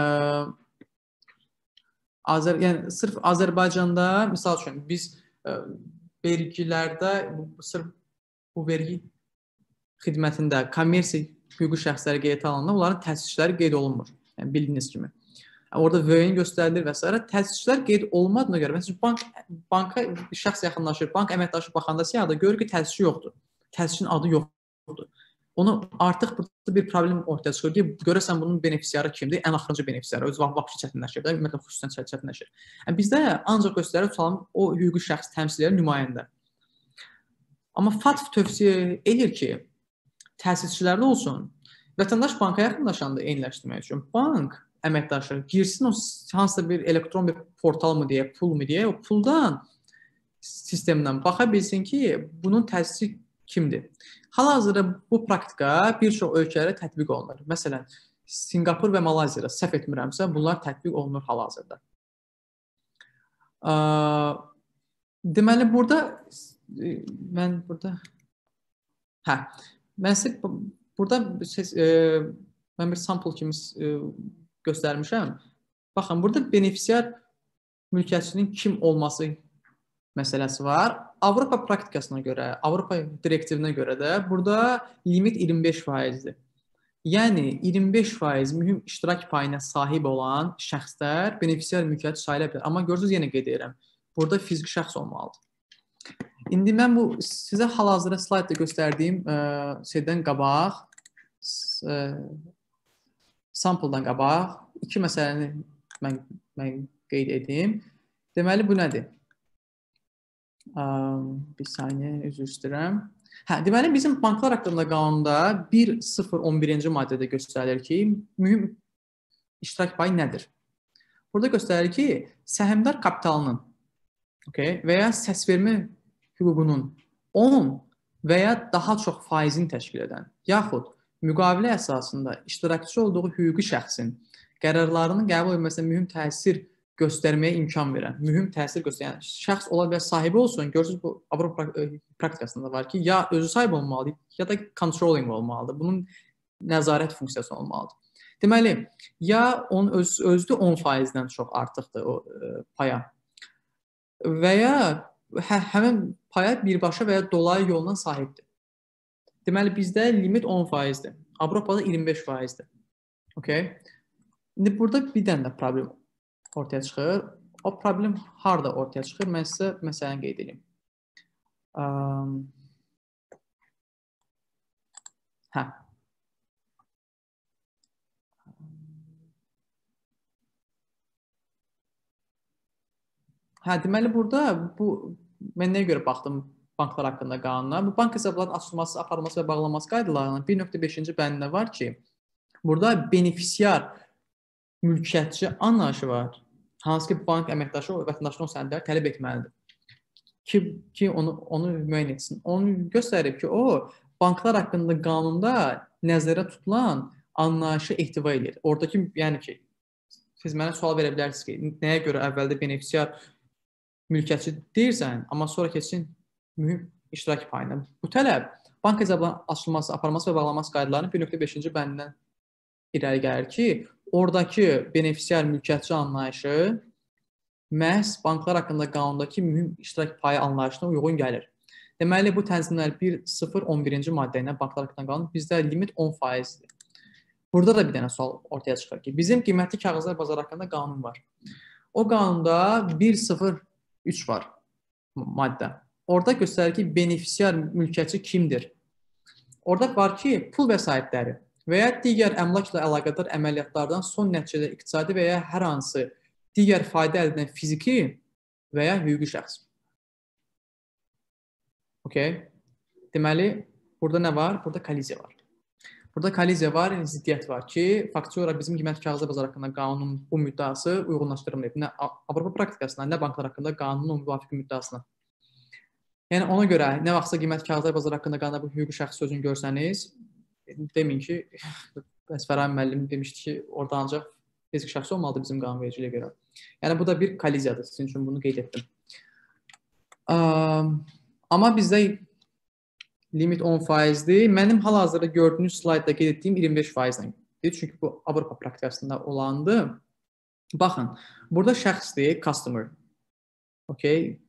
Azər, yəni sırf Azərbaycanda misal üçün biz ə, vergilərdə sırf bu vergi xidmətində kommersiya hüquqi şəxsləri qeydə alınanda onların təsisçiləri qeyd olunmur. Yəni bildiyiniz kimi. Orada V N göstərilir və s. Təsisçilər qeyd olmadığına görə, məsələn, bank banka bir şəxs yaxınlaşır, bank əməkdaşı baxanda siyahıda görür ki, təsisçi yoxdur. Təsisçinin adı yoxdur. Onu artıq burada bir problem ortaya çıxır ki, görəsən bunun benefisiarı kimdir? Ən axırıncı benefisiarı, öz vaxt çətinləşir də, ümumiyyətlə xüsusən çətinləşir. Yəni bizdə ancaq göstərir tutalım o hüquqi şəxs təmsilçiləri nümayəndə. Amma FATF tövsiyə edir ki, təsisçilərdə olsun, vətəndaş banka yaxınlaşanda eyniləşdirmək üçün bank əməkdaşı girsin o hansısa bir elektron bir portal mı deyə, pul mu deyə, o puldan sistemdən baxa bilsin ki, bunun təsisçi kimdir. Hal-hazırda bu praktika bir çox ölkələrə tətbiq olunur. Məsələn, Singapur və Malayziyada səhv etmirəmsə, bunlar tətbiq olunur hal-hazırda. Deməli, burada mən burada hə, mən sizə burada siz, e, mən bir sample kimi e, göstərmişəm. Baxın, burada benefisiar mülkiyyətçinin kim olması məsələsi var. Avropa praktikasına görə, Avropa direktivinə görə də burada limit iyirmi beş faizdir. Yəni iyirmi beş faiz mühüm iştirak payına sahib olan şəxslər benefisiar mülkiyyətçi sayıla bilər. Amma görürsünüz, yenə qeyd edirəm, burada fiziki şəxs olmalıdır. İndi mən bu sizə hal-hazırda slaydda göstərdiyim ə, şeydən qabaq, ə, sampledan qabaq iki məsələni mən, mən qeyd edeyim. Deməli, bu nədir? Ə, bir saniyə, üzr istəyirəm. Hə, deməli, bizim banklar haqqında qanunda bir sıfır on birinci maddədə göstərilir ki, mühüm iştirak payı nədir? Burada göstərilir ki, səhmdar kapitalının okay, və ya səsvermə hüququnun on və ya daha çox faizini təşkil edən, yaxud müqavilə əsasında iştirakçı olduğu hüquqi şəxsin qərarlarının qəbul edilməsinə mühüm təsir göstərməyə imkan verən, mühüm təsir göstərən, yəni şəxs ola bilər sahibi olsun, görürsünüz bu Avropa praktikasında var ki, ya özü sahib olmalıdır, ya da controlling olmalıdır. Bunun nəzarət funksiyası olmalıdır. Deməli, ya onun öz, özü on faizdən çox artıqdır o e, paya və ya hə, həmin paya birbaşa və ya dolayı yolla sahibdir. Deməli, bizdə limit on faizdir. Avropada iyirmi beş faizdir. Okay. İndi burada bir dənə də problem ortaya çıxır. O problem harada ortaya çıxır? Mən sizə məsələni qeyd edeyim. Um, hə. Hə, deməli, burada bu mən nəyə görə baxdım banklar haqqında qanuna? Bu bank hesablarının açılması, aparılması və bağlanması qaydalarının bir nöqtə beşinci bəndində var ki, burada benefisiar mülkiyyətçi anlayışı var. Hansı ki, bank əməkdaşı vətəndaşın o sənədləri tələb etməlidir. Ki, ki onu, onu müəyyən etsin. Onu göstərib ki, o banklar haqqında qanunda nəzərə tutulan anlayışı ehtiva edir. Oradakı, yəni ki, siz mənə sual verə bilərsiniz ki, nəyə görə əvvəldə benefisiar mülkiyyətçi deyirsən, amma sonra keçsin mühüm iştirak payına. Bu tələb bank hesablarının açılması, aparılması və bağlanması qaydalarının bir nöqtə beşinci bəndindən irəli gəlir ki, oradakı benefisiar mülkiyyətçi anlayışı məhz banklar haqqında qanundakı mühüm iştirak payı anlayışına uyğun gəlir. Deməli, bu tənzimlər bir sıfır on birinci maddə ilə banklar haqqında qanun bizdə limit on faizdir. Burada da bir dənə sual ortaya çıxır ki, bizim qiymətli kağızlar bazarı haqqında qanun var. O qanunda bir sıfır üç var maddə. Orada göstərir ki, benefisiar mülkiyyətçi kimdir? Orada var ki, pul vəsaitləri və ya digər əmlakla əlaqədar əməliyyatlardan son nəticədə iqtisadi və ya hər hansı digər fayda əldə edən fiziki və ya hüquqi şəxs. Okay. Deməli, burada nə var? Burada kolliziya var. Burada kolliziya var, ziddiyyət var ki, faktiki olaraq bizim qiymətli kağızlar bazarı haqqında qanunun bu müddəası uyğunlaşdırılmayıb. Nə Avropa praktikasına, nə banklar haqqında qanunun müvafiq müddəasına. Yəni ona görə nə vaxtsa qiymətli kağızlar bazarı haqqında qanunda bu hüquqi şəxs sözünü görsəniz, demin ki, Fərhad müəllim demişdi ki, orada ancaq fiziki şəxs olmalıdır bizim qanunvericiliyə görə. Yəni bu da bir kolliziyadır. Sizin üçün bunu qeyd etdim. Amma bizdə limit on faizdir. Mənim hal-hazırda gördüyünüz slaydda qeyd etdiyim iyirmi beş faizdir. Çünki bu Avropa praktikasında olandı. Baxın, burada şəxsdir, customer. Okay.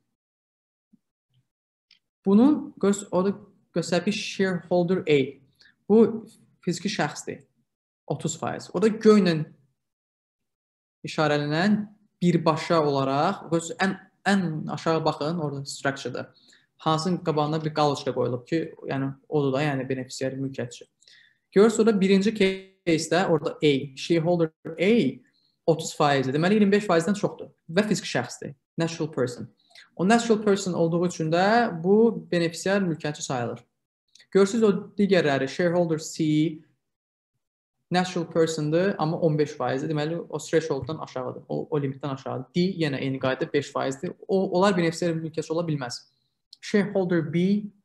Bunun göstərir ki, shareholder A. Bu fiziki şəxsdir. otuz faiz. Orada göylə işarələnən birbaşa olaraq, ən, ən aşağı baxın, orada structure-da. Hansının qabağına bir qaloçka qoyulub ki, yəni odur da, yəni benefisiar mülkiyyətçi. Görürsünüz, orada birinci case-də orada A, shareholder A otuz faizdir. Deməli, iyirmi beş faizdən çoxdur və fiziki şəxsdir, natural person. O natural person olduğu üçün də bu benefisiar mülkiyyətçi sayılır. Görürsünüz, o digərləri, shareholder C natural person'dır, amma on beş faizdir. Deməli, o thresholddan aşağıdır, o, o limitdən aşağıdır. D yenə eyni qayda beş faizdir. O, onlar benefisiar mülkiyyətçi ola bilməz. Shareholder B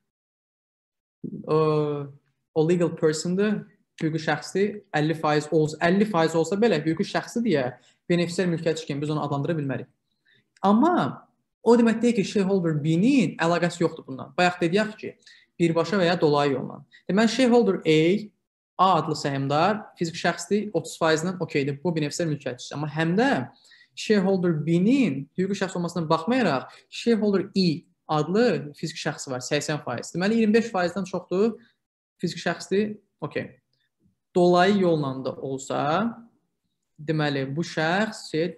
o, o legal person'dır, hüquqi şəxsdir, əlli faiz olsa, əlli faiz olsa belə hüquqi şəxsi deyə benefisiar mülkiyyətçi kimi biz onu adlandıra bilmərik. Amma o demək deyil ki, shareholder B-nin əlaqəsi yoxdur bundan. Bayaq dediyək ki, birbaşa və ya dolayı yolla. Deməli, shareholder A, A adlı səhmdar, fiziki şəxsdir, otuz faizindən okeydir, bu benefisiar mülkiyyətçisi. Amma həm də shareholder B-nin hüquqi şəxs olmasına baxmayaraq, shareholder E adlı fiziki şəxsi var, səksən faiz. Deməli, iyirmi beş faizdən çoxdur, fiziki şəxsdir, okey. Dolayı yolla da olsa, deməli, bu şəxs şey,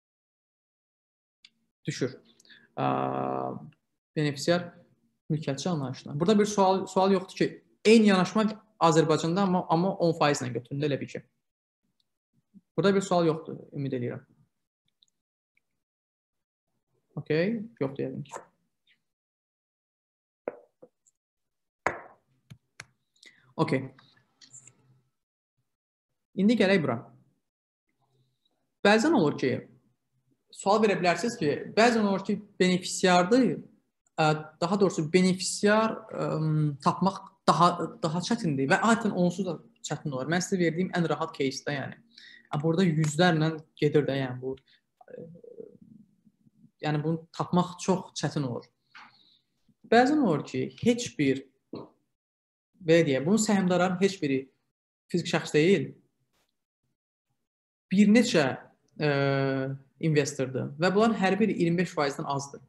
düşür. Benefisiar mülkiyyətçi anlayışına. Burada bir sual, sual yoxdur ki, eyni yanaşma Azərbaycanda, amma, amma on faizlə götüründə elə bir ki. Burada bir sual yoxdur, ümid edirəm. Okey, yoxdur yəqin ki. Okey. İndi gələk bura. Bəzən olur ki, sual verə bilərsiniz ki, bəzən olur ki, benefisiardır, daha doğrusu benefisiar tapmaq daha daha çətindir və adətən onsuz da çətin olur. Mən sizə verdiyim ən rahat case-də, yəni. Burada yüzlərlə gedir də, yəni bu yəni bunu tapmaq çox çətin olur. Bəzən olur ki, heç bir belə deyək, bunun səhmdarların heç biri fiziki şəxs deyil. Bir neçə e, investordur və bunların hər biri iyirmi beş faizdən azdır.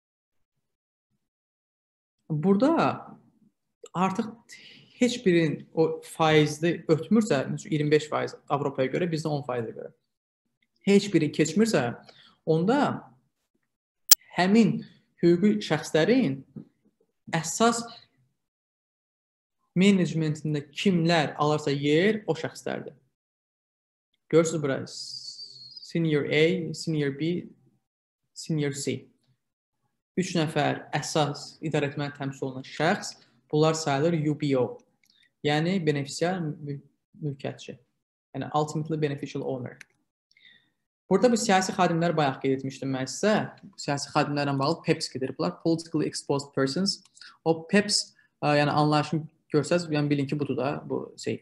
Burada artıq heç birinin o faizli ötmürsə, iyirmi beş faiz Avropaya görə, bizdə on faizə görə. Heç biri keçmirsə, onda həmin hüquqi şəxslərin əsas menecmentində kimlər alırsa yer, o şəxslərdir. Görürsünüz bura, senior A, senior B, senior C. Üç nəfər əsas idarəetməni təmsil olunan şəxs, bunlar sayılır U B O, yəni benefisiar mülkiyyətçi, yəni ultimately beneficial owner. Burada bu siyasi xadimləri bayaq qeyd etmişdim mən sizə. Siyasi xadimlərlə bağlı P E P S gedir. Bunlar politically exposed persons. O P E P S, yəni anlayışını görsəz, yəni bilin ki, budur da bu şey.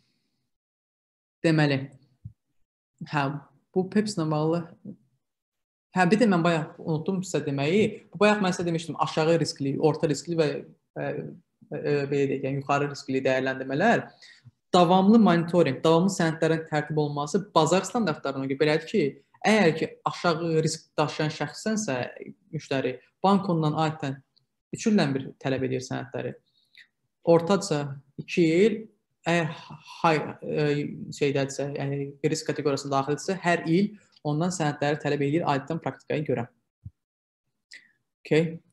Deməli, hə, bu P E P S-ilə bağlı Hə, bir də mən bayaq unutdum sizə deməyi. Bu bayaq mən sizə demişdim, aşağı riskli, orta riskli və e, e, belə deyək, yəni yuxarı riskli dəyərləndirmələr. Davamlı monitorinq, davamlı sənədlərin tərtib olunması bazar standartlarına görə belədir ki, əgər ki aşağı risk daşıyan şəxssənsə, müştəri bank ondan adətən üç ildən bir tələb edir sənədləri. Ortaca iki il, əgər high e, şeydədirsə, yəni risk kateqoriyasına daxildirsə, hər il ondan sənədləri tələb edir adətən praktikaya görə. Okay.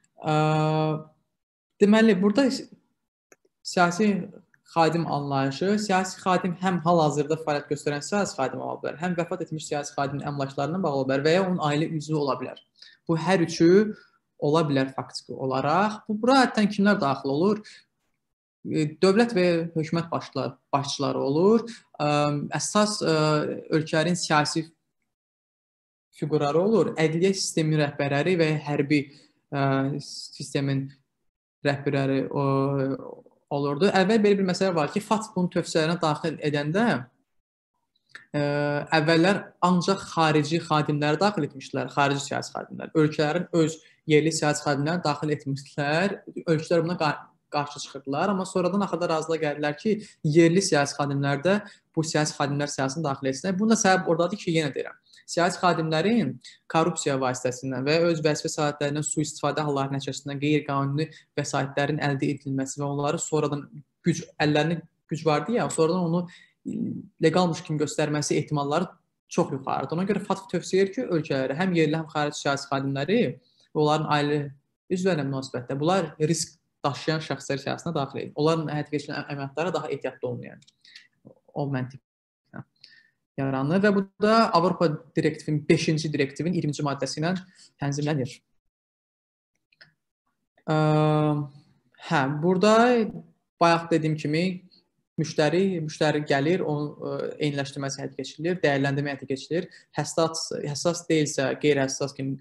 Deməli, burada siyasi xadim anlayışı, siyasi xadim həm hal-hazırda fəaliyyət göstərən siyasi xadim ola bilər, həm vəfat etmiş siyasi xadimin əmlaklarına bağlı ola bilər və ya onun ailə üzvü ola bilər. Bu hər üçü ola bilər faktiki olaraq. Bu bura adətən kimlər daxil olur? Dövlət və hökumət başçıları, başçıları olur. Əsas ölkələrin siyasi fiqurları olur. Ədliyyə sisteminin rəhbərləri və hərbi ə, sistemin rəhbərləri olurdu. Əvvəl belə bir məsələ var ki, FATF bunun tövsiyələrinə daxil edəndə ə, əvvəllər ancaq xarici xadimləri daxil etmişdilər, xarici siyasi xadimlər. Ölkələrin öz yerli siyasi xadimləri daxil etmişdilər. Ölkələr buna qarşı çıxırdılar, amma sonradan axırda razılığa gəldilər ki, yerli siyasi xadimlər də bu siyasi xadimlər siyasətini daxil etsinlər. Bunun da səbəb oradadır ki, yenə deyirəm, siyasi xadimlərin korrupsiya vasitəsindən və öz vəzifə səlahiyyətlərindən sui-istifadə halları nəticəsində qeyri-qanuni vəsaitlərin əldə edilməsi və onları sonradan güc, əllərində güc vardı ya, sonradan onu legalmış kimi göstərməsi ehtimalları çox yuxarıdır. Ona görə FATF tövsiyə edir ki, ölkələrə həm yerli, həm xarici siyasi xadimləri və onların ailə üzvlərlə münasibətdə bunlar risk daşıyan şəxslər siyasətinə daxil edir. Onların həyata keçirilən əməliyyatlara daha ehtiyatlı olmayan o məntiq yaranır və bu da Avropa direktivinin beşinci direktivin iyirminci maddəsi ilə tənzimlənir. Ə, hə, burada bayaq dediyim kimi müştəri, müştəri gəlir, onun eyniləşdirməsi həyata keçirilir, dəyərləndirmə həyata keçirilir. Həssas, həssas deyilsə, qeyri-həssas kimi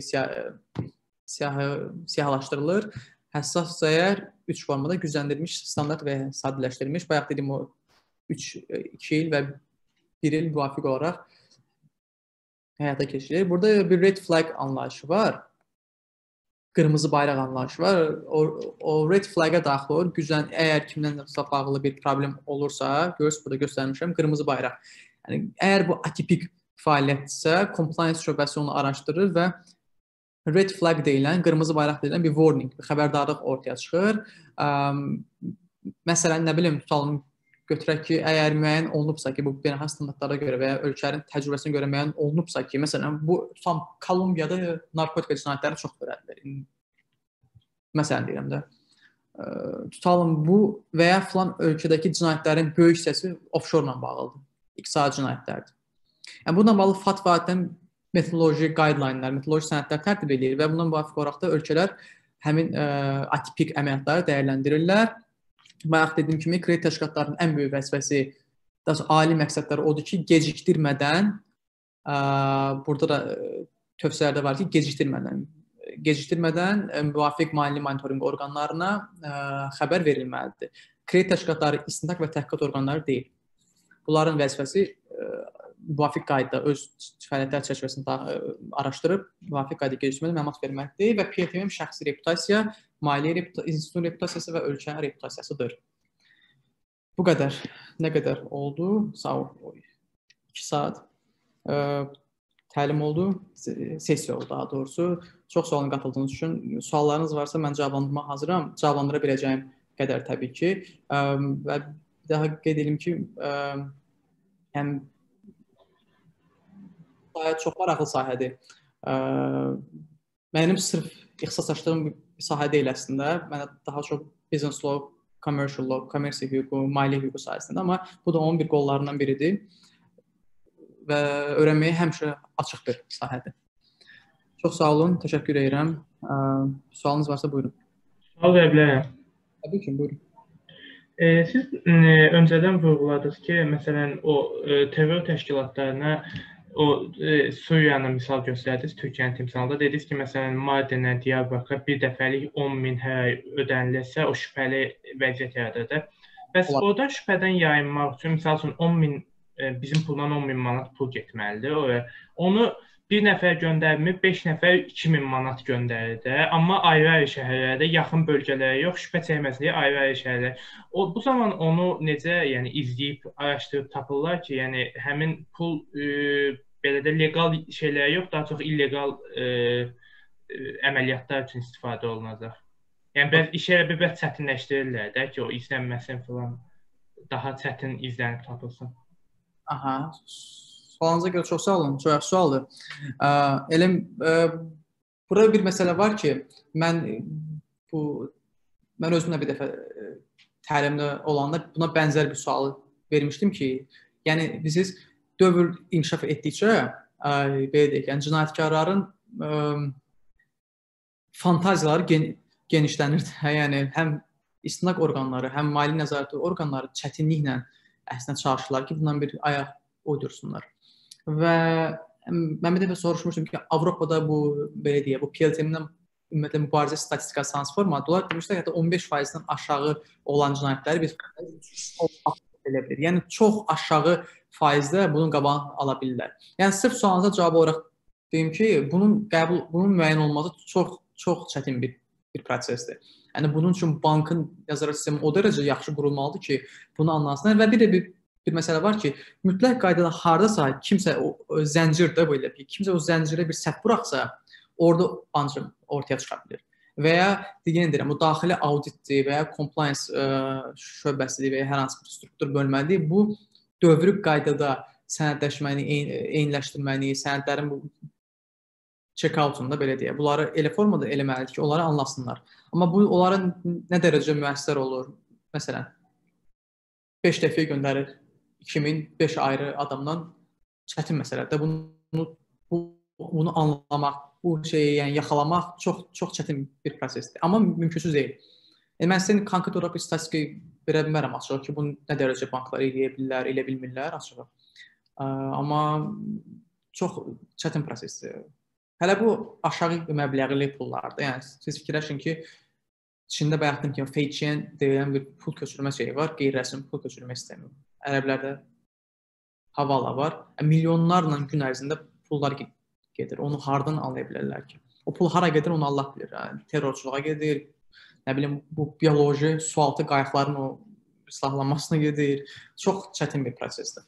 siyah, siyahlaşdırılır. Həssassə əgər üç formada gücləndirilmiş, standart və sadələşdirilmiş, bayaq dediyim o üç, iki il və bir il müvafiq olaraq həyata keçirilir. Burada bir red flag anlayışı var. Qırmızı bayraq anlayışı var. O, o red flag'a daxil olur. Güclən, əgər kimdən bağlı bir problem olursa, görürsünüz burada göstərmişəm, qırmızı bayraq. Yəni, əgər bu atipik fəaliyyətdirsə, compliance şöbəsi onu araşdırır və red flag deyilən, qırmızı bayraq deyilən bir warning, bir xəbərdarlıq ortaya çıxır. Məsələn, nə bilim, tutalım, götürək ki, əgər müəyyən olunubsa ki, bu beynəlxalq standartlara görə və ya ölkələrin təcrübəsinə görə müəyyən olunubsa ki, məsələn, bu tam Kolumbiyada narkotika cinayətləri çox törədilir. Məsələn deyirəm də. Tutalım, bu və ya filan ölkədəki cinayətlərin böyük hissəsi offshore-la bağlıdır. İqtisadi cinayətlərdir. Yəni, bununla bağlı FATF adətən metodoloji guideline-lər, metodoloji sənədlər tərtib edir və bundan müvafiq olaraq da ölkələr həmin ə, atipik əməliyyatları dəyərləndirirlər. Bayaq dediyim kimi, kredit təşkilatlarının ən böyük vəzifəsi, daha sonra ali məqsədləri odur ki, gecikdirmədən, ə, burada da tövsiyələrdə var ki, gecikdirmədən, gecikdirmədən ə, müvafiq maliyyə monitorinq orqanlarına ə, xəbər verilməlidir. Kredit təşkilatları istintaq və təhqiqat orqanları deyil. Bunların vəzifəsi ə, müvafiq qaydada öz fəaliyyətlər çərçivəsində araşdırıb, müvafiq qaydada gecikdirmədən məlumat verməkdir və P F M şəxsi reputasiya, maliyyə reputasiya, institutun reputasiyası və ölkənin reputasiyasıdır. Bu qədər. Nə qədər oldu? Sağ ol. iki saat ə, təlim oldu, sessiya oldu daha doğrusu. Çox sağ olun qatıldığınız üçün. Suallarınız varsa mən cavablandırmağa hazıram. Cavablandıra biləcəyim qədər təbii ki. Ə, və daha qeyd edim ki, ə, həm sahə çox maraqlı sahədir. Ə, mənim sırf ixtisaslaşdığım bir sahə deyil əslində. Mən daha çox business law, commercial law, kommersiya hüququ, maliyyə hüququ sahəsində, amma bu da onun bir qollarından biridir və öyrənməyə həmişə açıq bir sahədir. Çox sağ olun, təşəkkür edirəm. Ə, sualınız varsa buyurun. Sual verə bilərəm. Təbii ki, buyurun. E, siz e, öncədən vurğuladınız ki, məsələn, o e, terror təşkilatlarına o e, Suriyanı misal göstərdiniz, Türkiyənin timsalında. Dediniz ki, məsələn, Mardinə, Diyarbakıra bir dəfəlik on min hər ay ödənilirsə, o şübhəli vəziyyət yaradır. Bəs oradan şübhədən yayınmaq üçün, misal üçün on min, e, bizim puldan on min manat pul getməlidir. Onu bir nəfər göndərmir, beş nəfər iki min manat göndərir də. Amma ayrı-ayrı şəhərlərdə, yaxın bölgələrə yox, şübhə çəkməsin deyə ayrı-ayrı şəhərlər. O bu zaman onu necə, yəni izləyib, araşdırıb tapırlar ki, yəni həmin pul e, belə də leqal şeylərə yox, daha çox illegal e, e, əməliyyatlar üçün istifadə olunacaq. Yəni bəzi işləri bir bəz çətinləşdirirlər də ki, o izlənməsin falan daha çətin izlənib tapılsın. Aha. Sualınıza görə çox sağ olun. Çox yaxşı sualdır. Elə burada bir məsələ var ki, mən bu mən özümlə bir dəfə təlimdə olanda buna bənzər bir sualı vermişdim ki, yəni biz dövr inkişaf etdikcə belə deyək, yəni cinayətkarların fantaziyaları gen genişlənir. Yəni həm istinaq orqanları, həm maliyyə nəzarəti orqanları çətinliklə əslində çalışırlar ki, bundan bir ayaq uydursunlar. Və mən bir dəfə soruşmuşdum ki, Avropada bu belə deyə, bu P L T M-dən ümumiyyətlə mübarizə statistikası transformadır. Onlar demişlər ki, on beş faizdən aşağı olan cinayətləri biz elə bilir. Yəni çox aşağı faizdə bunun qabağını ala bilirlər. Yəni sırf sualınıza cavab olaraq deyim ki, bunun qəbul, bunun müəyyən olması çox çox çətin bir bir prosesdir. Yəni bunun üçün bankın nəzarət sistemi o dərəcə yaxşı qurulmalıdır ki, bunu anlasınlar və bir də bir, bir məsələ var ki, mütləq qaydada hardasa kimsə o, o zəncirdə belə ki, kimsə o zəncirə bir səhv buraxsa, orada ancaq ortaya çıxa bilər. Və ya deyən deyirəm, bu daxili auditdir və ya compliance ə, şöbəsidir və ya hər hansı bir struktur bölməlidir. Bu dövrü qaydada sənədləşməni, eyniləşdirməni, sənədlərin bu check-outunda belə deyə, bunları elə formada eləməlidir ki, onları anlasınlar. Amma bu onların nə dərəcə müəssər olur? Məsələn, beş dəfəyə göndərir iki min beş ayrı adamdan çətin məsələdir. Bunu bu, bunu anlamaq, bu şeyi yəni yaxalamaq çox çox çətin bir prosesdir. Amma mümkünsüz deyil. E, mən sizin konkret olaraq bir statistik verə bilmərəm açıq ki, bunu nə dərəcə banklar eləyə bilirlər, elə bilmirlər açıq. Amma çox çətin prosesdir. Hələ bu aşağı məbləğli pullardır. Yəni siz fikirləşin ki, Çində bayaqdım ki, Feiqian deyilən bir pul köçürmə şeyi var, qeyri-rəsmi pul köçürmə sistemi. Ərəblərdə havala var. Milyonlarla gün ərzində pullar gedir. Onu hardan alaya bilərlər ki? O pul hara gedir, onu Allah bilir. Yəni, terrorçuluğa gedir, nə bilim, bu bioloji, sualtı qayıqların o silahlanmasına gedir. Çox çətin bir prosesdir.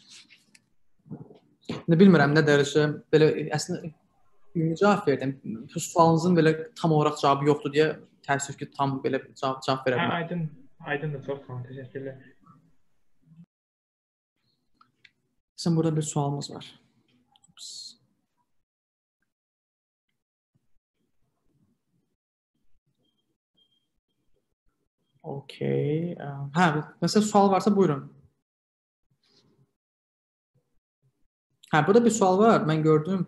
Bilmirəm, nə dərəcə belə əslində ümumi cavab verdim. Bu sualınızın belə tam olaraq cavabı yoxdur deyə təəssüf ki, tam belə cavab, cavab verə bilməm. Aydın, aydın da çox sağ olun, təşəkkürlər. Sən burada bir sualımız var. Ups. Okay. Hə, məsələn sual varsa buyurun. Hə, burada bir sual var. Mən gördüm.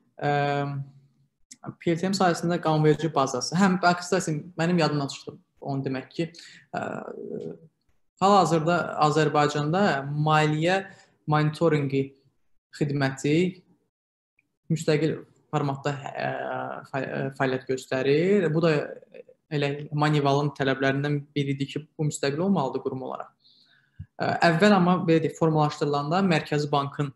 P L T M sayəsində qanunverici bazası. Həm bəxtəsin mənim yadımdan çıxdı. Onu demək ki, hal-hazırda Azərbaycanda maliyyə monitorinqi xidməti müstəqil formatda fəaliyyət göstərir. Bu da elə Manivalın tələblərindən biridir ki, bu müstəqil olmalıdır qurum olaraq. Əvvəl amma belə deyək, formalaşdırılanda Mərkəzi Bankın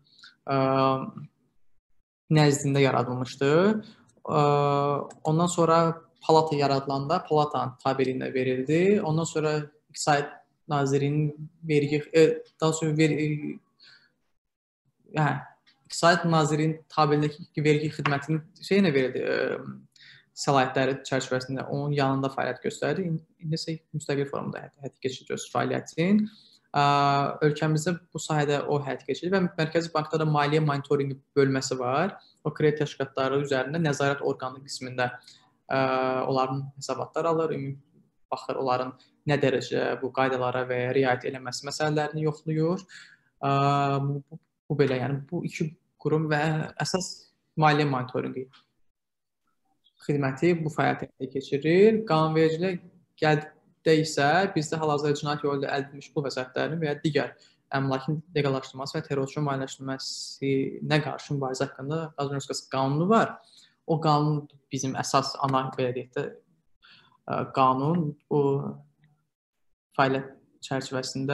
nəzdində yaradılmışdı. Ondan sonra palata yaradılanda palatanın tabeliyinə verildi. Ondan sonra İqtisad Nazirinin vergi, daha sonra vergi, hə, İqtisad Nazirinin tabelindəki vergi xidmətinin şeyinə verildi, səlahiyyətləri çərçivəsində onun yanında fəaliyyət göstərdi. İndi isə müstəqil formada həyata keçirilir fəaliyyətin. Ölkəmizdə bu sahədə o həyata keçirilir və Mərkəzi Bankda da maliyyə monitorinqi bölməsi var. O kredit təşkilatları üzərində nəzarət orqanı qismində onların hesabatlar alır, baxır onların nə dərəcə bu qaydalara və riayət eləməsi məsələlərini yoxlayır. Bu, bu, bu belə, yəni bu iki qurum və əsas maliyyə monitorinqi xidməti bu fəaliyyəti keçirir. Qanunvericilik gəldikdə isə bizdə hal-hazırda cinayət yolu ilə əldə edilmiş pul vəsaitlərinin və ya digər əmlakın legallaşdırılması və terrorçuluğun maliyyələşdirilməsinə qarşı mübarizə haqqında Azərbaycan Respublikası qanunu var. O qanun bizim əsas ana belə deyək də qanun bu fəaliyyət çərçivəsində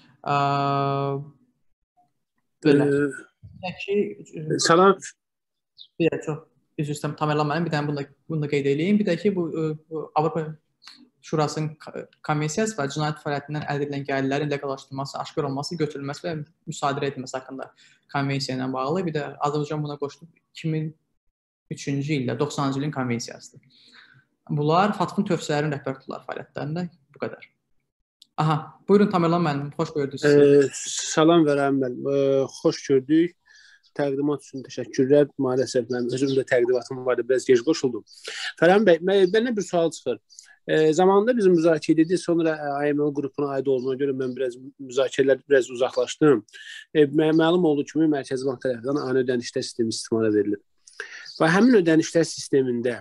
belə. Salam Bir də çox üzr istəyirəm, tam eləmədim. Bir dənə bunu da, bunu da qeyd edeyim. Bir də ki, bu, bu Avropa Şurasının komissiyası və cinayət fəaliyyətindən əldə edilən gəlirlərin leqallaşdırılması, aşkar olması, götürülməsi və müsadirə edilməsi haqqında konvensiya ilə bağlı. Bir də Azərbaycan buna qoşulub iki min üçüncü ildə doxsanıncı ilin konvensiyasıdır. Bunlar Fatkın tövsiyələrin rəhbər tutdular fəaliyyətlərində bu qədər. Aha, buyurun Tamerlan müəllim, xoş gördük sizi. Ee, salam verəm mən. Ee, xoş gördük. Təqdimat üçün təşəkkürlər. Maalesef mən özüm də təqdimatım vardı, biraz gec qoşuldum. Fərham bəy, məndən bir sual çıxır. E, zamanında bizim müzakirə edildi, sonra I M L qrupuna aid olduğuna görə mən biraz müzakirələr biraz uzaqlaşdım. E, məlum olduğu kimi Mərkəzi Bank tərəfindən ani ödənişlər sistemi istismara verilir. Və həmin ödənişlər sistemində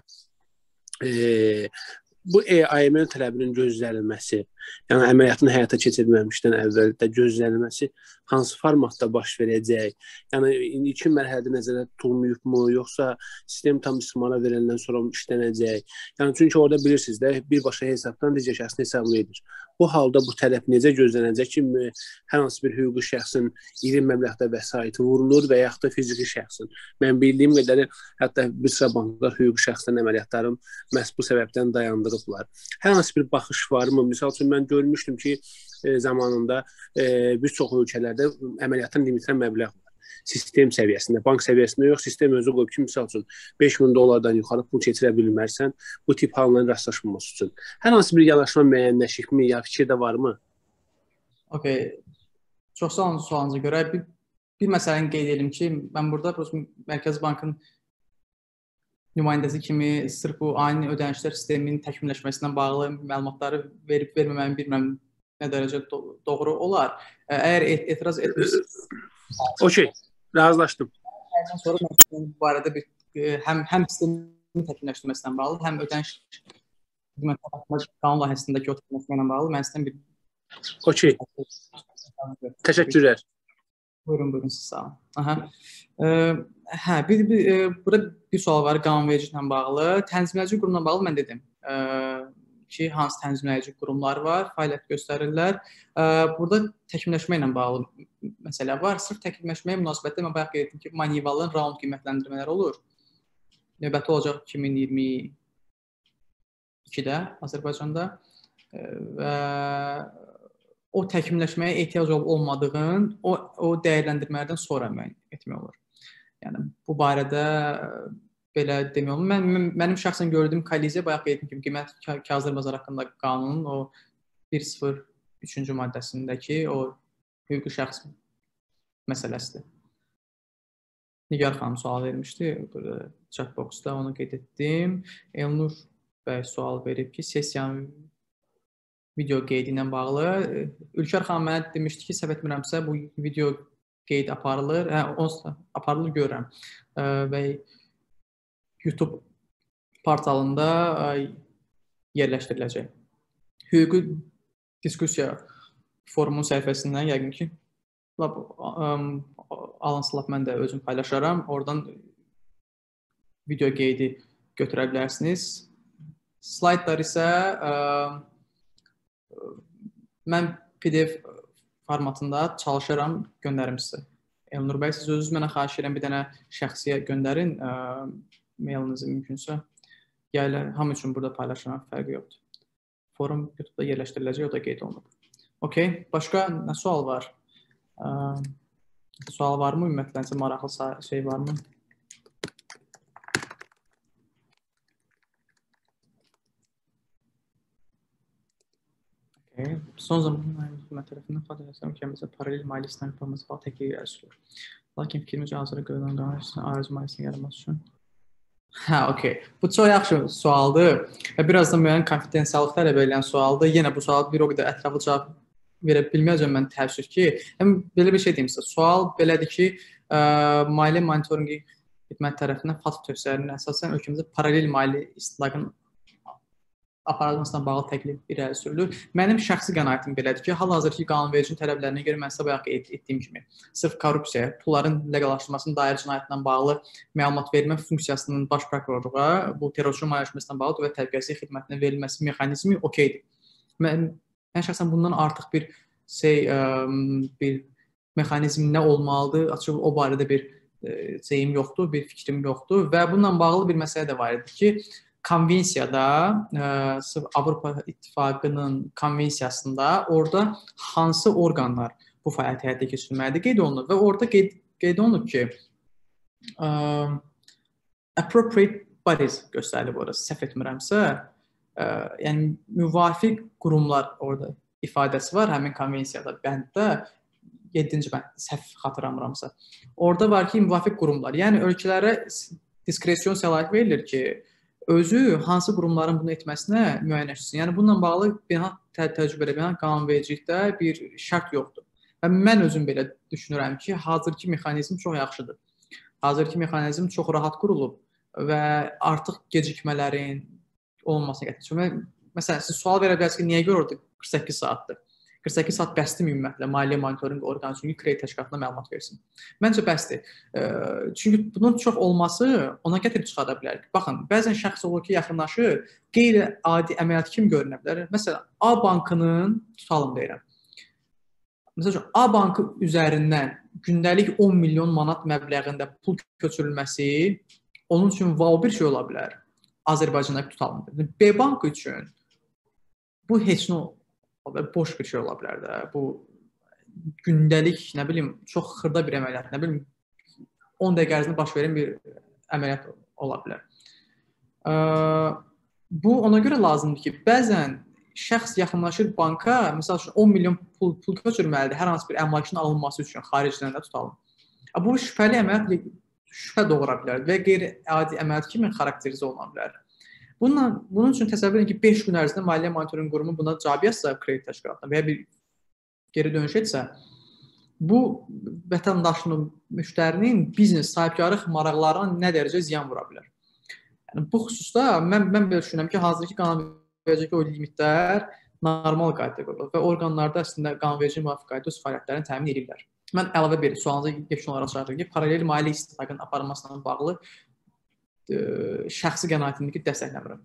e, bu I M L tələbinin gözlənilməsi, yəni əməliyyatın həyata keçirilməmişdən əvvəl də gözlənilməsi hansı formatda baş verəcək? Yəni ilkin mərhələdə nəzərdə tutulmayıbmı, yoxsa sistem tam istismara veriləndən sonra işlənəcək? Yəni çünki orada bilirsiniz də birbaşa hesabdan digər şəxsin hesabına edilir. Bu halda bu tələb necə gözlənəcək ki, hər hansı bir hüquqi şəxsin iri məbləğdə vəsaiti vurulur və yaxud da fiziki şəxsin. Mən bildiyim qədəri hətta bir sıra banklar hüquqi şəxslərin əməliyyatlarını məhz bu səbəbdən dayandırıblar. Hər hansı bir baxış varmı? Misal üçün mən görmüşdüm ki, e, zamanında e, bir çox ölkələrdə əməliyyatın limitlən məbləğ var. Sistem səviyyəsində, bank səviyyəsində yox, sistem özü qoyub ki, misal üçün beş min dollardan yuxarı pul keçirə bilmərsən, bu tip halların rastlaşmaması üçün. Hər hansı bir yanaşma müəyyənləşikmi, ya fikir də varmı? Okay. Çox sağ olun sualınıza görə. Bir, bir məsələni qeyd edelim ki, mən burada Mərkəzi Bankın nümayəndəsi kimi sırf bu ani ödənişlər sisteminin təkmilləşməsindən bağlı məlumatları verib verməməni bilmirəm nə dərəcə do doğru olar. Əgər et etiraz etmirsiniz... Okey, razılaşdım. Ondan sonra mən bu barədə bir, həm, həm sistemin təkmilləşdirməsindən bağlı, həm ödəniş qanun layihəsindəki o təkmilləşmə ilə bağlı mən sizdən bir... Okey, təşəkkürlər. Buyurun, buyurun, siz sağ olun. Aha. Ee, hə, bir, bir, e, burada bir sual var qanunvericiliklə bağlı. Tənzimləyici qurumla bağlı mən dedim e, ki, hansı tənzimləyici qurumlar var, fəaliyyət göstərirlər. E, burada təkmilləşmə ilə bağlı məsələ var. Sırf təkmilləşməyə münasibətdə mən bayaq qeyd etdim ki, Manivalın raund qiymətləndirmələri olur. Növbəti olacaq iki min iyirmi ikidə Azərbaycanda e, və o təkmilləşməyə ehtiyac olmadığın o, o dəyərləndirmələrdən sonra müəyyən etmək olur. Yəni, bu barədə belə demək olur. Mən, mən, mənim şəxsən gördüyüm kolliziya, bayaq qeyd etdim ki, qiymət kağızlar bazarı haqqında qanunun o bir sıfır üçüncü maddəsindəki o hüquqi şəxs məsələsidir. Nigar xanım sual vermişdi, burada chatboxda onu qeyd etdim. Elnur bəy sual verib ki, sessiyanın video qeydi ilə bağlı. Ülkər xanım mənə demişdi ki, səhv etmirəmsə, bu video qeyd aparılır, hə, onsuz aparılır görürəm və YouTube portalında yerləşdiriləcək. Hüquqi diskussiya forumun səhifəsindən yəqin ki, lab, um, alınsılab mən də özüm paylaşaram. Oradan video qeydi götürə bilərsiniz. Slaydlar isə um, mən P D F formatında çalışaram, göndərim sizə. Elnur bəy, siz özünüz mənə xahiş edirəm, bir dənə şəxsiyə göndərin ə, mailinizi mümkünsə. Ya ilə hamı üçün burada paylaşıram, fərqi yoxdur. Forum YouTube-da yerləşdiriləcək, o da qeyd olunub. Okey, başqa nə sual var? Ə, sual varmı? Ümumiyyətlə, maraqlı şey varmı? Son zamanlarda hökumət tərəfindən fəaliyyətlərin ölkəmizdə paralel maliyyə sistemi forması falan təklif edilir. Lakin fikrimizcə hazırda görülən qanun üçün arzu maliyyəsinin yaranması üçün. Hə, okey. Bu çox yaxşı sualdır və biraz da müəyyən konfidensiallıq tələb edən sualdır. Yenə bu sual bir o qədər ətraflı cavab verə bilməyəcəm mən təəssüf ki. Həm belə bir şey deyim sizə. Sual belədir ki, ə, maliyyə monitoringi xidmət tərəfindən F A T F tövsiyələrinin əsasən ölkəmizdə paralel maliyyə istilaqın aparılmasına bağlı təklif irəli sürülür. Mənim şəxsi qənaətim belədir ki, hal-hazırki qanunvericinin tələblərinə görə mən sizə bayaq etdiyim kimi, sırf korrupsiya, pulların leqallaşdırılmasının dair cinayətlə bağlı məlumat vermə funksiyasının baş prokurorluğa, bu terrorçu maliyyələşməsindən bağlı dövlət təhlükəsizlik xidmətinə verilməsi mexanizmi okeydir. Mən, mən şəxsən bundan artıq bir şey, bir mexanizm nə olmalıdır, açıq o barədə bir e, şeyim yoxdur, bir fikrim yoxdur və bununla bağlı bir məsələ də var idi ki, konvensiyada, e, Avropa İttifaqının konvensiyasında orada hansı orqanlar bu fəaliyyəti həyata keçirməlidir qeyd olunur və orada qeyd, qeyd olunur ki, e, appropriate bodies göstərilib orası, səhv etmirəmsə, e, yəni müvafiq qurumlar orada ifadəsi var həmin konvensiyada, bənddə, yeddinci bənd, səhv xatırlamıramsa. Orada var ki, müvafiq qurumlar, yəni ölkələrə diskresyon səlahiyyət verilir ki, özü hansı qurumların bunu etməsinə müəyyənləşsin. Yəni bununla bağlı beynəlxalq tə təcrübədə, beynəlxalq qanunvericilikdə bir şərt yoxdur. Və mən özüm belə düşünürəm ki, hazırki mexanizm çox yaxşıdır. Hazırki mexanizm çox rahat qurulub və artıq gecikmələrin olmamasına gətirir. Məsələn, siz sual verə bilərsiniz ki, niyə görə orada qırx səkkiz saatdır? qırx səkkiz saat bəsdir ümumiyyətlə maliyyə monitorinq orqanı üçün kredit təşkilatına məlumat versin. Məncə bəsdir. Çünki bunun çox olması ona gətirib çıxara bilər. Baxın, bəzən şəxs olur ki, yaxınlaşır, qeyri-adi əməliyyat kimi görünə bilər. Məsələn, A bankının, tutalım deyirəm. Məsələn, A bankı üzərindən gündəlik on milyon manat məbləğində pul köçürülməsi onun üçün wow bir şey ola bilər. Azərbaycanda tutalım. B bankı üçün bu heç nə boş bir şey ola bilər də. Bu gündəlik, nə bilim, çox xırda bir əməliyyat, nə bilim, on dəqiqə ərzində baş verən bir əməliyyat ola bilər. Bu ona görə lazımdır ki, bəzən şəxs yaxınlaşır banka, məsəl üçün on milyon pul, pul köçürməlidir hər hansı bir əmlakın alınması üçün xaricdən də tutalım. Bu şübhəli əməliyyat şübhə doğura bilər və qeyri-adi əməliyyat kimi xarakterizə oluna bilər. Bununla, bunun üçün təsəvvür edin ki, beş gün ərzində maliyyə monitorinq qurumu buna cavab yazsa kredit təşkilatına və ya bir geri dönüş etsə, bu vətəndaşının, müştərinin biznes, sahibkarlıq maraqlarına nə dərəcə ziyan vura bilər. Yəni, bu xüsusda mən, mən belə düşünürəm ki, hazırki qanunvericilik o limitlər normal qaydada qoyulur və orqanlarda əslində qanunverici müvafiq qaydada öz fəaliyyətlərini təmin edirlər. Mən əlavə bir sualınıza yekunun olaraq çağırırım ki, paralel maliyyə istintaqının aparılmasına bağlı şəxsi qənaətimdir ki, dəstəkləmirəm.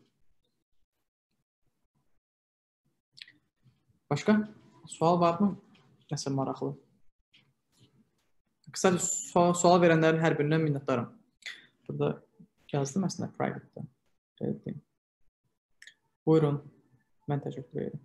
Başqa? Sual varmı? Nəsə maraqlı. Qısaca sual, sual verənlərin hər birindən minnətdarım. Burada yazdım əslində private-də. Evet. Buyurun. Mən təşəkkür edirəm.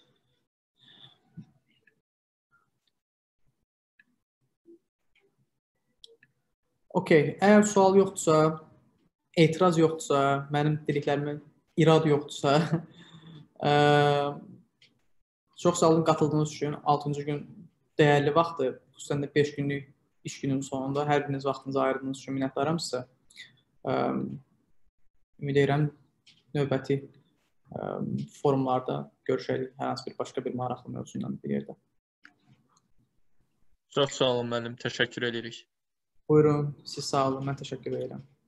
Okey. Əgər sual yoxdursa, etiraz yoxdursa, mənim dediklərimin irad yoxdursa, ə, çox sağ olun qatıldığınız üçün. altıncı gün dəyərli vaxtdır. Xüsusən də beş günlük iş günün sonunda hər biriniz vaxtınızı ayırdığınız üçün minnətdaram sizə. Ə, ümid edirəm növbəti ə, forumlarda görüşərik hər hansı bir başqa bir maraqlı mövzuyla bir yerdə. Çox sağ olun müəllim, təşəkkür edirik. Buyurun, siz sağ olun, mən təşəkkür edirəm.